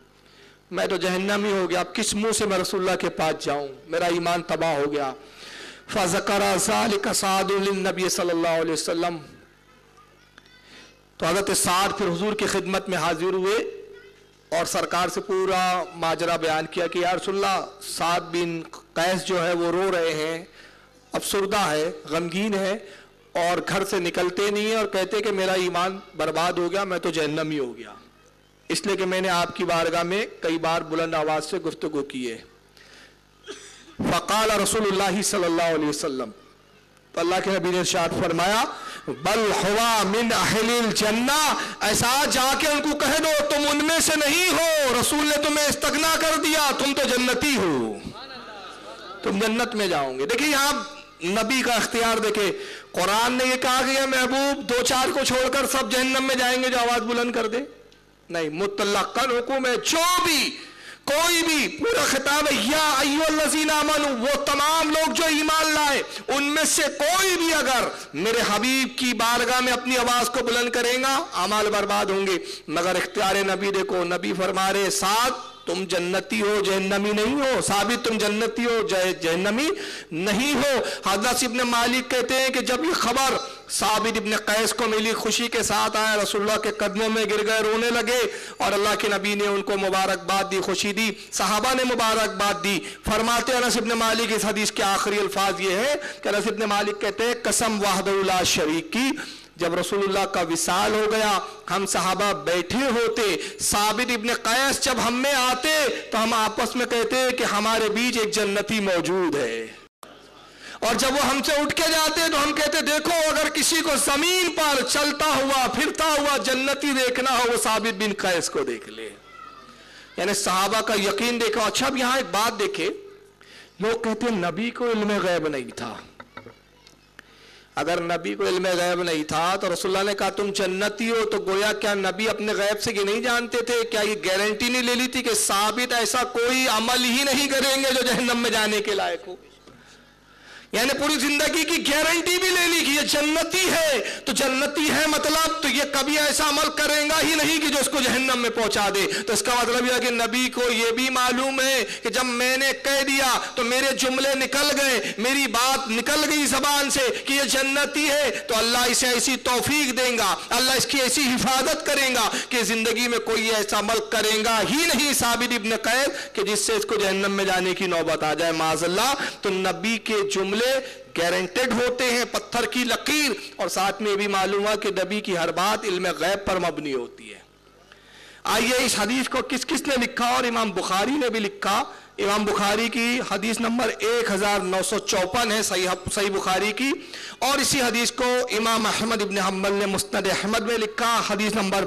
मैं तो जहन्नमी हो गया, अब किस मुंह से मैं रसूलुल्लाह के पास जाऊं, मेरा ईमान तबाह हो गया। फ़ज़करा ज़ालिका सादुन लिन्नबी सल्लल्लाहु अलैहि वसल्लम, तो हज़रत साद फिर हुजूर की खिदमत में हाजिर हुए और सरकार से पूरा माजरा बयान किया कि या रसूलल्लाह साद बिन कैस जो है वो रो रहे हैं, अफसुर्दा है, गमगीन है, और घर से निकलते नहीं है, और कहते कि मेरा ईमान बर्बाद हो गया, मैं तो जहन्नमी हो गया, इसलिए कि मैंने आपकी बारगाह में कई बार बुलंद आवाज से गुफ्तगू की है। फ़क़ाल रसूलुल्लाह सल्लल्लाहु अलैहि वसल्लम, तो अल्लाह के नबी ने इरशाद फरमाया बल हुवा मिन अहलिल जन्ना, ऐसा जाके उनको कह दो तुम उनमें से नहीं हो, रसूल ने तुम्हें इस्तगना कर दिया, तुम तो जन्नती हो, तुम जन्नत में जाओगे। देखिए यहाँ नबी का इख्तियार देखे, कुरान ने यह कहा कि महबूब दो चार को छोड़कर सब जहन्नम में जाएंगे जो आवाज बुलंद कर दे, नहीं, मुतल्लक़न हुकुम है, जो भी कोई भी, पूरा खिताब है या अय्युहल्लज़ीना आमनू, वो तमाम लोग जो ईमान लाए उनमें से कोई भी अगर मेरे हबीब की बारगाह में अपनी आवाज को बुलंद करेगा अमाल बर्बाद होंगे। मगर इख्तियार नबी देखो, नबी फरमा रहे साथ تم جنتی ہو جہنمی نہیں ہو، ثابت تم جنتی ہو جہنمی نہیں ہو۔ حضرت ابن مالک کہتے ہیں کہ جب یہ خبر ثابت ابن قیس کو ملی، خوشی کے ساتھ آیا، رسول اللہ کے قدموں میں گر گئے، رونے لگے، اور اللہ کے نبی نے ان کو مبارکباد دی، خوشی دی، صحابہ نے مبارکباد دی۔ فرماتے ہیں انس ابن مالک، اس حدیث کے آخری الفاظ یہ ہے کہ انس ابن مالک کہتے ہیں قسم وحدہ لا شریک کی، جب رسول اللہ کا وصال ہو گیا، ہم صحابہ بیٹھے ہوتے، ثابت ابن قیس جب ہم میں آتے تو ہم آپس میں کہتے کہ ہمارے بیچ ایک جنتی موجود ہے، اور جب وہ ہم سے اٹھ کے جاتے تو ہم کہتے دیکھو اگر کسی کو زمین پر چلتا ہوا پھرتا ہوا جنتی دیکھنا ہو وہ ثابت بن قیس کو دیکھ لے۔ یعنی صحابہ کا یقین دیکھو۔ اچھا اب یہاں ایک بات دیکھیں، لوگ کہتے ہیں نبی کو علم غیب نہیں تھا۔ اگر نبی کو علم غیب نہیں تھا تو رسول اللہ نے کہا تم جنتی ہو، تو گویا کیا نبی اپنے غیب سے یہ نہیں جانتے تھے؟ کیا یہ گارنٹی نہیں لے لی تھی کہ ثابت ایسا کوئی عمل ہی نہیں کریں گے جو جہنم میں جانے کے لائق ہو؟ یعنی پوری زندگی کی گارنٹی بھی لے لی کہ یہ جنتی ہے، تو جنتی ہے مطلب تو یہ کبھی ایسا عمل کرے گا ہی نہیں کہ جو اس کو جہنم میں پہنچا دے۔ تو اس کا مطلب یہ ہے کہ نبی کو یہ بھی معلوم ہے کہ جب میں نے کہہ دیا تو میرے جملے نکل گئے، میری بات نکل گئی زبان سے کہ یہ جنتی ہے، تو اللہ اسے ایسی توفیق دے گا، اللہ اس کی ایسی حفاظت کرے گا کہ زندگی میں کوئی ایسا عمل کرے گا ہی نہیں ثابت ابن قیس کہ جس سے اس کو جہنم میں جانے کی نوبت آ جائے معاذ اللہ۔ تو نبی کے جملے گارنٹیڈ ہوتے ہیں، پتھر کی لکیر، اور ساتھ میں یہ بھی معلوم ہے کہ نبی کی ہر بات علم غیب پر مبنی ہوتی ہے۔ آئیے اس حدیث کو کس کس نے لکھا، اور امام بخاری نے بھی لکھا۔ امام بخاری کی حدیث نمبر 1954 ہے صحیح بخاری کی، اور اسی حدیث کو امام احمد ابن حنبل نے مسند احمد میں لکھا، حدیث نمبر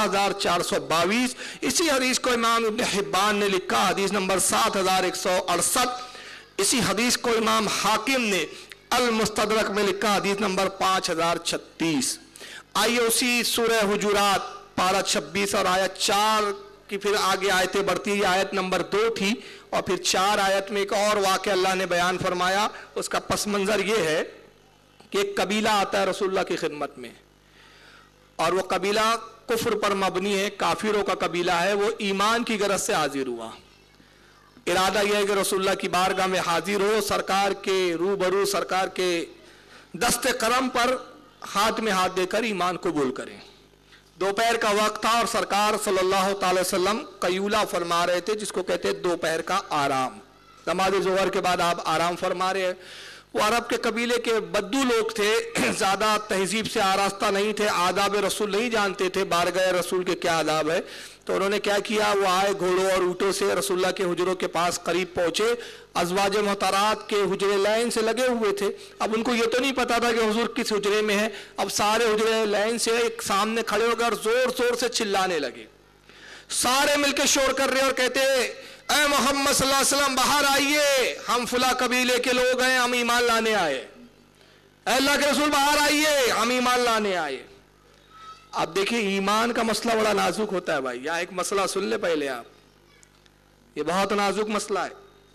12422۔ اسی حدیث کو امام ابن حبان نے لکھا، حدیث نمبر 7168۔ اسی حدیث کو امام حاکم نے المستدرک میں لکھا، حدیث نمبر 5036۔ آئیے اسی سورہ حجرات پارہ 26 اور آیت 4 کی پھر آگے آیتیں بڑھتی ہیں۔ آیت نمبر 2 تھی، اور پھر 4 آیت میں ایک اور واقعہ اللہ نے بیان فرمایا۔ اس کا پس منظر یہ ہے کہ ایک قبیلہ آتا ہے رسول اللہ کی خدمت میں، اور وہ قبیلہ کفر پر مبنی ہے، کافروں کا قبیلہ ہے۔ وہ ایمان کی غرض سے حاضر ہوا، ارادہ یہ ہے کہ رسول اللہ کی بارگاہ میں حاضر ہو، سرکار کے روبرو، سرکار کے دست کرم پر ہاتھ میں ہاتھ دے کر ایمان قبول کریں۔ دوپہر کا وقت تھا اور سرکار صلی اللہ تعالی وسلم قیولہ فرما رہے تھے، جس کو کہتے ہیں دوپہر کا آرام۔ نماز ظہر کے بعد آپ آرام فرما رہے ہیں۔ وہ عرب کے قبیلے کے بدو لوگ تھے، زیادہ تہذیب سے آراستہ نہیں تھے، آداب رسول نہیں جانتے تھے، بارگاہ رسول کے کیا آداب ہے۔ تو انہوں نے کیا کیا، وہ آئے گھوڑوں اور اونٹوں سے رسول اللہ کے حجروں کے پاس قریب پہنچے۔ ازواج محترات کے حجرے لائن سے لگے ہوئے تھے۔ اب ان کو یہ تو نہیں پتا تھا کہ حضور کس حجرے میں ہے۔ اب سارے حجرے لائن سے ایک سامنے کھڑے ہو کر زور زور سے چلانے لگے، سارے مل کے شور کر رہے اور کہتے اے محمد صلی اللہ علیہ وسلم باہر آئیے، ہم فلاں قبیلے کے لوگ ہیں، ہم ایمان لانے آئے۔ اے اللہ کے رسول باہر آئیے، ہم ایمان لانے آئے۔ اب دیکھیں ایمان کا مسئلہ بڑا نازک ہوتا ہے بھائی۔ یہاں ایک مسئلہ سن لے پہلے آپ، یہ بہت نازک مسئلہ ہے۔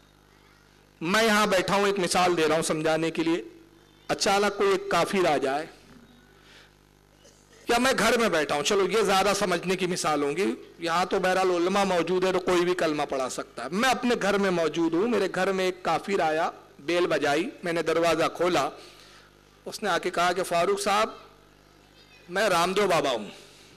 میں یہاں بیٹھا ہوں، ایک مثال دے رہا ہوں سمجھانے کے لیے۔ اچانک کوئی ایک کافر آ جائے، یا میں گھر میں بیٹھا ہوں، چلو یہ زیادہ سمجھنے کی مثال ہوں گی، یہاں تو بہرحال علماء موجود ہے تو کوئی بھی کلمہ پڑھا سکتا ہے۔ میں اپنے گھر میں موجود ہوں، میرے گھر میں ایک کافر آیا، بیل بجائی، میں نے دروازہ کھولا، اس نے آ کے کہا کہ فاروق صاحب میں رام دیو بابا ہوں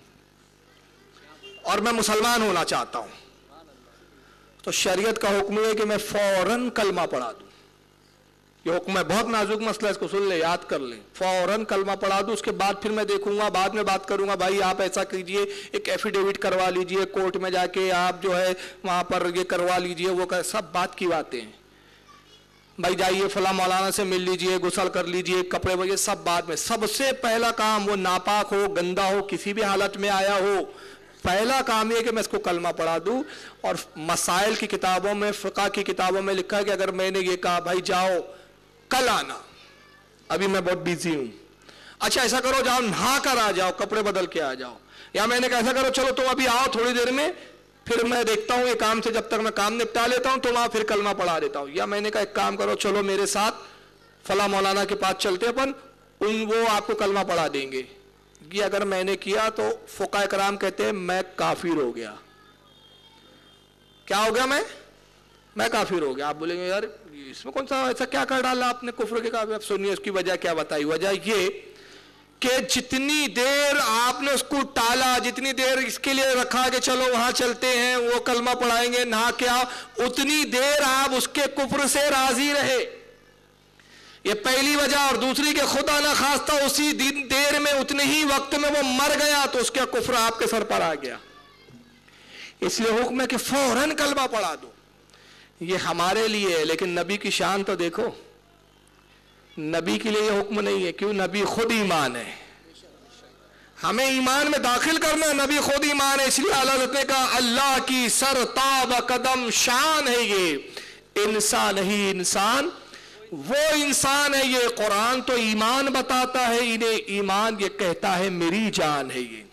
اور میں مسلمان ہونا چاہتا ہوں۔ تو شریعت کا حکم ہے کہ میں فوراً کلمہ پڑھا دوں۔ یہ حکم ہے، بہت نازک مسئلہ ہے، اس کو سن لے، یاد کر لیں۔ فوراً کلمہ پڑھا دوں، اس کے بعد پھر میں دیکھوں گا، بعد میں بات کروں گا، بھائی آپ ایسا کیجئے، ایک ایفیڈیوٹ کروا لیجئے، کورٹ میں جا کے آپ جو ہے وہاں پر یہ کروا لیجئے، وہ سب بات کی باتیں ہیں۔ بھائی جائیے فلاں مولانا سے مل لیجئے، غسل کر لیجئے، کپڑے وغیرہ سب بعد میں۔ سب سے پہلا کام، وہ ناپاک ہو، گندا ہو، کسی بھی حالت میں آیا ہو، پہلا کام یہ کہ میں اس کو کلمہ پڑھا دوں۔ اور مسائل کی کتابوں میں، فقہ کی کتابوں میں لکھا ہے کہ اگر میں نے یہ کہا بھائی جاؤ کل آنا، ابھی میں بہت بیزی ہوں، اچھا ایسا کرو جاؤ نہا کر آ جاؤ، کپڑے بدل کے آ جاؤ، یا میں نے کہا ایسا کرو چلو تم ابھی آؤ تھوڑی دیر میں، پھر میں دیکھتا ہوں یہ کام سے، جب تک میں کام نپٹا لیتا ہوں تو وہاں پھر کلمہ پڑھا دیتا ہوں، یا میں نے کہا ایک کام کرو چلو میرے ساتھ فلاں مولانا کے پاس چلتے اپن، وہ آپ کو کلمہ پڑھا دیں گے۔ یہ اگر میں نے کیا تو فقہاء کرام کہتے ہیں میں کافر ہو گیا۔ کیا ہو گیا؟ میں کافر ہو گیا. آپ بولیں گے یار اس میں کون سا ایسا کیا کر ڈالا آپ نے کفر کے کافر؟ اب سنیے اس کی وجہ کیا بتائی. وجہ یہ کہ جتنی دیر آپ نے اس کو ٹالا، جتنی دیر اس کے لیے رکھا کہ چلو وہاں چلتے ہیں وہ کلمہ پڑھائیں گے نہ کیا، اتنی دیر آپ اس کے کفر سے راضی رہے. یہ پہلی وجہ. اور دوسری کہ خدا نہ خواستہ اسی دیر میں اتنے ہی وقت میں وہ مر گیا تو اس کا کفر آپ کے سر پر آ گیا. اس لیے حکم ہے کہ فوراً کلمہ پڑھا دو. یہ ہمارے لیے ہے، لیکن نبی کی شان تو دیکھو. نبی کے لیے یہ حکم نہیں ہے. کیوں؟ نبی خود ایمان ہے. ہمیں ایمان میں داخل کرنا، نبی خود ایمان ہے. اس لیے اعلیٰ حضرت نے کہا اللہ کی سر تاب قدم شان ہے یہ. انسان نہیں، انسان وہ انسان ہے. یہ قرآن تو ایمان بتاتا ہے انہیں، ایمان یہ کہتا ہے میری جان ہے یہ.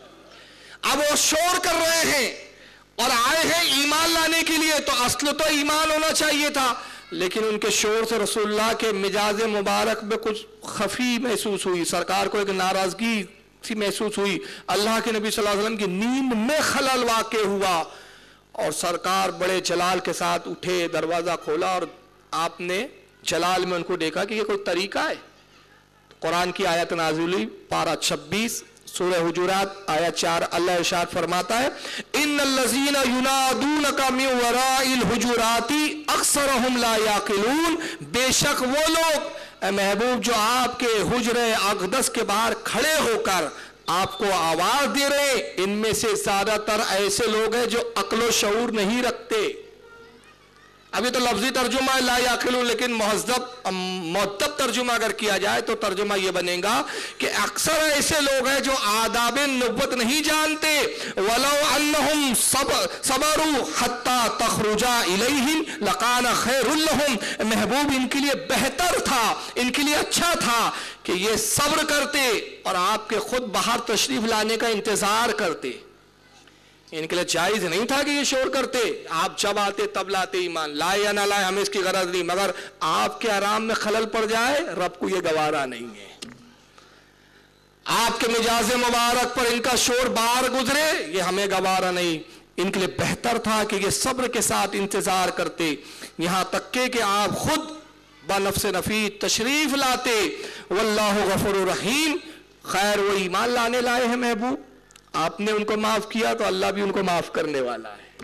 اب وہ شور کر رہے ہیں اور آئے ہیں ایمان لانے کے لیے، تو اصل تو ایمان ہونا چاہیے تھا. لیکن ان کے شور سے رسول اللہ کے مجاز مبارک میں کچھ خفی محسوس ہوئی. سرکار کو ایک ناراضگی سی محسوس ہوئی. اللہ کے نبی صلی اللہ علیہ وسلم کی نیند میں خلل واقع ہوا اور سرکار بڑے جلال کے ساتھ اٹھے، دروازہ کھولا اور آپ نے جلال میں ان کو دیکھا کہ یہ کوئی طریقہ ہے. قرآن کی آیت نازل ہوئی، پارہ 26 سورہ حجرات آیت 4. اللہ ارشاد فرماتا ہے ان الذین ینادونک من وراء الحجرات اکثرهم لا یعقلون. بے شک وہ لوگ اے محبوب جو آپ کے حجرے اقدس کے باہر کھڑے ہو کر آپ کو آواز دے رہے ہیں، ان میں سے زیادہ تر ایسے لوگ ہیں جو عقل و شعور نہیں رکھتے. ابھی تو لفظی ترجمہ ہے لا یعقلون، لیکن مؤدب ترجمہ اگر کیا جائے تو ترجمہ یہ بنے گا کہ اکثر ایسے لوگ ہیں جو آداب نبوت نہیں جانتے. وَلَوْ أَنَّهُمْ صَبَرُوا حَتَّى تَخْرُجَ إِلَيْهِمْ لَكَانَ خَيْرٌ لَهُمْ. محبوب ان کے لیے بہتر تھا، ان کے لیے اچھا تھا کہ یہ صبر کرتے اور آپ کے خود باہر تشریف لانے کا انتظار کرتے. ان کے لیے جائز نہیں تھا کہ یہ شور کرتے. آپ جب آتے تب لاتے ایمان، لائے یا نہ لائے ہمیں اس کی غرض نہیں، مگر آپ کے آرام میں خلل پڑ جائے رب کو یہ گوارا نہیں ہے. آپ کے مجاز مبارک پر ان کا شور بار گزرے یہ ہمیں گوارا نہیں. ان کے لیے بہتر تھا کہ یہ صبر کے ساتھ انتظار کرتے، یہاں تک کہ آپ خود بنفس نفیس تشریف لاتے. واللہ غفور رحیم. خیر وہ ایمان لانے لائے ہیں محبوب، آپ نے ان کو معاف کیا تو اللہ بھی ان کو معاف کرنے والا ہے.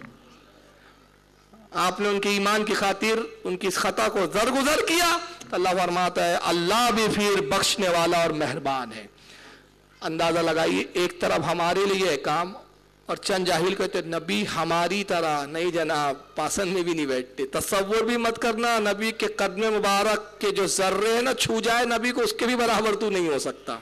آپ نے ان کے ایمان کی خاطر ان کی اس خطا کو درگزر کیا تو اللہ فرماتا ہے اللہ بھی پھر بخشنے والا اور مہربان ہے. اندازہ لگائیے، ایک طرف ہمارے لیے ہے کام اور چند جاہل کہتے نبی ہماری طرح نہیں جناب، پاسن میں بھی نہیں بیٹھتے. تصور بھی مت کرنا نبی کے قدم مبارک کے جو ذرے نہ چھو جائے نبی کو اس کے بھی برابر تو نہیں ہو سکتا.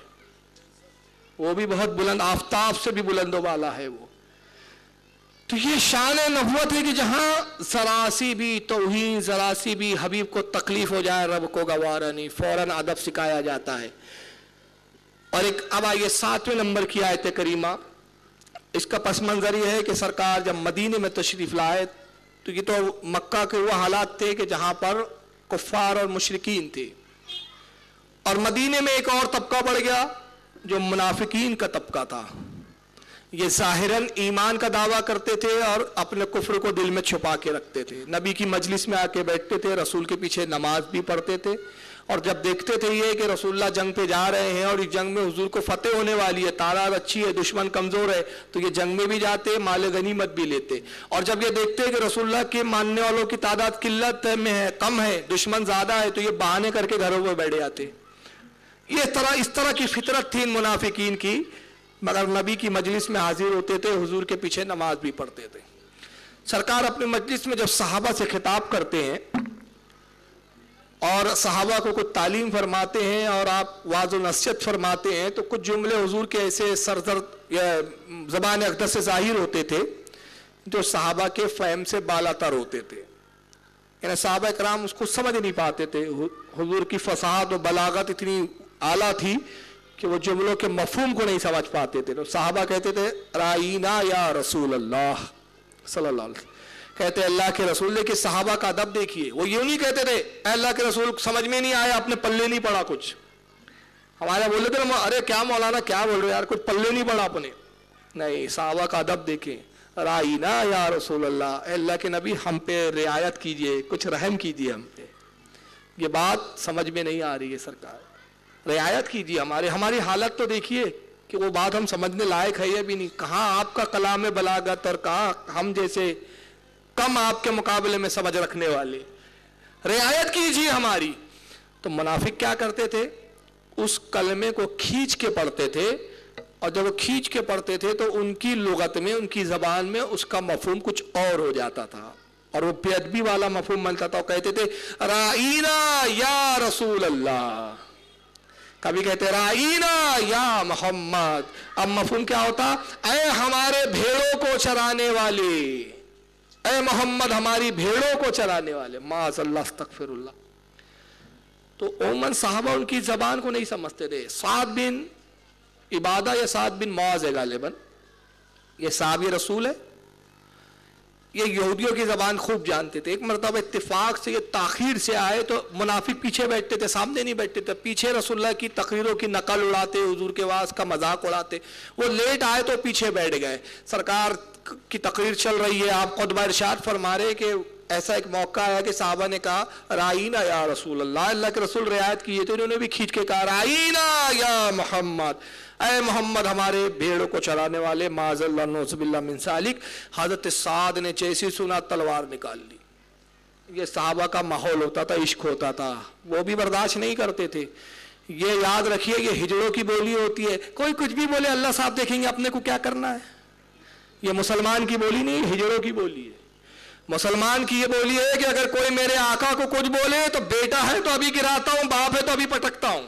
وہ بھی بہت بلند، آفتاب سے بھی بلند و بالا ہے وہ. تو یہ شان نبوت ہے کہ جہاں ذرا سی بھی توہین، ذرا سی بھی حبیب کو تکلیف ہو جائے رب کو گوارا نہیں، فوراً ادب سکھایا جاتا ہے. اور ایک اب آئیے 7ویں نمبر کی آیت کریمہ. اس کا پس منظر یہ ہے کہ سرکار جب مدینے میں تشریف لائے تو یہ تو مکہ کے وہ حالات تھے کہ جہاں پر کفار اور مشرکین تھے، اور مدینے میں ایک اور طبقہ بڑھ گیا جو منافقین کا طبقہ تھا. یہ ظاہراً ایمان کا دعویٰ کرتے تھے اور اپنے کفر کو دل میں چھپا کے رکھتے تھے. نبی کی مجلس میں آ کے بیٹھتے تھے، رسول کے پیچھے نماز بھی پڑھتے تھے، اور جب دیکھتے تھے یہ کہ رسول اللہ جنگ پہ جا رہے ہیں اور اس جنگ میں حضور کو فتح ہونے والی ہے، تعداد اچھی ہے، دشمن کمزور ہے، تو یہ جنگ میں بھی جاتے، مال غنیمت بھی لیتے. اور جب یہ دیکھتے کہ رسول اللہ کے ماننے والوں کی تعداد قلت میں ہے، کم ہے، دشمن زیادہ ہے، تو یہ بہانے کر کے گھروں میں بیٹھ جاتے. یہ اس طرح کی فطرت تھی ان منافقین کی، مگر نبی کی مجلس میں حاضر ہوتے تھے، حضور کے پیچھے نماز بھی پڑھتے تھے. سرکار اپنے مجلس میں جب صحابہ سے خطاب کرتے ہیں اور صحابہ کو کچھ تعلیم فرماتے ہیں اور آپ واعظ و نصیحت فرماتے ہیں، تو کچھ جملے حضور کے ایسے سرزد یا زبان اقدس سے ظاہر ہوتے تھے جو صحابہ کے فہم سے بالا تر ہوتے تھے. یعنی صحابہ کرام اس کو سمجھ نہیں پاتے تھے. حضور کی فصاحت و بلاغت اتنی اعلیٰ تھی کہ وہ جملوں کے مفہوم کو نہیں سمجھ پاتے تھے. تو صحابہ کہتے تھے رائینا یا رسول اللہ صلی اللہ علیہ وسلم، کہتے اللہ کے رسول. لیکن صحابہ کا ادب دیکھیے، وہ یوں نہیں کہتے تھے اے اللہ کے رسول سمجھ میں نہیں آیا، آپ نے پلے نہیں پڑا کچھ. ہمارے بولے تھے ارے کیا مولانا کیا بول رہے یار، کچھ پلے نہیں پڑا اپنے. نہیں، صحابہ کا ادب دیکھیں. رائینا یا رسول اللہ، اے اللہ کے نبی ہم پہ رعایت کیجئے، کچھ رحم کیجئے ہم پہ۔ یہ بات سمجھ میں نہیں آ رہی ہے سرکار، رعایت کیجئے ہماری حالت تو دیکھیے کہ وہ بات ہم سمجھنے لائق ہے یا بھی نہیں۔ کہاں آپ کا کلام بلاغت اور کہاں ہم جیسے کم آپ کے مقابلے میں سمجھ رکھنے والے، رعایت کیجئے ہماری۔ تو منافق کیا کرتے تھے؟ اس کلمے کو کھینچ کے پڑھتے تھے، اور جب وہ کھینچ کے پڑھتے تھے تو ان کی لغت میں، ان کی زبان میں اس کا مفہوم کچھ اور ہو جاتا تھا، اور وہ بے ادبی والا مفہوم بنتا تھا۔ وہ کہتے تھے رائینا یا رسول اللہ، کبھی کہتے رائینا یا محمد۔ اب مفہوم کیا ہوتا؟ اے ہمارے بھیڑوں کو چرانے والے، اے محمد ہماری بھیڑوں کو چرانے والے، معاذ اللہ استغفر اللہ۔ تو عموماً صحابہ ان کی زبان کو نہیں سمجھتے تھے۔ سعد بن عبادہ یا سعد بن معاذ ہے غالباً، یہ صحابی رسول ہے، یہ یہودیوں کی زبان خوب جانتے تھے۔ ایک مرتبہ اتفاق سے یہ تاخیر سے آئے تو منافق پیچھے بیٹھتے تھے، سامنے نہیں بیٹھتے تھے، پیچھے رسول اللہ کی تقریروں کی نقل اڑاتے، حضور کے وعظ کا مذاق اڑاتے۔ وہ لیٹ آئے تو پیچھے بیٹھ گئے، سرکار کی تقریر چل رہی ہے، آپ خطبہ ارشاد فرما رہے کہ ایسا ایک موقع آیا کہ صحابہ نے کہا رائینا یا رسول اللہ، اللہ کے رسول رعایت کیے تو انہوں نے بھی کھینچ کے کہا رائینا یا محمد، اے محمد ہمارے بھیڑوں کو چرانے والے، معاذ اللہ نعوذ باللہ من ذالک۔ حضرت سعد نے جیسی سنا تلوار نکال لی۔ یہ صحابہ کا ماحول ہوتا تھا، عشق ہوتا تھا، وہ بھی برداشت نہیں کرتے تھے۔ یہ یاد رکھیے یہ ہجڑوں کی بولی ہوتی ہے، کوئی کچھ بھی بولے اللہ صاحب دیکھیں گے، اپنے کو کیا کرنا ہے۔ یہ مسلمان کی بولی نہیں، ہجڑوں کی بولی ہے۔ مسلمان کی یہ بولی ہے کہ اگر کوئی میرے آقا کو کچھ بولے تو بیٹا ہے تو ابھی گراتا ہوں، باپ ہے تو ابھی پٹکتا ہوں۔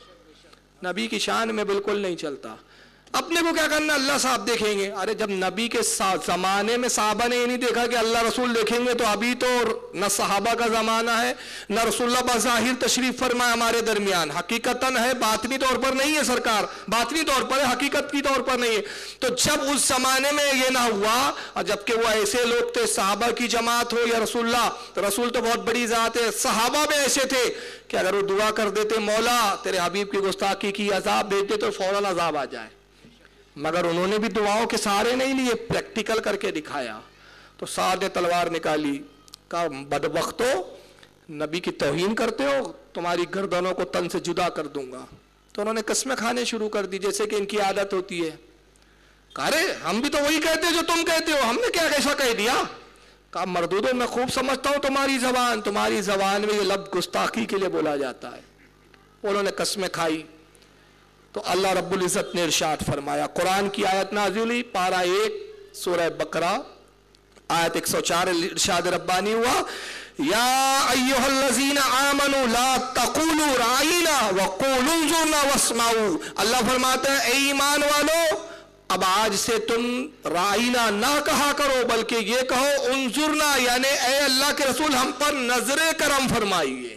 نبی کی شان میں بالکل نہیں چلتا۔ اپنے کو کیا کرنا، اللہ صاحب دیکھیں گے۔ ارے جب نبی کے زمانے میں صحابہ نے یہ نہیں دیکھا کہ اللہ رسول دیکھیں گے، تو ابھی تو نہ صحابہ کا زمانہ ہے، نہ رسول اللہ بظاہر تشریف فرمائے ہمارے درمیان، حقیقتاً ہے، باطنی طور پر نہیں ہے سرکار، باطنی طور پر ہے، حقیقت کی طور پر نہیں ہے۔ تو جب اس زمانے میں یہ نہ ہوا، اور جبکہ وہ ایسے لوگ تھے، صحابہ کی جماعت ہو یا رسول اللہ، تو رسول تو بہت بڑی ذات ہے، صحابہ میں ایسے تھے کہ اگر وہ دعا کر دیتے مولا تیرے حبیب کی گستاخی کی، عذاب بھیج دے تو فوراً عذاب آ جائے، مگر انہوں نے بھی دعاؤں کے سہارے نہیں لیے، پریکٹیکل کر کے دکھایا۔ تو سعد نے تلوار نکالی، کہا بدبختو، نبی کی توہین کرتے ہو، تمہاری گردنوں کو تن سے جدا کر دوں گا۔ تو انہوں نے قسمیں کھانے شروع کر دی جیسے کہ ان کی عادت ہوتی ہے۔ کہا رے ہم بھی تو وہی کہتے جو تم کہتے ہو، ہم نے کیا کیسا کہہ دیا؟ کہا مردودو میں خوب سمجھتا ہوں تمہاری زبان میں یہ لفظ گستاخی کے لیے بولا جاتا ہے۔ انہوں نے قسمیں کھائی تو اللہ رب العزت نے ارشاد فرمایا، قرآن کی آیت نازل ہوئی، پارہ 1 سورہ بقرہ آیت 104، ارشاد ربانی ہوا، یا ایھا الذین آمنوا لا تقولوا رائینا وقولوا انظرنا واسمعوا۔ اللہ فرماتا ہے اے ایمان والو، اب آج سے تم رائینا نہ کہا کرو، بلکہ یہ کہو انظرنا، یعنی اے اللہ کے رسول ہم پر نظر کرم فرمائیے۔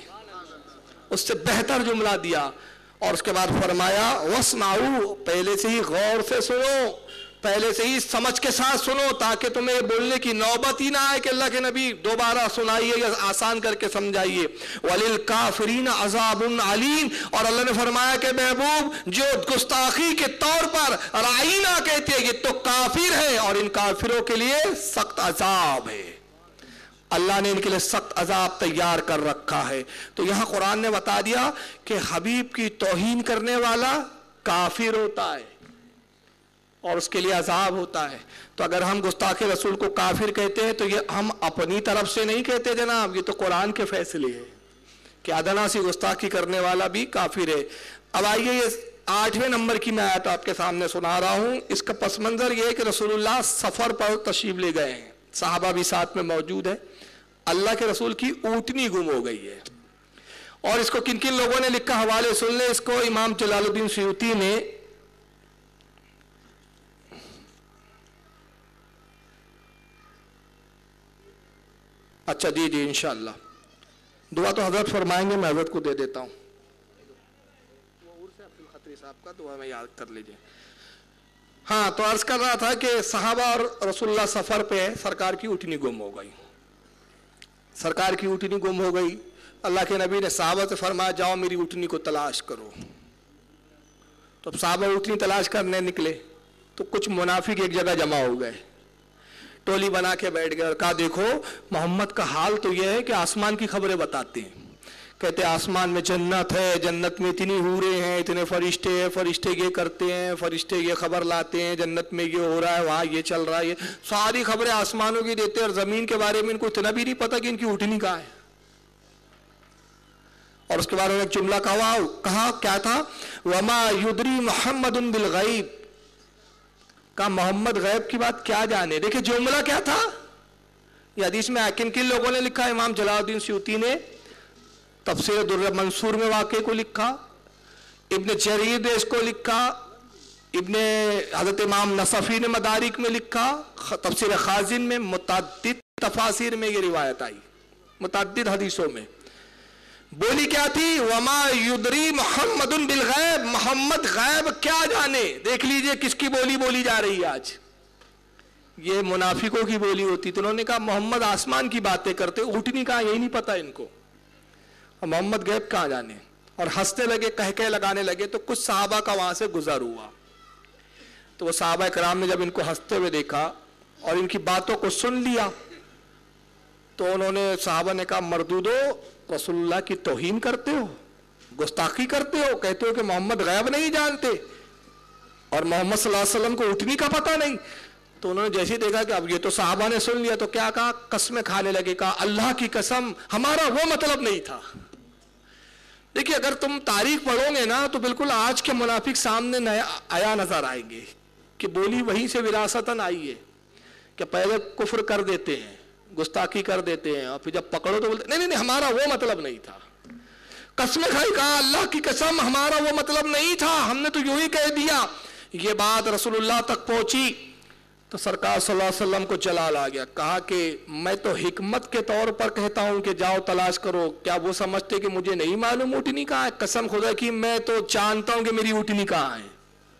اس سے بہتر جملہ دیا، اور اس کے بعد فرمایا واسمعوا، پہلے سے ہی غور سے سنو، پہلے سے ہی سمجھ کے ساتھ سنو، تاکہ تمہیں بولنے کی نوبت ہی نہ آئے کہ اللہ کے نبی دوبارہ سنائیے یا آسان کر کے سمجھائیے۔ وَلِلْكَافِرِينَ عَذَابٌ عَلِيمٌ، اور اللہ نے فرمایا کہ محبوب جو گستاخی کے طور پر رائینا کہتے ہیں یہ تو کافر ہے، اور ان کافروں کے لیے سخت عذاب ہے، اللہ نے ان کے لیے سخت عذاب تیار کر رکھا ہے۔ تو یہاں قرآن نے بتا دیا کہ حبیب کی توہین کرنے والا کافر ہوتا ہے اور اس کے لیے عذاب ہوتا ہے۔ تو اگر ہم گستاخ رسول کو کافر کہتے ہیں تو یہ ہم اپنی طرف سے نہیں کہتے جناب، یہ تو قرآن کے فیصلے ہے کہ ادنا سی گستاخی کرنے والا بھی کافر ہے۔ اب آئیے یہ 8ویں نمبر کی میں آیت آپ کے سامنے سنا رہا ہوں۔ اس کا پس منظر یہ ہے کہ رسول اللہ سفر پر تشریف لے گئے ہیں، صحابہ بھی ساتھ میں موجود ہے، اللہ کے رسول کی اونٹنی گم ہو گئی ہے۔ اور اس کو کن کن لوگوں نے لکھا حوالے سن لیں، اس کو امام جلال الدین سیوطی نے اچھا جی انشاءاللہ دعا تو حضرت فرمائیں گے، میں حضرت کو دے دیتا ہوں، خطری صاحب کا دعا میں یاد کر لیجئے۔ ہاں تو عرض کر رہا تھا کہ صحابہ اور رسول اللہ سفر پہ ہے، سرکار کی اونٹنی گم ہو گئی، سرکار کی اونٹنی گم ہو گئی۔ اللہ کے نبی نے صحابہ سے فرمایا جاؤ میری اونٹنی کو تلاش کرو۔ تو صحابہ اونٹنی تلاش کرنے نکلے تو کچھ منافق ایک جگہ جمع ہو گئے، टोली बना के बैठ गए और कहा देखो मोहम्मद का हाल तो यह है कि आसमान की खबरें बताते हैं। कहते आसमान में जन्नत है, जन्नत में इतनी हूरें हैं, इतने फरिश्ते हैं, फरिश्ते ये करते हैं, फरिश्ते ये खबर लाते हैं, जन्नत में ये हो रहा है, वहाँ ये चल रहा है, ये सारी खबरें आसमानों की देते हैं और ज़मीन के बारे में इनको इतना भी नहीं पता कि इनकी उठनी कहाँ है। और उसके बाद एक जुमला कहा क्या था, वमा युदरी मोहम्मदुन बिल गैब, कहा मोहम्मद गैब की बात क्या जाने। देखिए जुमला क्या था, ये हदीस में किन किन लोगों ने लिखा, इमाम जलालुद्दीन सयूती ने तफसीर दुर्र मंसूर में वाक़े को लिखा, इब्न जरीर ने इसको लिखा, इब्ने हज़रत इमाम नसफी ने मदारिक में लिखा, तफसीर खाजिन में मुतअद्दिद तफासिर में ये रिवायत आई, मुतअद्दिद हदीसों में। बोली क्या थी, वमा युदरी मोहम्मदुन बिल गैब, मोहम्मद गैब क्या जाने। देख लीजिए किसकी बोली बोली जा रही है आज, ये मुनाफिकों की बोली होती। तो उन्होंने कहा मोहम्मद आसमान की बातें करते, उठनी कहा यही नहीं पता इनको, और मोहम्मद गैब कहाँ जाने। और हंसने लगे, कह लगाने लगे। तो कुछ सहाबा का वहां से गुजर हुआ, तो वो सहाबा कराम ने जब इनको हंसते हुए देखा और इनकी बातों को सुन लिया, तो उन्होंने सहाबा ने कहा मर्दूदो रसूलुल्लाह की तौहीन करते हो, गुस्ताखी करते हो, कहते हो कि मोहम्मद गैब नहीं जानते और मोहम्मद सल्लल्लाहु अलैहि वसल्लम को उठनी का पता नहीं। तो उन्होंने जैसे ही देखा कि अब ये तो सहाबा ने सुन लिया, तो क्या कहा, कसमें खाने लगे, कहा अल्लाह की कसम हमारा वो मतलब नहीं था। देखिए अगर तुम तारीख पढ़ोगे ना तो बिल्कुल आज के मुनाफिक सामने नया आया नजर आएंगे कि बोली वहीं से विरासतन आई है कि पहले कुफ्र कर देते हैं, गुस्ताखी कर देते हैं, और फिर जब पकड़ो तो बोलते नहीं नहीं हमारा वो मतलब नहीं था। कसमें खाई, कहा अल्लाह की कसम हमारा वो मतलब नहीं था, हमने तो यूं ही कह दिया। ये बात रसूलुल्लाह तक पहुंची तो सरकार सल्लल्लाहु अलैहि वसल्लम को जलाल आ गया, कहा कि मैं तो हिकमत के तौर पर कहता हूं कि जाओ तलाश करो, क्या वो समझते कि मुझे नहीं मालूम उठनी कहाँ है। कसम खुदा की मैं तो जानता हूं कि मेरी उठनी कहाँ है,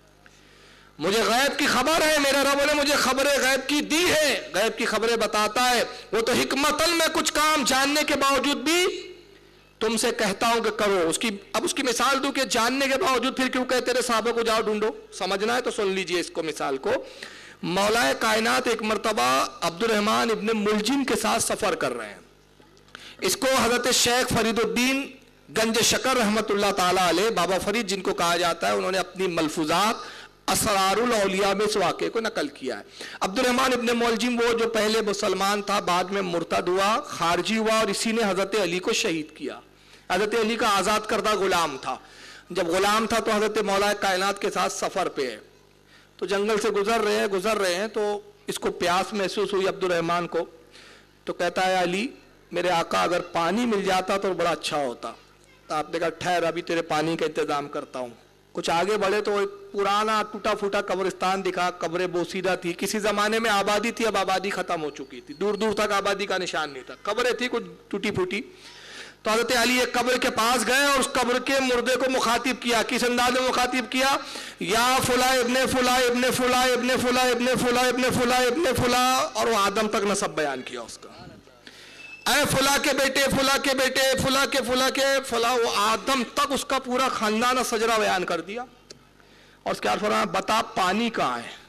मुझे गैब की खबर है, मेरे रब ने मुझे खबरें गैब की दी है, गैब की खबरें बताता है। वो तो हिकमतन में कुछ काम जानने के बावजूद भी तुमसे कहता हूं कि करो। अब उसकी मिसाल दूं कि जानने के बावजूद फिर क्यों कहते रहे साहबा को जाओ ढूंढो। समझना है तो सुन लीजिए इसको, मिसाल को। मौलाए कायनात एक मरतबा अब्दुर्रहमान इब्न मुलजिम के साथ सफर कर रहे हैं। इसको हजरत शेख फरीदुद्दीन गंज शकर रहमतुल्लाह ताला अलैह, बाबा फरीद जिनको कहा जाता है, उन्होंने अपनी मलफूजात असरारुल औलिया में इस वाक़े को नकल किया है। अब्दुर्रहमान इब्न मुलजिम वो जो पहले मुसलमान था, बाद में मुर्तद हुआ, खारजी हुआ, और इसी ने हजरत अली को शहीद किया। हजरत अली का आज़ाद करदा गुलाम था। जब गुलाम था तो हजरत मौलाए कायनात के साथ सफ़र पे है, तो जंगल से गुजर रहे हैं तो इसको प्यास महसूस हुई अब्दुर्रहमान को। तो कहता है अली मेरे आका अगर पानी मिल जाता तो बड़ा अच्छा होता। तो आपने कहा ठहर अभी तेरे पानी का इंतजाम करता हूँ। कुछ आगे बढ़े तो एक पुराना टूटा फूटा कब्रिस्तान दिखा, कब्रें बोसीदा थी, किसी जमाने में आबादी थी, अब आबादी खत्म हो चुकी थी, दूर दूर तक आबादी का निशान नहीं था, कब्रें थी कुछ टूटी फूटी। तो हज़रत अली एक कब्र के पास गए और उस कब्र के मुर्दे को मुखातिब किया। किस अंदाज में मुखातिब किया, या फुला इब्ने फुला इब्ने फुला इब्ने फुला इब्ने फुला इब्ने फुला इब्ने फुला, और वो आदम तक नसब बयान किया उसका। ऐ फुला के बेटे, फुला के बेटे, फुला के फुला के फुला, वो आदम तक उसका पूरा खानदान सजरा बयान कर दिया। और उसके बाद फरमाया बता पानी कहाँ है।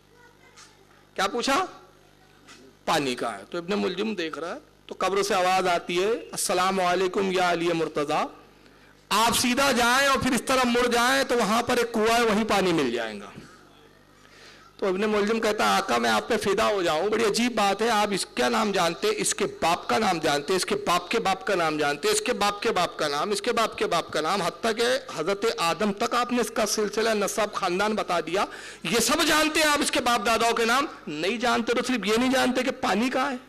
क्या पूछा, पानी कहाँ है। तो इब्ने मुलजिम देख रहा है, तो कब्र से आवाज आती है अस्सलाम वालेकुम या अली मुर्तजा। आप सीधा जाएं और फिर इस तरफ मुड़ जाएं तो वहां पर एक कुआं है, वहीं पानी मिल जाएगा। तो इब्ने मुलजिम कहता आका मैं आप पे फिदा हो जाऊं, बड़ी अजीब बात है, आप इसका नाम जानते, इसके बाप का नाम जानते, इसके बाप के बाप का नाम जानते, इसके बाप के बाप का नाम, इसके बाप के बाप का नाम, हत्ता के हजरत आदम तक आपने इसका सिलसिला नसब खानदान बता दिया। ये सब जानते हैं आप, इसके बाप दादाओं के नाम नहीं जानते, तो सिर्फ ये नहीं जानते कि पानी कहाँ है।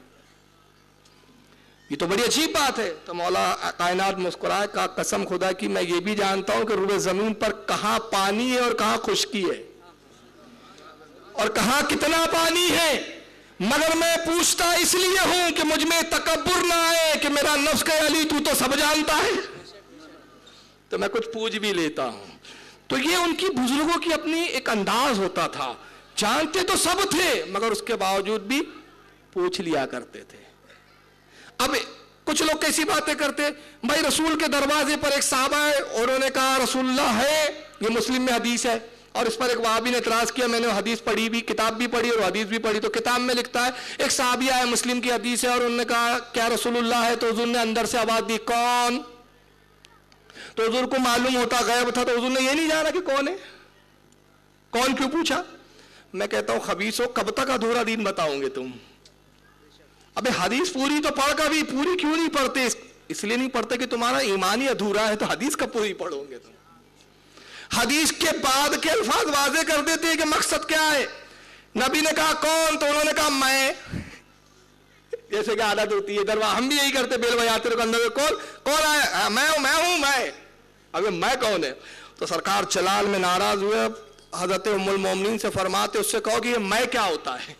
ये तो बड़ी अजीब बात है। तो मौला कायनात मुस्कुराए, कहा कसम खुदा की मैं ये भी जानता हूं कि रूबे जमीन पर कहां पानी है और कहां खुश्की है और कहां कितना पानी है, मगर मैं पूछता इसलिए हूं कि मुझ में तकब्बुर ना आए कि मेरा नफ्स कहे अली तू तो सब जानता है, तो मैं कुछ पूछ भी लेता हूं। तो ये उनकी बुजुर्गों की अपनी एक अंदाज होता था, जानते तो सब थे मगर उसके बावजूद भी पूछ लिया करते थे। अब कुछ लोग कैसी बातें करते, भाई रसूल के दरवाजे पर एक साहबा है और उन्होंने कहा रसूलुल्लाह है, ये मुस्लिम में हदीस है, اور اس پر ایک وہابی نے اعتراض کیا، میں نے حدیث پڑھی بھی، کتاب بھی پڑھی اور حدیث بھی پڑھی، تو کتاب میں لکھتا ہے ایک صحابی آیا، مسلم کی حدیث ہے، اور انہوں نے کہا کیا رسول اللہ ہے؟ تو حضور نے اندر سے آواز دی کون؟ تو حضور کو معلوم ہوتا غیب تھا، تو حضور نے یہ نہیں جانا کہ کون ہے، کون کیوں پوچھا؟ میں کہتا ہوں خبیث ہو، کب تک ادھورا دین بتاؤں گے تم؟ ابے حدیث پوری تو پڑھ کر بھی پوری کیوں نہیں پڑھتے؟ اس لیے نہیں پڑھتے کہ تمہارا ایمان ہی ادھورا ہے، تو حدیث کب پوری پڑھو گے تم؟ حدیث کے بعد کے الفاظ واضح کر دیتے ہیں کہ مقصد کیا ہے۔ نبی نے کہا کون؟ تو انہوں نے کہا میں، جیسے کہ عادت ہوتی ہے دروا، ہم بھی یہی کرتے بیل بجاتے رہو اندر، کون آیا؟ میں ہوں میں۔ ابھی میں کون ہے؟ تو سرکار جلال میں ناراض ہوئے، حضرت ام المومنین سے فرماتے اس سے کہو کہ یہ میں کیا ہوتا ہے؟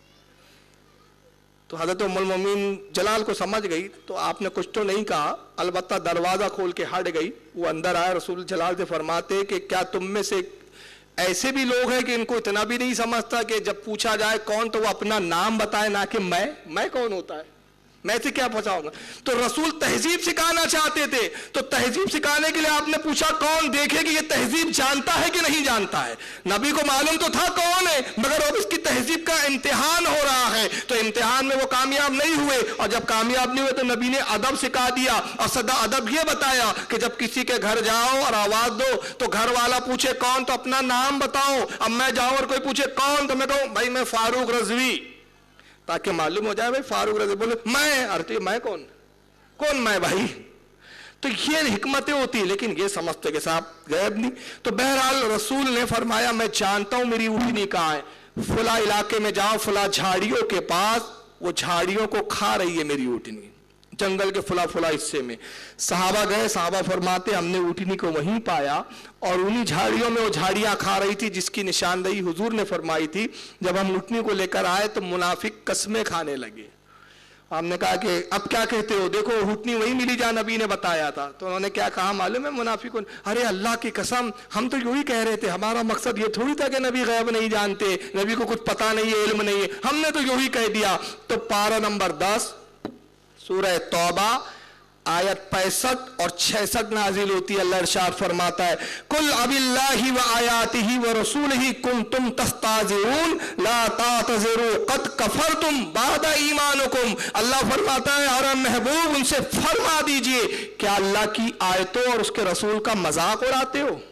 تو حضرت ام المومنین جلال کو سمجھ گئی، تو آپ نے کچھ تو نہیں کہا، البتہ دروازہ کھول کے ہٹ گئی۔ وہ اندر آئے، رسول جلال سے فرماتے کہ کیا تم میں سے ایسے بھی لوگ ہیں کہ ان کو اتنا بھی نہیں سمجھتا کہ جب پوچھا جائے کون تو وہ اپنا نام بتائے، نہ کہ میں کون ہوتا ہے، میں سے کیا پہنچاؤں گا؟ تو رسول تہذیب سکھانا چاہتے تھے، تو تہذیب سکھانے کے لیے آپ نے پوچھا کون، دیکھے کہ یہ تہذیب جانتا ہے کہ نہیں جانتا ہے۔ نبی کو معلوم تو تھا کون ہے، مگر اب اس کی تہذیب کا امتحان ہو رہا ہے، تو امتحان میں وہ کامیاب نہیں ہوئے، اور جب کامیاب نہیں ہوئے تو نبی نے ادب سکھا دیا، اور سدا ادب یہ بتایا کہ جب کسی کے گھر جاؤ اور آواز دو تو گھر والا پوچھے کون تو اپنا نام بتاؤ۔ اب میں جاؤں اور کوئی پوچھے کون تو میں کہوں بھائی میں فاروق رضوی، تاکہ معلوم ہو جائے بھائی فاروق رضی بولے میں کون میں بھائی؟ تو یہ حکمتیں ہوتی ہیں، لیکن یہ سمجھتے کہ صاحب غیب نہیں۔ تو بہرحال رسول نے فرمایا میں جانتا ہوں میری اونٹنی کہاں ہے، فلاں علاقے میں جاؤ، فلاں جھاڑیوں کے پاس، وہ جھاڑیوں کو کھا رہی ہے میری اونٹنی، جنگل کے فلاں حصے میں۔ صحابہ گئے، صحابہ فرماتے ہم نے اونٹنی کو وہیں پایا، اور انہی جھاڑیوں میں وہ جھاڑیاں کھا رہی تھی جس کی نشاندہی حضور نے فرمائی تھی۔ جب ہم اونٹنی کو لے کر آئے تو منافق قسمیں کھانے لگے۔ ہم نے کہا کہ اب کیا کہتے ہو؟ دیکھو اونٹنی وہی ملی جہاں نبی نے بتایا تھا۔ تو انہوں نے کیا کہا معلوم ہے منافقوں؟ ارے اللہ کی قسم ہم تو یہی کہہ رہے تھے، ہمارا مقصد یہ تھوڑی تھا کہ نبی غیب نہیں جانتے، نبی کو کچھ پتا نہیں ہے، علم نہیں ہے، ہم نے تو یہی کہہ دیا۔ تو پارہ نمبر 10 سورہ توبہ آیت 65 اور 66 نازل ہوتی ہے۔ اللہ ارشاد فرماتا ہے قل اب اللہ و آیاتہ و رسولہ کنتم تستہزئون لا تعتذروا قد کفرتم بعد ایمانکم۔ اللہ فرماتا ہے اور محبوب ان سے فرما دیجئے کیا اللہ کی آیتوں اور اس کے رسول کا مذاق اڑاتے ہو؟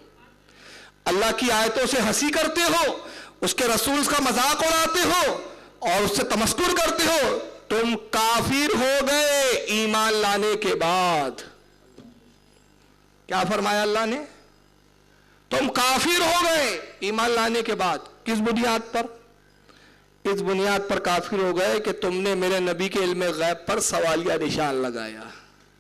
اللہ کی آیتوں سے ہنسی کرتے ہو، اس کے رسول کا مذاق اڑاتے ہو اور اس سے تمسخر کرتے ہو، تم کافر ہو گئے ایمان لانے کے بعد۔ کیا فرمایا اللہ نے؟ تم کافر ہو گئے ایمان لانے کے بعد۔ کس بنیاد پر؟ اس بنیاد پر کافر ہو گئے کہ تم نے میرے نبی کے علم غیب پر سوالیہ نشان لگایا۔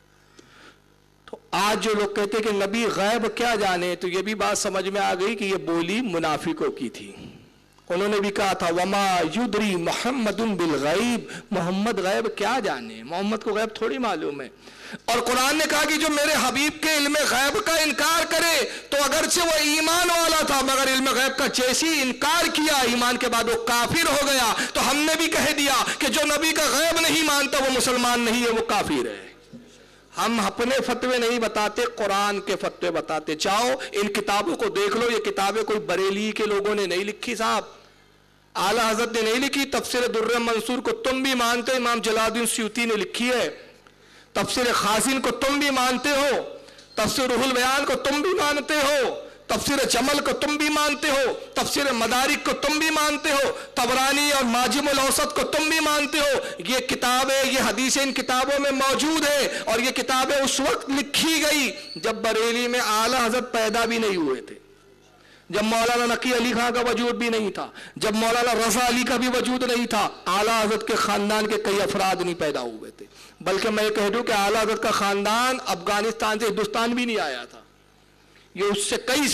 تو آج جو لوگ کہتے کہ نبی غیب کیا جانے، تو یہ بھی بات سمجھ میں آ گئی کہ یہ بولی منافقوں کی تھی۔ انہوں نے بھی کہا تھا وما یدری محمد بالغیب، محمد غیب کیا جانے، محمد کو غیب تھوڑی معلوم ہے۔ اور قرآن نے کہا کہ جو میرے حبیب کے علم غیب کا انکار کرے تو اگرچہ وہ ایمان والا تھا مگر علم غیب کا جیسی انکار کیا ایمان کے بعد وہ کافر ہو گیا۔ تو ہم نے بھی کہہ دیا کہ جو نبی کا غیب نہیں مانتا وہ مسلمان نہیں ہے، وہ کافر ہے۔ ہم اپنے فتوے نہیں بتاتے، قرآن کے فتوے بتاتے۔ جاؤ ان کتابوں کو دیکھ لو، یہ کتابیں کوئی بریلی کے لوگوں نے نہیں لکھی صاحب، اعلیٰ حضرت نے نہیں لکھی۔ تفسیر در منصور کو تم بھی مانتے، امام جلال الدین سیوطی نے لکھی ہے۔ تفسیر خازن کو تم بھی مانتے ہو، تفسیر روح البیان کو تم بھی مانتے ہو، تفسیر جمل کو تم بھی مانتے ہو، تفسیر مدارک کو تم بھی مانتے ہو، طبرانی اور معجم الاوسط کو تم بھی مانتے ہو۔ یہ کتابیں، یہ حدیثیں ان کتابوں میں موجود ہے، اور یہ کتابیں اس وقت لکھی گئی جب بریلی میں اعلیٰ حضرت پیدا بھی نہیں ہوئے تھے، جب مولانا نقی علی خان کا وجود بھی نہیں تھا، جب مولانا رضا علی کا بھی وجود نہیں تھا، اعلیٰ حضرت کے خاندان کے کئی افراد نہیں پیدا ہوئے تھے۔ بلکہ میں یہ کہہ دوں کہ اعلیٰ حضرت کا خاندان افغانستان سے ہندوستان بھی نہیں آیا تھا، یہ اس سے کئی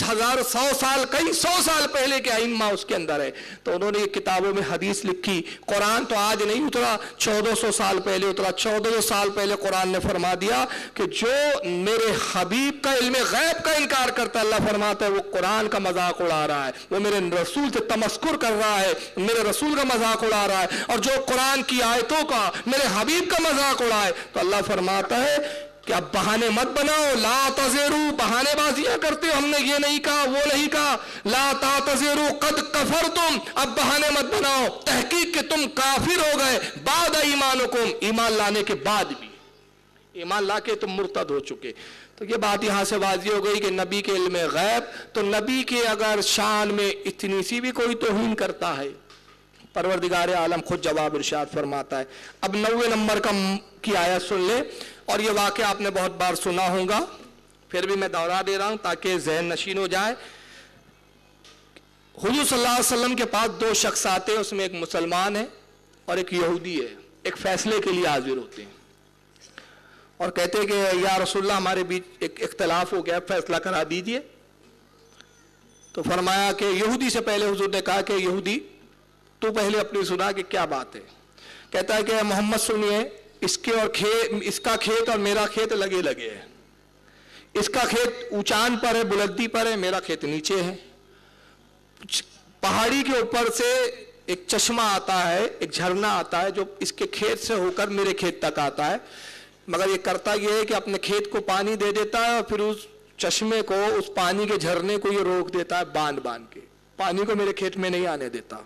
سو سال پہلے کے ائمہ اس کے اندر ہے۔ تو انہوں نے یہ کتابوں میں حدیث لکھی۔ قرآن تو آج نہیں اترا، 1400 سال پہلے اترا۔ 1400 سال پہلے قرآن نے فرما دیا کہ جو میرے حبیب کا علم غیب کا انکار کرتا ہے، اللہ فرماتا ہے وہ قرآن کا مذاق اڑا رہا ہے، وہ میرے رسول سے تمسخر کر رہا ہے، میرے رسول کا مذاق اڑا رہا ہے، اور جو قرآن کی آیتوں کا، میرے حبیب کا مذاق اڑائے تو اللہ فرماتا ہے کہ اب بہانے مت بناؤ، لا تزرو، بہانے بازیاں کرتے ہو، ہم نے یہ نہیں کہا وہ نہیں کہا، لا تعتذروا قد کفرتم، اب بہانے مت بناؤ، تحقیق کہ تم کافر ہو گئے، بعد ایمانکم، ایمان لانے کے بعد بھی، ایمان لا کے تم مرتد ہو چکے۔ تو یہ بات یہاں سے واضح ہو گئی کہ نبی کے علم غیب، تو نبی کے اگر شان میں اتنی سی بھی کوئی توہین کرتا ہے، پروردگار عالم خود جواب ارشاد فرماتا ہے۔ اب 90 نمبر کی آیت سن لے، اور یہ واقعہ آپ نے بہت بار سنا ہوگا، پھر بھی میں دوہرا دے رہا ہوں تاکہ ذہن نشین ہو جائے۔ حضور صلی اللہ علیہ وسلم کے پاس 2 شخص آتے ہیں، اس میں ایک مسلمان ہے اور ایک یہودی ہے، ایک فیصلے کے لیے حاضر ہوتے ہیں اور کہتے ہیں کہ یا رسول اللہ ہمارے بیچ ایک اختلاف ہو گیا، فیصلہ کرا دیجئے۔ تو فرمایا کہ یہودی سے پہلے حضور نے کہا کہ یہودی تو پہلے اپنی سنا کہ کیا بات ہے۔ کہتا ہے کہ محمد سنیے، اس کا کھیت اور میرا کھیت لگے لگے ہے، اس کا کھیت اونچان پر ہے، بلندی پر ہے، میرا کھیت نیچے ہے، پہاڑی کے اوپر سے ایک چشمہ آتا ہے، ایک جھرنا آتا ہے جو اس کے کھیت سے ہو کر میرے کھیت تک آتا ہے، مگر یہ کرتا یہ ہے کہ اپنے کھیت کو پانی دے دیتا ہے اور پھر اس چشمے کو، اس پانی کے جھرنے کو یہ روک دیتا ہے باندھ کے، پانی کو میرے کھیت میں نہیں آنے دیتا۔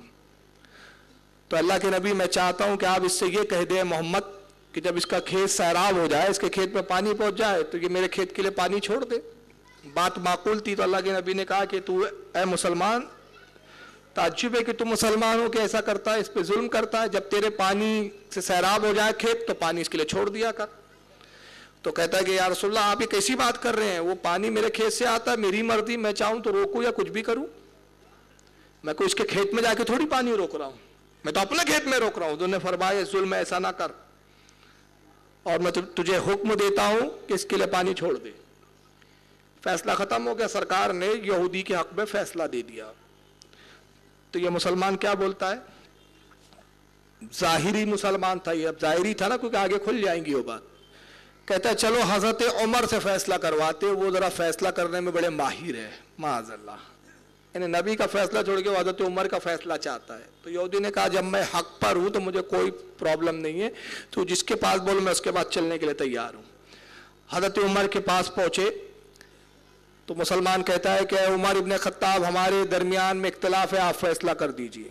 تو اللہ کے نبی میں چاہتا ہوں کہ آپ اس سے یہ کہہ دیں محمد کہ جب اس کا کھیت سیراب ہو جائے، اس کے کھیت میں پانی پہنچ جائے تو یہ میرے کھیت کے لیے پانی چھوڑ دے۔ بات معقول تھی، تو اللہ کے نبی نے کہا کہ تو اے مسلمان، تعجب ہے کہ تم مسلمان ہو کہ ایسا کرتا ہے، اس پہ ظلم کرتا ہے، جب تیرے پانی سے سیراب ہو جائے کھیت تو پانی اس کے لیے چھوڑ دیا کر۔ تو کہتا ہے کہ یا رسول اللہ آپ یہ کیسی بات کر رہے ہیں، وہ پانی میرے کھیت سے آتا ہے، میری مرضی، میں چاہوں تو روکوں یا کچھ بھی کروں، میں کوئی اس کے کھیت میں جا کے تھوڑی پانی روک رہا ہوں، میں تو اپنے کھیت میں روک رہا ہوں۔ انہوں نے فرمایا ظلم ایسا نہ کر، اور میں تجھے حکم دیتا ہوں کہ اس کے لیے پانی چھوڑ دے۔ فیصلہ ختم ہو گیا، سرکار نے یہودی کے حق میں فیصلہ دے دیا۔ تو یہ مسلمان کیا بولتا ہے، ظاہری مسلمان تھا یہ، اب ظاہری تھا نا کیونکہ آگے کھل جائیں گی وہ بات، کہتا ہے چلو حضرت عمر سے فیصلہ کرواتے، وہ ذرا فیصلہ کرنے میں بڑے ماہر ہے، معاذ اللہ، یعنی نبی کا فیصلہ چھوڑ کے وہ حضرت عمر کا فیصلہ چاہتا ہے۔ تو یہودی نے کہا جب میں حق پر ہوں تو مجھے کوئی پرابلم نہیں ہے، تو جس کے پاس بولو میں اس کے بعد چلنے کے لیے تیار ہوں۔ حضرت عمر کے پاس پہنچے تو مسلمان کہتا ہے کہ اے عمر ابن خطاب ہمارے درمیان میں اختلاف ہے، آپ فیصلہ کر دیجئے۔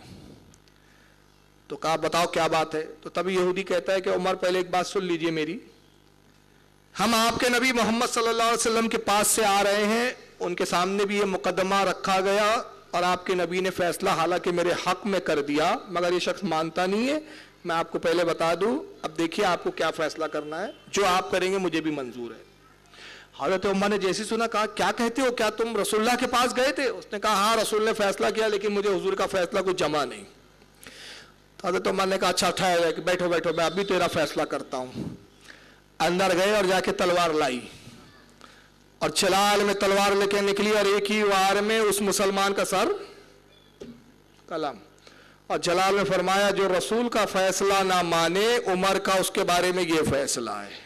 تو کہا بتاؤ کیا بات ہے۔ تو تب یہودی کہتا ہے کہ عمر پہلے ایک بات سن لیجئے میری، ہم آپ کے نبی محمد صلی اللہ علیہ وسلم کے پاس سے آ رہے ہیں، ان کے سامنے بھی یہ مقدمہ رکھا گیا اور آپ کے نبی نے فیصلہ حالانکہ میرے حق میں کر دیا، مگر یہ شخص مانتا نہیں ہے، میں آپ کو پہلے بتا دوں، اب دیکھیے آپ کو کیا فیصلہ کرنا ہے، جو آپ کریں گے مجھے بھی منظور ہے۔ حضرت عمر نے جیسے سنا کہا کیا کہتے ہو، کیا تم رسول اللہ کے پاس گئے تھے؟ اس نے کہا ہاں رسول نے فیصلہ کیا لیکن مجھے حضور کا فیصلہ کچھ جمع نہیں۔ تو حضرت عمر نے کہا اچھا ٹھہر کہ بیٹھو بیٹھو میں ابھی تیرا فیصلہ کرتا ہوں۔ اندر گئے اور جا کے تلوار لائی اور چلال میں تلوار لے کے نکلی اور ایک ہی وار میں اس مسلمان کا سر قلم، اور جلال میں فرمایا جو رسول کا فیصلہ نہ مانے عمر کا اس کے بارے میں یہ فیصلہ ہے،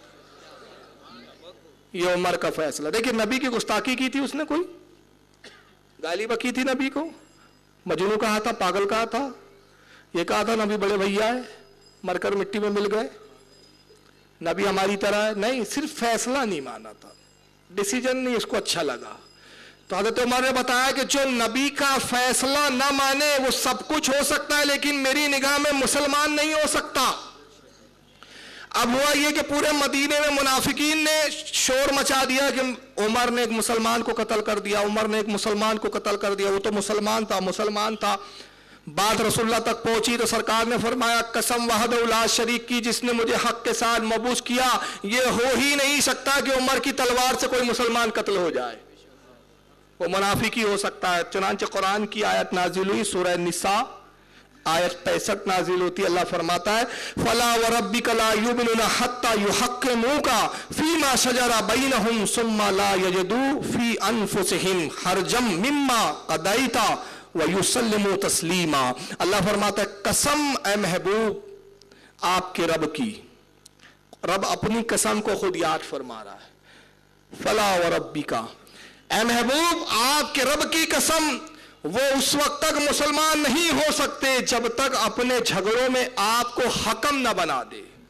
یہ عمر کا فیصلہ۔ دیکھیں نبی کی گستاخی کی تھی اس نے، کوئی گالی بکی تھی نبی کو، مجنون کہا تھا، پاگل کہا تھا، یہ کہا تھا نبی بڑے بھیا ہے مر کر مٹی میں مل گئے، نبی ہماری طرح ہے، نہیں، صرف فیصلہ نہیں مانا تھا، ڈیسیجن نہیں اس کو اچھا لگا۔ تو حضرت عمر نے بتایا کہ جو نبی کا فیصلہ نہ مانے وہ سب کچھ ہو سکتا ہے لیکن میری نگاہ میں مسلمان نہیں ہو سکتا۔ اب ہوا یہ کہ پورے مدینے میں منافقین نے شور مچا دیا کہ عمر نے ایک مسلمان کو قتل کر دیا، عمر نے ایک مسلمان کو قتل کر دیا، وہ تو مسلمان تھا۔ بات رسول اللہ تک پہنچی تو سرکار نے فرمایا قسم وحدہ لا شریک کی جس نے مجھے حق کے ساتھ مبعوث کیا، یہ ہو ہی نہیں سکتا کہ عمر کی تلوار سے کوئی مسلمان قتل ہو جائے، وہ منافق ہی ہو سکتا ہے۔ چنانچہ قرآن کی آیت نازل ہوئی، سورہ نساء آیت 65 نازل ہوتی ہے، اللہ فرماتا ہے فَلَا وَرَبِّكَ لَا يُؤْمِنُونَ حَتَّى يُحَكِّمُوكَ فِي مَا شَجَرَ بَيْنَهُمْ ثُمَّ لَا يَجِدُوا فِي أَنفُسِهِمْ حَرْجًا مِّمَّا قَضَيْتَ وَيُسَلِّمُوا تَسْلِيمًا۔ اللہ فرماتا ہے قسم اے محبوب آپ کے رب کی، رب اپنی قسم کو خود یاد فرما رہا ہے، فَلَا وَرَبِّكَ اے محبوب آپ کے رب کی قسم، وہ اس وقت تک مسلمان نہیں ہو سکتے جب تک اپنے جھگڑوں میں آپ کو حکم نہ بنا دے۔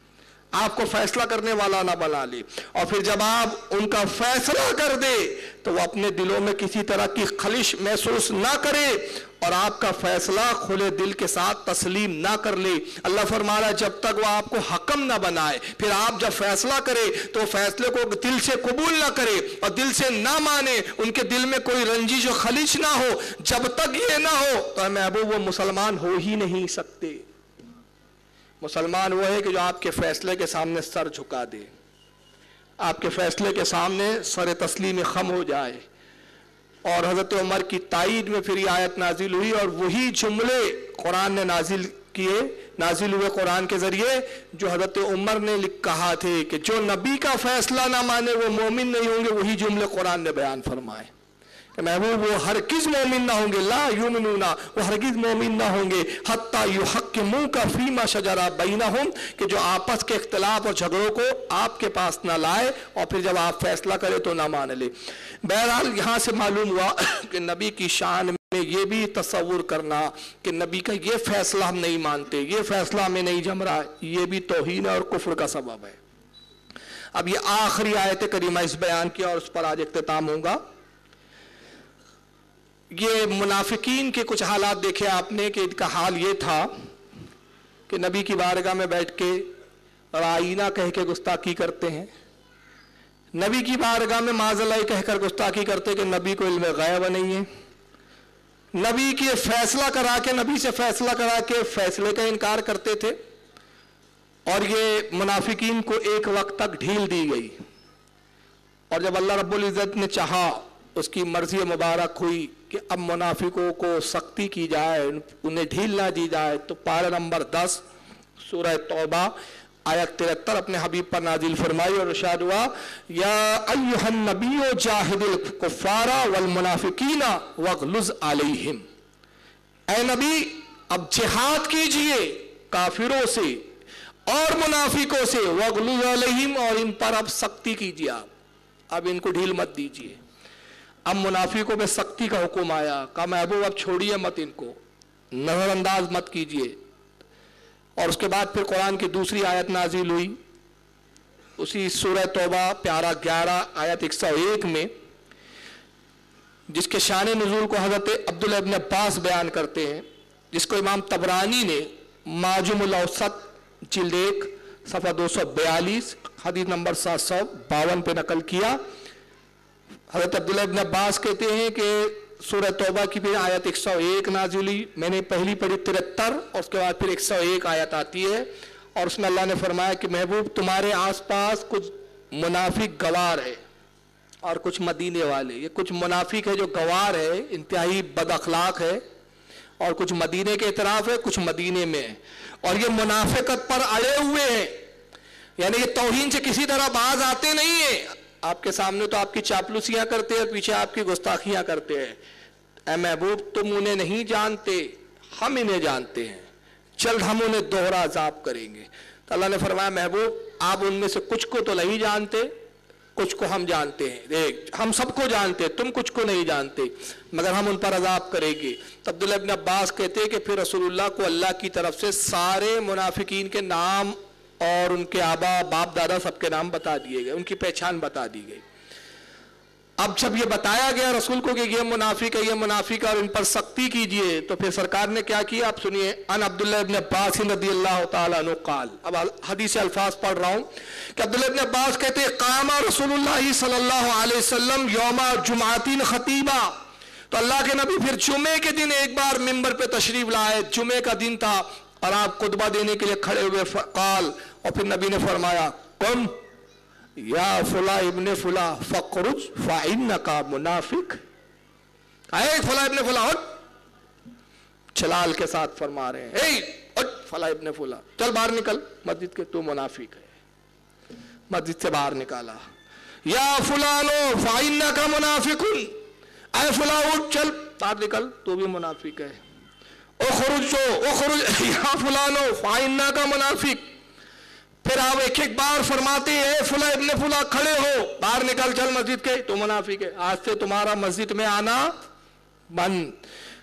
آپ کو فیصلہ کرنے والا نہ بنا لے، اور پھر جب آپ ان کا فیصلہ کر دے تو وہ اپنے دلوں میں کسی طرح کی خلش محسوس نہ کرے اور آپ کا فیصلہ کھلے دل کے ساتھ تسلیم نہ کر لے۔ اللہ فرما رہا ہے جب تک وہ آپ کو حکم نہ بنائے، پھر آپ جب فیصلہ کرے تو فیصلے کو دل سے قبول نہ کرے اور دل سے نہ مانے، ان کے دل میں کوئی رنجش و خلش نہ ہو، جب تک یہ نہ ہو تو اے محبوب وہ مسلمان ہو ہی نہیں سکتے۔ مسلمان وہ ہے کہ جو آپ کے فیصلے کے سامنے سر جھکا دے، آپ کے فیصلے کے سامنے سر تسلیم خم ہو جائے۔ اور حضرت عمر کی تائید میں پھر یہ آیت نازل ہوئی اور وہی جملے قرآن نے نازل ہوئے قرآن کے ذریعے جو حضرت عمر نے کہا تھے کہ جو نبی کا فیصلہ نہ مانے وہ مومن نہیں ہوں گے، وہی جملے قرآن نے بیان فرمائے کہ محبوب وہ ہرگز مومن نہ ہوں گے، لا یؤمنون، وہ ہرگز مومن نہ ہوں گے حتی یحکموک فیما شجر بینہم، کہ جو آپس کے اختلاف اور جھگڑوں کو آپ کے پاس نہ لائے اور پھر جب آپ فیصلہ کرے تو نہ مان لے۔ بہرحال یہاں سے معلوم ہوا کہ نبی کی شان میں یہ بھی تصور کرنا کہ نبی کا یہ فیصلہ ہم نہیں مانتے، یہ فیصلہ ہمیں نہیں جم رہا، یہ بھی توہین اور کفر کا سبب ہے۔ اب یہ آخری آیت کریمہ اس بیان کی اور اس پر آج اختتام ہوگا۔ یہ منافقین کے کچھ حالات دیکھے آپ نے کہ ان کا حال یہ تھا کہ نبی کی بارگاہ میں بیٹھ کے رائینہ کہہ کے گستاخی کرتے ہیں، نبی کی بارگاہ میں معاذ اللہ کہہ کر گستاخی کرتے کہ نبی کو علم غیب نہیں ہے، نبی کے فیصلہ کرا کے نبی سے فیصلہ کرا کے فیصلے کا انکار کرتے تھے۔ اور یہ منافقین کو ایک وقت تک ڈھیل دی گئی، اور جب اللہ رب العزت نے چاہا، اس کی مرضی مبارک ہوئی کہ اب منافقوں کو سختی کی جائے، انہیں ڈھیل نہ دی جائے، تو پارہ نمبر 10 سورہ توبہ آیت 73 اپنے حبیب پر نازل فرمائی اور ارشاد ہوا یا ایھا النبی جاہد الکفار والمنافقین واغلظ علیہم، اے نبی اب جہاد کیجئے کافروں سے اور منافقوں سے، واغلظ علیہم، اور ان پر اب سختی کیجئے، اب ان کو ڈھیل مت دیجئے۔ اب منافقوں پہ سختی کا حکم آیا، کہا محبوب اب چھوڑیے مت، ان کو نظر انداز مت کیجئے۔ اور اس کے بعد پھر قرآن کی دوسری آیت نازل ہوئی اسی سورہ توبہ پیارہ 11 آیت 101 میں، جس کے شان نزول کو حضرت عبداللہ ابن عباس بیان کرتے ہیں، جس کو امام طبرانی نے معجم الاوسط جلد 1 صفحہ 242 حدیث نمبر 752 پہ نقل کیا۔ حضرت عبداللہ ابن عباس کہتے ہیں کہ سورہ توبہ کی پھر آیت 101 نازل ہوئی، میں نے پہلی پڑھی 73 اور اس کے بعد پھر 101 آیت آتی ہے، اور اس میں اللہ نے فرمایا کہ محبوب تمہارے آس پاس کچھ منافق گوار ہے اور کچھ مدینے والے۔ یہ کچھ منافق ہے جو گوار ہے، انتہائی بد اخلاق ہے، اور کچھ مدینے کے اطراف ہے، کچھ مدینے میں ہے، اور یہ منافقت پر اڑے ہوئے ہیں، یعنی یہ توہین سے کسی طرح باز آتے نہیں ہیں۔ آپ کے سامنے تو آپ کی چاپلوسیاں کرتے ہیں، پیچھے آپ کی گستاخیاں کرتے ہیں۔ اے محبوب تم انہیں نہیں جانتے، ہم انہیں جانتے ہیں، جلد ہم انہیں دوہرا عذاب کریں گے۔ تو اللہ نے فرمایا محبوب آپ ان میں سے کچھ کو تو نہیں جانتے، کچھ کو ہم جانتے ہیں، دیکھ ہم سب کو جانتے ہیں، تم کچھ کو نہیں جانتے، مگر ہم ان پر عذاب کریں گے۔ تو عبداللہ ابن عباس کہتے ہیں کہ پھر رسول اللہ کو اللہ کی طرف سے سارے منافقین کے نام اور ان کے آبا باپ دادا سب کے نام بتا دیے گئے، ان کی پہچان بتا دی گئی۔ اب جب یہ بتایا گیا رسول کو کہ یہ منافق ہے، یہ منافق ہے اور ان پر سختی کیجئے، تو پھر سرکار نے کیا کیا آپ سنیے۔ ان عبداللہ ابن عباس رضی اللہ تعالیٰ عنہ قال، اب حدیث الفاظ پڑھ رہا ہوں کہ عبداللہ ابن عباس کہتے ہیں قام رسول اللہ صلی اللہ علیہ وسلم یوم جمعۃ خطیبہ، تو اللہ کے نبی پھر جمعے کے دن ایک بار منبر پہ تشریف لائے، جمعے کا دن تھا اور آپ خطبہ دینے کے لیے کھڑے ہوئے، قال، اور پھر نبی نے فرمایا قم یا فلاں ابن فلاں فخرج فإنک منافق، اے فلاں ابن فلاں اٹھ، جلال کے ساتھ فرما رہے ہیں، اے اٹھ فلاں ابن فلاں، چل باہر نکل مسجد کے، تو منافق ہے۔ مسجد سے باہر نکالا، یا فلانو فإنک منافق، اے فلاں اٹھ چل باہر نکل، تو بھی منافق ہے۔ اخرج یا فلانو فإنک منافق، پھر آپ ایک ایک بار فرماتے ہیں فلاں ابن فلاں کھڑے ہو، باہر نکل چل مسجد کے، تو منافق ہے، آج سے تمہارا مسجد میں آنا بند۔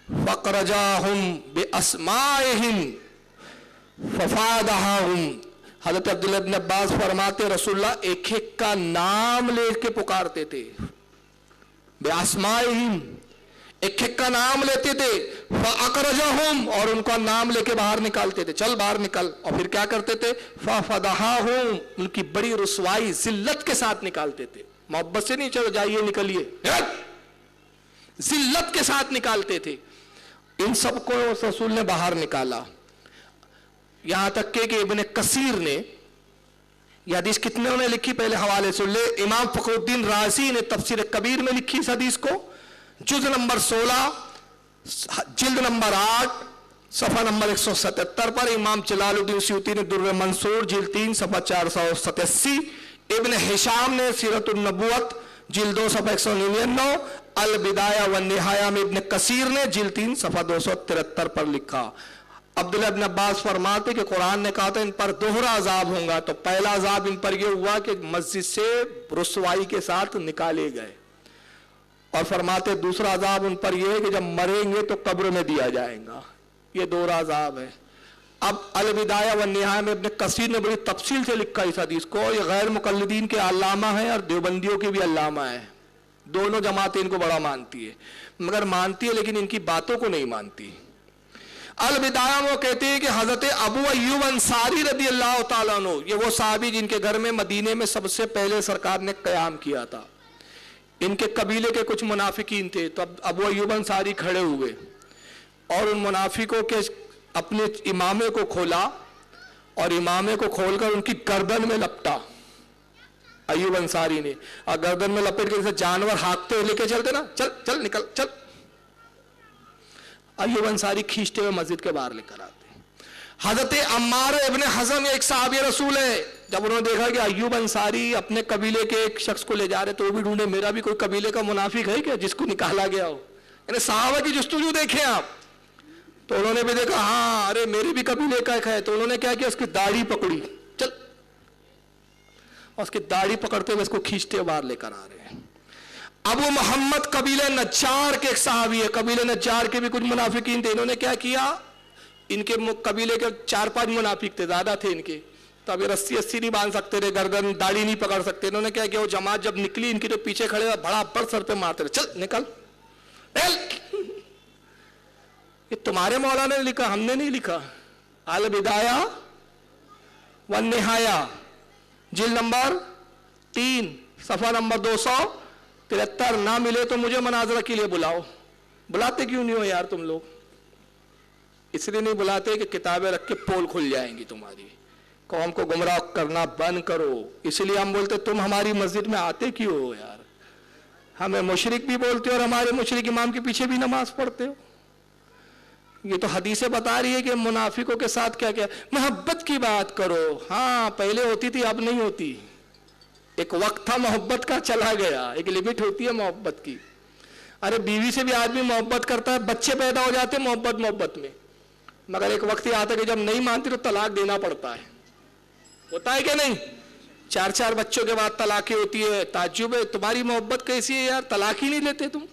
فَقْرَجَاهُمْ بِأَسْمَائِهِمْ فَفَادَهَاهُمْ، हज़रत अब्दुल्लाह इब्न अब्बास फरमाते रसूलुल्लाह एक एक का नाम लेके पुकारते थे, बेअस्माइहिम, एक एक का नाम लेते थे, फ़अख़रजहुम, और उनका नाम लेके बाहर निकालते थे, चल बाहर निकल। और फिर क्या करते थे, फ़फ़दहाहुम, उनकी बड़ी रुसवाई जिल्लत के साथ निकालते थे, मोहब्बत से नहीं, चलो जाइए निकलिए, जिल्लत के साथ निकालते थे। इन सबको रसूल ने बाहर निकाला। यहां तक कि इब्न कसीर ने यह हदीस कितने ने लिखी, पहले हवाले सुन ले। इमाम फखरुद्दीन राज़ी ने तफसीर कबीर में लिखी इस हदीस को, जुज़ नंबर 16, जिल्द नंबर 8, सफ़ा नंबर 177 पर। इमाम जलालुद्दीन सयूती ने दुर्र मंसूर जिल्द 3 सफ़ा 487। इब्न हिशाम ने सीरतुन नबुव्वत जिल्द 2 सफ़ा 199। अल बिदाया व निहाया में इब्न कसीर ने जिल्द 3 सफ़ा 273 पर लिखा। अब्दुल्लाह इब्न अब्बास फरमाते कि कुरान ने कहा था इन पर दोहरा अजाब होगा। तो पहला अजाब इन पर यह हुआ कि मस्जिद से रुसवाई के साथ निकाले गए, और फरमाते दूसरा अजाब उन पर यह है कि जब मरेंगे तो कब्र में दिया जाएगा। ये दोहरा अजाब है। अब अल बिदाया व निहाया में इब्न कसीर ने बड़ी तफसील से लिखा इस हदीस को। ये गैर मुकल्लिदीन के अल्लामा है और देवबंदियों के भी अल्लामा है, दोनों जमातें इनको बड़ा मानती है, मगर मानती है लेकिन इनकी बातों को नहीं मानती। अल बिदाया वो कहते हैं कि हजरत अबू अय्यूब अंसारी रदी अल्लाह ताला अन्हु, ये वो साहबी जिनके घर में मदीने में सबसे पहले सरकार ने क़याम किया था। इनके कबीले के कुछ मुनाफिकीन थे, तो अब अबू अय्यूब अंसारी खड़े हुए और उन मुनाफिकों के अपने इमामे को खोला और इमामे को खोलकर उनकी गर्दन में लपटा अय्यूब अंसारी ने, और गर्दन में लपेट के जैसे जानवर हाँकते हुए लेके चलते ना, चल चल निकल चल, अय्यूब अंसारी खींचते हुए मस्जिद के बाहर लेकर आते। हजरत अम्मार इब्न हज़म एक साहबी रसूल है, जब उन्होंने देखा कि अय्यूब अंसारी अपने कबीले के एक शख्स को ले जा रहे, तो वो भी ढूंढे मेरा भी कोई कबीले का मुनाफिक है क्या जिसको निकाला गया हो, यानी सहाबा की जुस्तजू देखें आप। तो उन्होंने भी देखा, हाँ अरे मेरे भी कबीले का एक है। तो उन्होंने क्या किया, उसकी दाढ़ी पकड़ी, चल, और उसकी दाढ़ी पकड़ते हुए उसको खींचते हुए बाहर लेकर आ रहे हैं। अबू मोहम्मद कबीले नज्जार के एक साहबी है, कबीले नज्जार के भी कुछ मुनाफिकीन थे। इन्होंने क्या किया, इनके कबीले के 4-5 मुनाफिक थे, ज्यादा थे इनके, तो अभी रस्सी नहीं बांध सकते थे, गर्दन दाढ़ी नहीं पकड़ सकते। इन्होंने क्या किया, वो जमात जब निकली इनके तो पीछे खड़े बड़ा पर सर पे मारते रहे, चल निकल। ये तुम्हारे मौलाना ने लिखा, हमने नहीं लिखा। अल बिदाया व निहाया जिल्द नंबर 3 सफा नंबर 273। ना मिले तो मुझे मनाजरा के लिए बुलाओ। बुलाते क्यों नहीं हो यार तुम लोग? इसलिए नहीं बुलाते कि किताबें रख के पोल खुल जाएंगी तुम्हारी, कौम को गुमराह करना बंद करो। इसलिए हम बोलते तुम हमारी मस्जिद में आते क्यों हो यार? हमें मुशरिक भी बोलते हो और हमारे मुशरिक इमाम के पीछे भी नमाज पढ़ते हो। ये तो हदीसें बता रही है कि मुनाफिकों के साथ क्या क्या। मोहब्बत की बात करो, हाँ पहले होती थी अब नहीं होती। एक वक्त था मोहब्बत का, चला गया। एक लिमिट होती है मोहब्बत की। अरे बीवी से भी आदमी मोहब्बत करता है, बच्चे पैदा हो जाते हैं मोहब्बत में, मगर एक वक्त ही आता है कि जब नहीं मानती तो तलाक देना पड़ता है। होता है क्या नहीं? 4-4 बच्चों के बाद तलाक़ें होती है। ताज्जुब है, तुम्हारी मोहब्बत कैसी है यार, तलाक ही नहीं लेते तुम।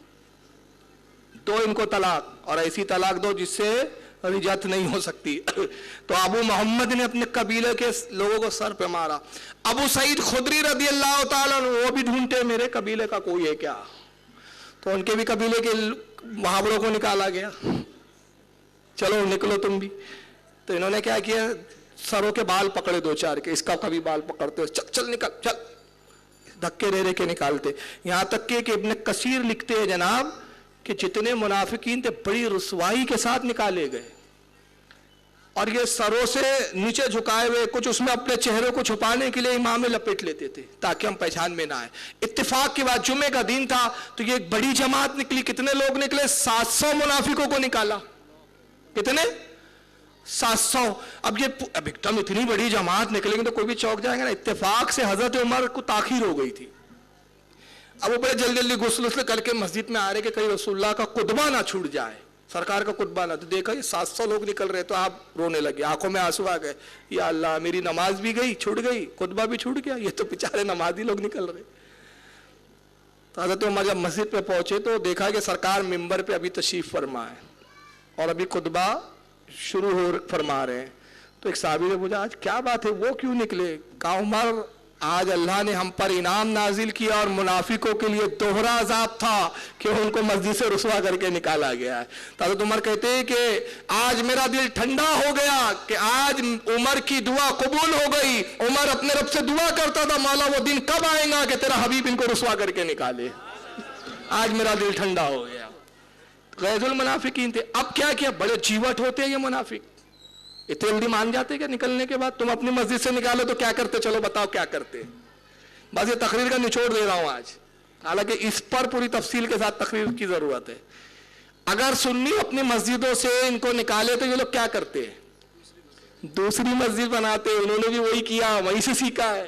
दो इनको तलाक, और ऐसी तलाक दो जिससे रिजत नहीं हो सकती। तो अबू मोहम्मद ने अपने कबीले के लोगों को सर पे मारा। अबू सईद खुदरी रदी अल्लाह ताला अन्हु, वो भी ढूंढते मेरे कबीले का कोई है क्या, तो उनके भी कबीले के मुहावरों को निकाला गया, चलो निकलो तुम भी। तो इन्होंने क्या किया, सरों के बाल पकड़े 2-4 के, इसका कभी बाल पकड़ते, चल चल निकल चल, धक्के दे रहे के निकालते। यहां तक कि इब्न कसीर लिखते हैं जनाब कि जितने मुनाफिकीन थे बड़ी रुसवाई के साथ निकाले गए, और ये सरों से नीचे झुकाए हुए, कुछ उसमें अपने चेहरे को छुपाने के लिए इमाम लपेट लेते थे ताकि हम पहचान में ना आए। इत्तेफाक की बात, जुमे का दिन था तो ये एक बड़ी जमात निकली। कितने लोग निकले? 700 मुनाफिकों को निकाला। कितने? 700। अब एकदम इतनी बड़ी जमात निकलेगी तो कोई भी चौंक जाएगा ना। इत्तेफाक से हजरत उमर को ताखीर हो गई थी। अब वो बड़े जल्दी जल्दी गुस्ल करके मस्जिद में आ रहे कि कहीं रसूलुल्लाह का खुतबा ना छूट जाए, सरकार का खुतबा ना। तो देखा ये 700 लोग निकल रहे, तो आप रोने लगे, आंखों में आंसू आ गए, या अल्लाह मेरी नमाज भी गई, छूट गई, खुतबा भी छूट गया, ये तो बेचारे नमाजी लोग निकल रहे। तो हज़रत उमर जब मस्जिद पे पहुंचे तो देखा कि सरकार मिंबर पे अभी तशरीफ फरमा है और अभी खुतबा शुरू हो फरमा रहे हैं। تو ایک صحابی نے پوچھا آج کیا بات ہے، وہ کیوں نکلے؟ کہا عمر آج اللہ نے ہم پر انعام نازل کیا اور منافقوں کے لیے دوہرا عذاب تھا کہ ان کو مسجد سے رسوا کر کے نکالا گیا ہے۔ حضرت عمر کہتے ہیں کہ آج میرا دل ٹھنڈا ہو گیا کہ آج عمر کی دعا قبول ہو گئی۔ عمر اپنے رب سے دعا کرتا تھا مولا وہ دن کب آئے گا کہ تیرا حبیب ان کو رسوا کر کے نکالے، آج میرا دل ٹھنڈا ہو گیا۔ غیظ المنافقین تھے۔ اب کیا بڑے جیوٹ ہوتے ہیں یہ منافق، اتنے جلدی مان جاتے کہ نکلنے کے بعد تم اپنی مسجد سے نکالو تو کیا کرتے؟ چلو بتاؤ کیا کرتے؟ بس یہ تقریر کا نچوڑ دے رہا ہوں آج، حالانکہ اس پر پوری تفصیل کے ساتھ تقریر کی ضرورت ہے۔ اگر سنی اپنی مسجدوں سے ان کو نکالے تو یہ لوگ کیا کرتے ہیں؟ دوسری مسجد بناتے۔ انہوں نے بھی وہی کیا، وہیں سے سیکھا ہے،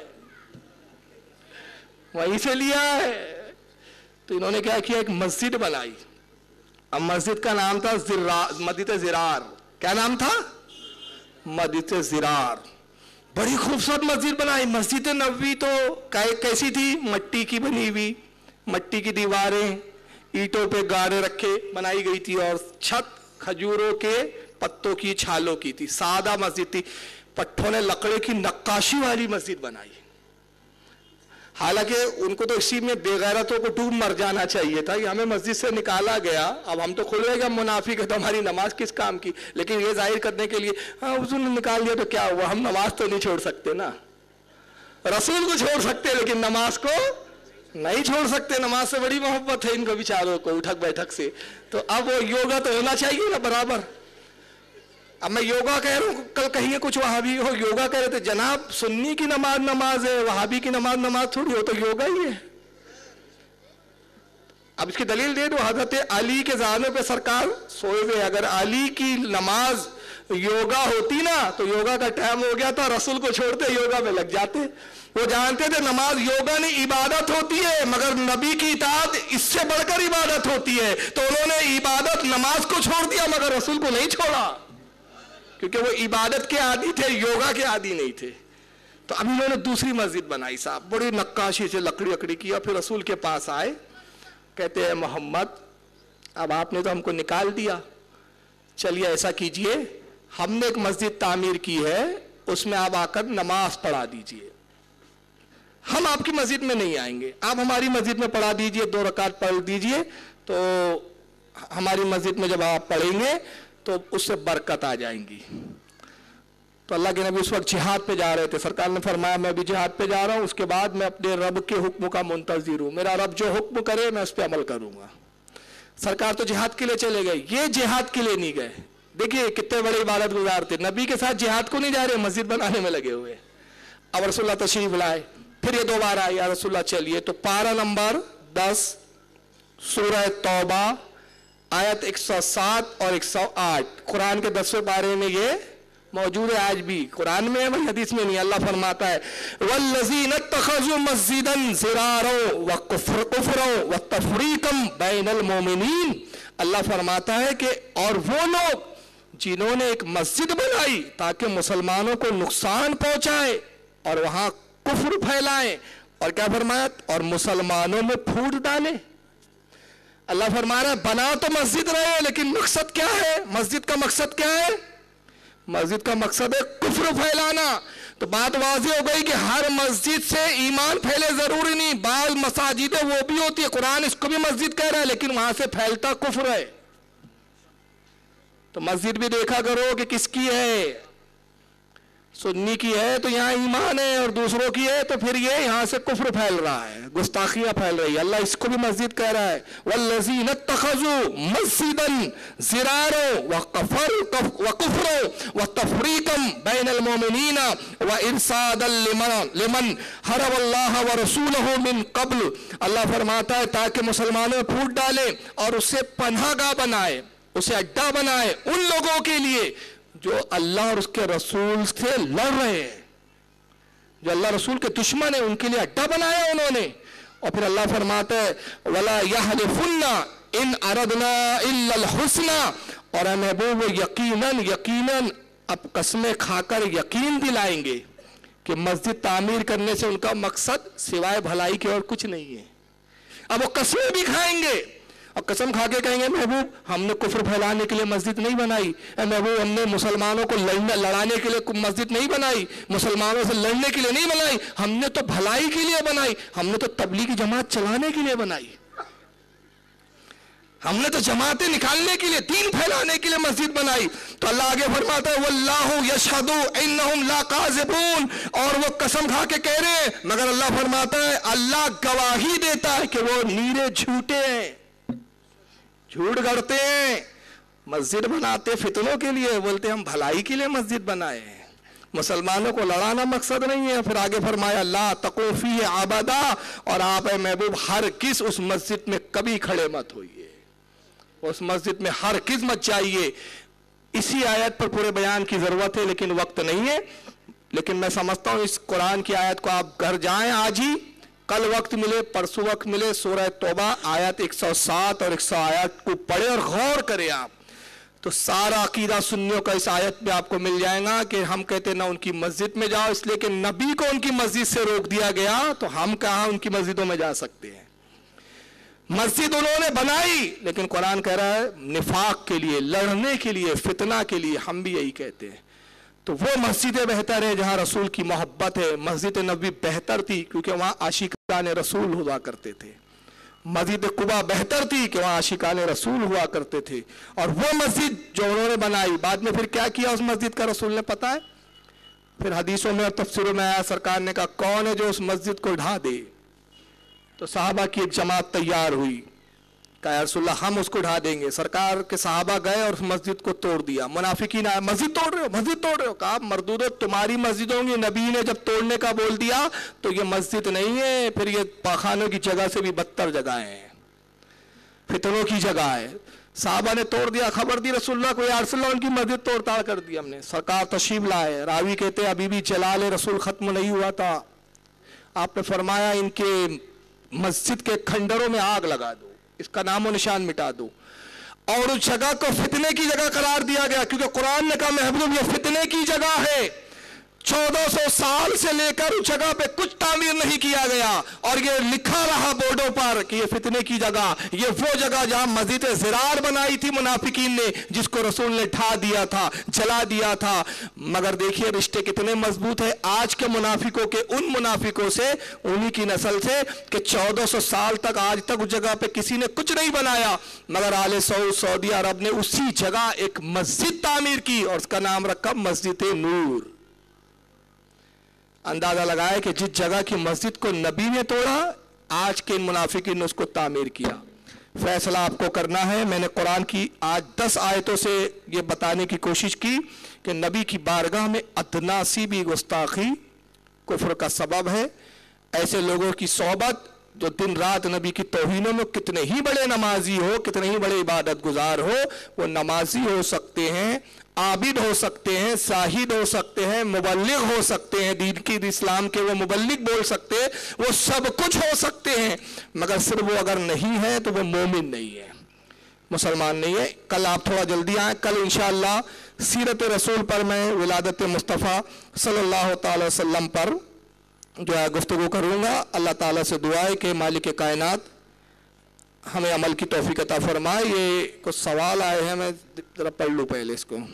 وہیں سے لیا ہے۔ تو انہوں نے کیا کیا؟ ایک مسجد بنائی۔ اب مسجد کا نام تھا مسجد زرار۔ کیا نام تھا؟ مسجد زرار۔ بڑی خوبصورت مسجد بنائی۔ مسجد نبوی تو کیسی تھی؟ مٹی کی بنی ہوئی، مٹی کی دیواریں، اینٹوں پہ گارے رکھے بنائی گئی تھی، اور چھت کھجوروں کے پتوں کی چھالوں کی تھی۔ سادہ مسجد تھی۔ پٹھوں نے لکڑے کی نقاشی والی مسجد بنائی۔ حالانکہ ان کو تو اسی میں بے غیرتوں کو ڈوب مر جانا چاہیے تھا کہ ہمیں مسجد سے نکالا گیا، اب ہم تو کھلے گا منافق ہے تو ہماری نماز کس کام کی؟ لیکن یہ ظاہر کرنے کے لیے حضور نے نکال دیا تو کیا ہوا، ہم نماز تو نہیں چھوڑ سکتے نا۔ رسول کو چھوڑ سکتے لیکن نماز کو نہیں چھوڑ سکتے۔ نماز سے بڑی محبت ہے ان کو بیچاروں کو اٹھک بیٹھک سے۔ تو اب وہ یوگا تو ہونا چاہیے نا برابر۔ اب میں یوگا کہہ رہا ہوں، کل کہیں کچھ وہابی ہو یوگا کہہ رہے تھے، جناب سنی کی نماز ہے، وہابی کی نماز تھوڑی ہو، تو یوگا ہی ہے۔ اب اس کی دلیل دے دو، حضرت علی کے زمانے پہ سرکار سوئے ہوئے، اگر علی کی نماز یوگا ہوتی نا تو یوگا کا ٹائم ہو گیا تھا، رسول کو چھوڑتے یوگا میں لگ جاتے۔ وہ جانتے تھے نماز یوگا نہیں عبادت ہوتی ہے، مگر نبی کی اطاعت اس سے بڑھ کر عبادت ہوتی ہے، تو انہوں نے عبادت نماز کو چھوڑ دیا مگر رسول کو نہیں چھوڑا، کیونکہ وہ عبادت کے عادی تھے، یوگا کے عادی نہیں تھے۔ تو اب انہوں نے دوسری مسجد بنائی صاحب، بڑی نقاشی سے لکڑی اکڑی کیا۔ پھر رسول کے پاس آئے، کہتے ہیں محمد اب آپ نے تو ہم کو نکال دیا، چلیے ایسا کیجئے ہم نے ایک مسجد تعمیر کی ہے، اس میں آپ آ کر نماز پڑھا دیجئے، ہم آپ کی مسجد میں نہیں آئیں گے، آپ ہماری مسجد میں پڑھا دیجئے، 2 رکعت پڑھ دیجئے، تو ہماری مسجد میں جب آپ پڑھیں گے تو اس سے برکت آ جائیں گی۔ تو اللہ کے نبی اس وقت جہاد پہ جا رہے تھے، سرکار نے فرمایا میں بھی جہاد پہ جا رہا ہوں، اس کے بعد میں اپنے رب کے حکم کا منتظر ہوں، میرا رب جو حکم کرے میں اس پہ عمل کروں گا۔ سرکار تو جہاد کے لیے چلے گئے، یہ جہاد کے لیے نہیں گئے۔ دیکھیے کتنے بڑے عبادت گزار تھے، نبی کے ساتھ جہاد کو نہیں جا رہے، مسجد بنانے میں لگے ہوئے۔ اب رسول اللہ تشریف لائے، پھر یہ دوبارہ آئے، یا رسول اللہ چلیے، تو پارہ نمبر 10 سورہ توبہ آیت 107 اور 108 قرآن کے 10ویں پارے میں یہ موجود ہے، آج بھی قرآن میں ہے بھائی حدیث میں نہیں۔ اللہ فرماتا ہے والذین اتخذوا مسجدا ضرارا وکفرا وتفریقا بین المؤمنین، اللہ فرماتا ہے کہ اور وہ لوگ جنہوں نے ایک مسجد بنائی تاکہ مسلمانوں کو نقصان پہنچائے اور وہاں کفر پھیلائیں، اور کیا فرمایا، اور مسلمانوں میں پھوٹ ڈالے۔ اللہ فرما رہا ہے بنا تو مسجد رہے لیکن مقصد کیا ہے؟ مسجد کا مقصد کیا ہے؟ مسجد کا مقصد ہے کفر پھیلانا۔ تو بات واضح ہو گئی کہ ہر مسجد سے ایمان پھیلے ضروری نہیں، بعض مساجدیں وہ بھی ہوتی ہے، قرآن اس کو بھی مسجد کہہ رہا ہے لیکن وہاں سے پھیلتا کفر ہے۔ تو مسجد بھی دیکھا کرو کہ کس کی ہے، سنی کی ہے تو یہاں ایمان ہے، اور دوسروں کی ہے تو پھر یہ یہاں سے کفر پھیل رہا ہے، گستاخیاں پھیل رہی ہے۔ اللہ اس کو بھی مسجد کہہ رہا ہے والذین اتخذوا مسجدا ضرارا وکفرا وتفریقا بین المؤمنین وارصادا لمن حرم اللہ ورسولہ من قبل، اللہ فرماتا ہے تاکہ مسلمانوں پھوٹ ڈالے اور اسے پناہ گاہ بنائے، اسے اڈا بنائے ان لوگوں کے لیے جو اللہ اور اس کے رسول سے لڑ رہے ہیں، جو اللہ رسول کے دشمن ہیں، ان کے لیے اڈا بنایا انہوں نے۔ اور پھر اللہ فرماتا ہے وَلَا يَحْلِفُنَّ إِنْ أَرَدْنَا إِلَّا الْحُسْنَى، اور اے محبوب یقیناً اب قسمیں کھا کر یقین دلائیں گے کہ مسجد تعمیر کرنے سے ان کا مقصد سوائے بھلائی کے اور کچھ نہیں ہے۔ اب وہ قسمیں بھی کھائیں گے اور قسم کھا کے کہیں گے محبوب ہم نے کفر پھیلانے کے لیے مسجد نہیں بنائی، اے محبوب ہم نے مسلمانوں کو لڑانے کے لیے مسجد نہیں بنائی، مسلمانوں سے لڑنے کے لیے نہیں بنائی، ہم نے تو بھلائی کے لیے بنائی، ہم نے تو تبلیغی جماعت چلانے کے لیے بنائی، ہم نے تو جماعتیں نکالنے کے لیے، دین پھیلانے کے لیے مسجد بنائی۔ تو اللہ آگے فرماتا ہے واللہ یشہد انہم لاکاذبون، اور وہ قسم کھا کے کہہ رہے ہیں، مگر اللہ فرماتا ہے اللہ گواہی دیتا ہے کہ وہ نیرے جھوٹے ہیں، جھوٹ گڑتے ہیں، مسجد بناتے فتنوں کے لیے، بولتے ہم بھلائی کے لیے مسجد بنائے ہیں، مسلمانوں کو لڑانا مقصد نہیں ہے۔ پھر آگے فرمایا لا تقوا فیہ ابدا، اور آپ اے محبوب ہرگز اس مسجد میں کبھی کھڑے مت ہوئیے، اس مسجد میں ہرگز مت جائیے۔ اسی آیت پر پورے بیان کی ضرورت ہے لیکن وقت نہیں ہے، لیکن میں سمجھتا ہوں اس قرآن کی آیت کو آپ گھر جائیں آج ہی، کل وقت ملے پرسوں وقت ملے، سورہ توبہ آیت 107 اور 100 آیت کو پڑھے اور غور کریں آپ، تو سارا عقیدہ سنیوں کا اس آیت میں آپ کو مل جائے گا کہ ہم کہتے ہیں نہ ان کی مسجد میں جاؤ، اس لیے کہ نبی کو ان کی مسجد سے روک دیا گیا، تو ہم کہاں ان کی مسجدوں میں جا سکتے ہیں؟ مسجد انہوں نے بنائی لیکن قرآن کہہ رہا ہے نفاق کے لیے، لڑنے کے لیے، فتنہ کے لیے، ہم بھی یہی کہتے ہیں۔ تو وہ مسجد بہتر ہے جہاں رسول کی محبت ہے۔ مسجد نبوی بہتر تھی کیونکہ وہاں عاشقان رسول ہوا کرتے تھے، مسجد قباء بہتر تھی کہ وہاں عاشقان رسول ہوا کرتے تھے، اور وہ مسجد جو انہوں نے بنائی بعد میں پھر کیا کیا اس مسجد کا رسول نے پتہ ہے؟ پھر حدیثوں میں اور تفسیروں میں آیا، سرکار نے کہا کون ہے جو اس مسجد کو ڈھا دے؟ تو صحابہ کی ایک جماعت تیار ہوئی، کہا یا رسول اللہ ہم اس کو ڈھا دیں گے۔ سرکار کے صحابہ گئے اور اس مسجد کو توڑ دیا۔ منافقین آئے مسجد توڑ رہے ہو، مسجد توڑ رہے ہو؟ کہا مردودو تمہاری مسجد ہوں گی، نبی نے جب توڑنے کا بول دیا تو یہ مسجد نہیں ہے، پھر یہ پاخانوں کی جگہ سے بھی بدتر جگہیں ہیں، فتنوں کی جگہ ہے۔ صحابہ نے توڑ دیا، خبر دی رسول اللہ کو، یا رسول اللہ ان کی مسجد توڑ تاڑ کر دی ہم نے۔ سرکار تشریف لائے، راوی کہتے ہیں ابھی بھی جلال رسول ختم نہیں ہوا تھا، آپ نے فرمایا ان کے مسجد کے کھنڈروں میں آگ لگا دو، اس کا نام و نشان مٹا دو، اور اس جگہ کو فتنے کی جگہ قرار دیا گیا کیونکہ قرآن نے کہا محبوب یہ فتنے کی جگہ ہے۔ 1400 سال سے لے کر اس جگہ پہ کچھ تعمیر نہیں کیا گیا، اور یہ لکھا رہا بورڈوں پر کہ یہ فتنے کی جگہ، یہ وہ جگہ جہاں مسجد زرار بنائی تھی منافقین نے، جس کو رسول نے ڈھا دیا تھا، جلا دیا تھا۔ مگر دیکھیے رشتے کتنے مضبوط ہیں آج کے منافقوں کے ان منافقوں سے، انہی کی نسل سے، کہ 1400 سال تک آج تک اس جگہ پہ کسی نے کچھ نہیں بنایا، مگر آل سعود سعودی عرب نے اسی جگہ ایک مسجد تعمیر کی اور اس کا نام رکھا مسجد نور۔ اندازہ لگائے کہ جس جگہ کی مسجد کو نبی نے توڑا، آج کے ان منافقین نے اس کو تعمیر کیا۔ فیصلہ آپ کو کرنا ہے۔ میں نے قرآن کی آج 10 آیتوں سے یہ بتانے کی کوشش کی کہ نبی کی بارگاہ میں ادنا سی بھی گستاخی کفر کا سبب ہے۔ ایسے لوگوں کی صحبت جو دن رات نبی کی توہینوں میں، کتنے ہی بڑے نمازی ہو، کتنے ہی بڑے عبادت گزار ہو، وہ نمازی ہو سکتے ہیں، عابد ہو سکتے ہیں، زاہد ہو سکتے ہیں، مبلغ ہو سکتے ہیں، دین کی اسلام کے وہ مبلغ بول سکتے ہیں، وہ سب کچھ ہو سکتے ہیں، مگر صرف وہ اگر نہیں ہے تو وہ مومن نہیں ہے، مسلمان نہیں ہے۔ کل آپ تھوڑا جلدی آئیں، کل انشاءاللہ سیرت رسول پر میں ولادت مصطفیٰ صلی اللہ تعالی وسلم پر جو ہے گفتگو کروں گا۔ اللہ تعالیٰ سے دعا ہے کہ مالک کائنات ہمیں عمل کی توفیق عطا فرمائے۔ یہ کچھ سوال آئے ہیں، میں ذرا پڑھ لوں پہلے اس کو۔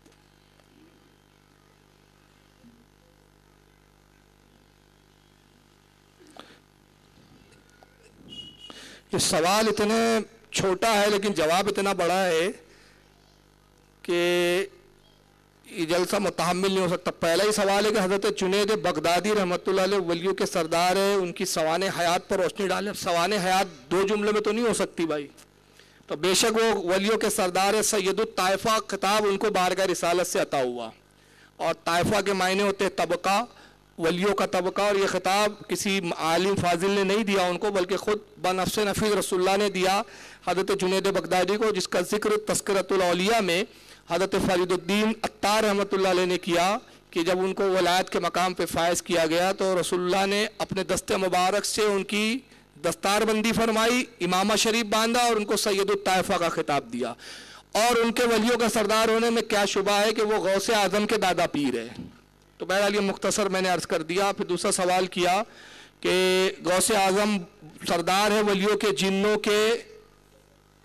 یہ سوال اتنے چھوٹا ہے لیکن جواب اتنا بڑا ہے کہ یہ جلسہ متحمل نہیں ہو سکتا۔ پہلا ہی سوال ہے کہ حضرت جنید بغدادی رحمۃ اللہ علیہ ولیوں کے سردار ہے، ان کی سوانح حیات پر روشنی ڈالے۔ سوانح حیات 2 جملے میں تو نہیں ہو سکتی بھائی، تو بے شک وہ ولیوں کے سردار ہے، سید الطائفہ خطاب ان کو بارگاہ رسالت سے عطا ہوا، اور طائفہ کے معنی ہوتے طبقہ، ولیوں کا طبقہ، اور یہ خطاب کسی عالم فاضل نے نہیں دیا ان کو، بلکہ خود بنفس نفیس رسول اللہ نے دیا حضرت جنید بغدادی کو، جس کا ذکر تذکرۃ الاولیاء میں حضرت فرید الدین عطار رحمۃ اللہ علیہ نے کیا کہ جب ان کو ولایت کے مقام پہ فائز کیا گیا تو رسول اللہ نے اپنے دست مبارک سے ان کی دستار بندی فرمائی، امامہ شریف باندھا اور ان کو سید الطائفہ کا خطاب دیا۔ اور ان کے ولیوں کا سردار ہونے میں کیا شبہ ہے کہ وہ غوث اعظم کے دادا پیر ہے۔ تو بہرحال یہ مختصر میں نے عرض کر دیا۔ پھر دوسرا سوال کیا کہ غوث اعظم سردار ہے ولیوں کے، جنوں کے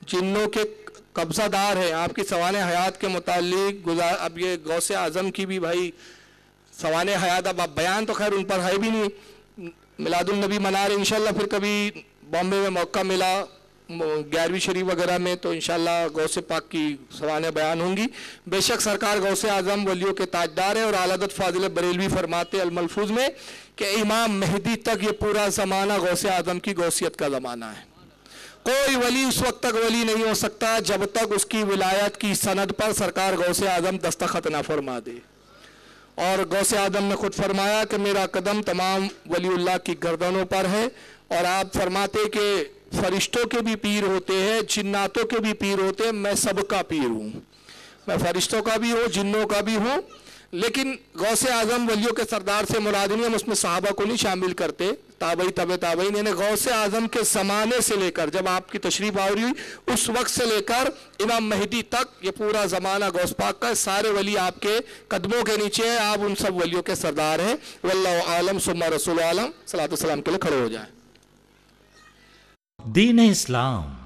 जिन्नों के कब्जादार हैं। आपकी सवाने हयात के मुतालिक अब ये गौसे आज़म की भी भाई सवाने हयात, अब बयान तो खैर उन पर है भी नहीं, मिलादुल नबी मना रहे, इंशाल्लाह फिर कभी बॉम्बे में मौका मिला 11वीं शरीफ वगैरह में तो इंशाल्लाह गौसे पाक की सवाने बयान होंगी। बेशक सरकार गौसे आज़म वलियों के ताजदार है और आलादत फाजिल बरेलवी फरमाते अल-मलफूज में कि इमाम मेहदी तक ये पूरा ज़माना गौसे आज़म की गौसियत का ज़माना है। कोई वली उस वक्त तक वली नहीं हो सकता जब तक उसकी विलायत की सनद पर सरकार गौसे आज़म दस्तखत ना फरमा दे। और गौसे आज़म ने खुद फरमाया कि मेरा कदम तमाम वलीउल्लाह की गर्दनों पर है। और आप फरमाते कि फरिश्तों के भी पीर होते हैं, जिन्नातों के भी पीर होते हैं, मैं सबका पीर हूँ। मैं फरिश्तों का भी हूँ, जिन्नों का भी हूँ। लेकिन गौसे आज़म वलियों के सरदार से मुराद नहीं, हम उसमें सहाबा को नहीं शामिल करते, ताबई तबे ताबई ने गौसे आज़म के ज़माने से लेकर जब आपकी तशरीफ आवरी हुई उस वक्त से लेकर इमाम मेहदी तक ये पूरा ज़माना गौस पाक का, सारे वली आपके कदमों के नीचे है, आप उन सब वलियों के सरदार हैं। वल्लाहु आलम सुम्मा रसूल आलम। सलातो सलाम के लिए खड़े हो जाए। दीन इस्लाम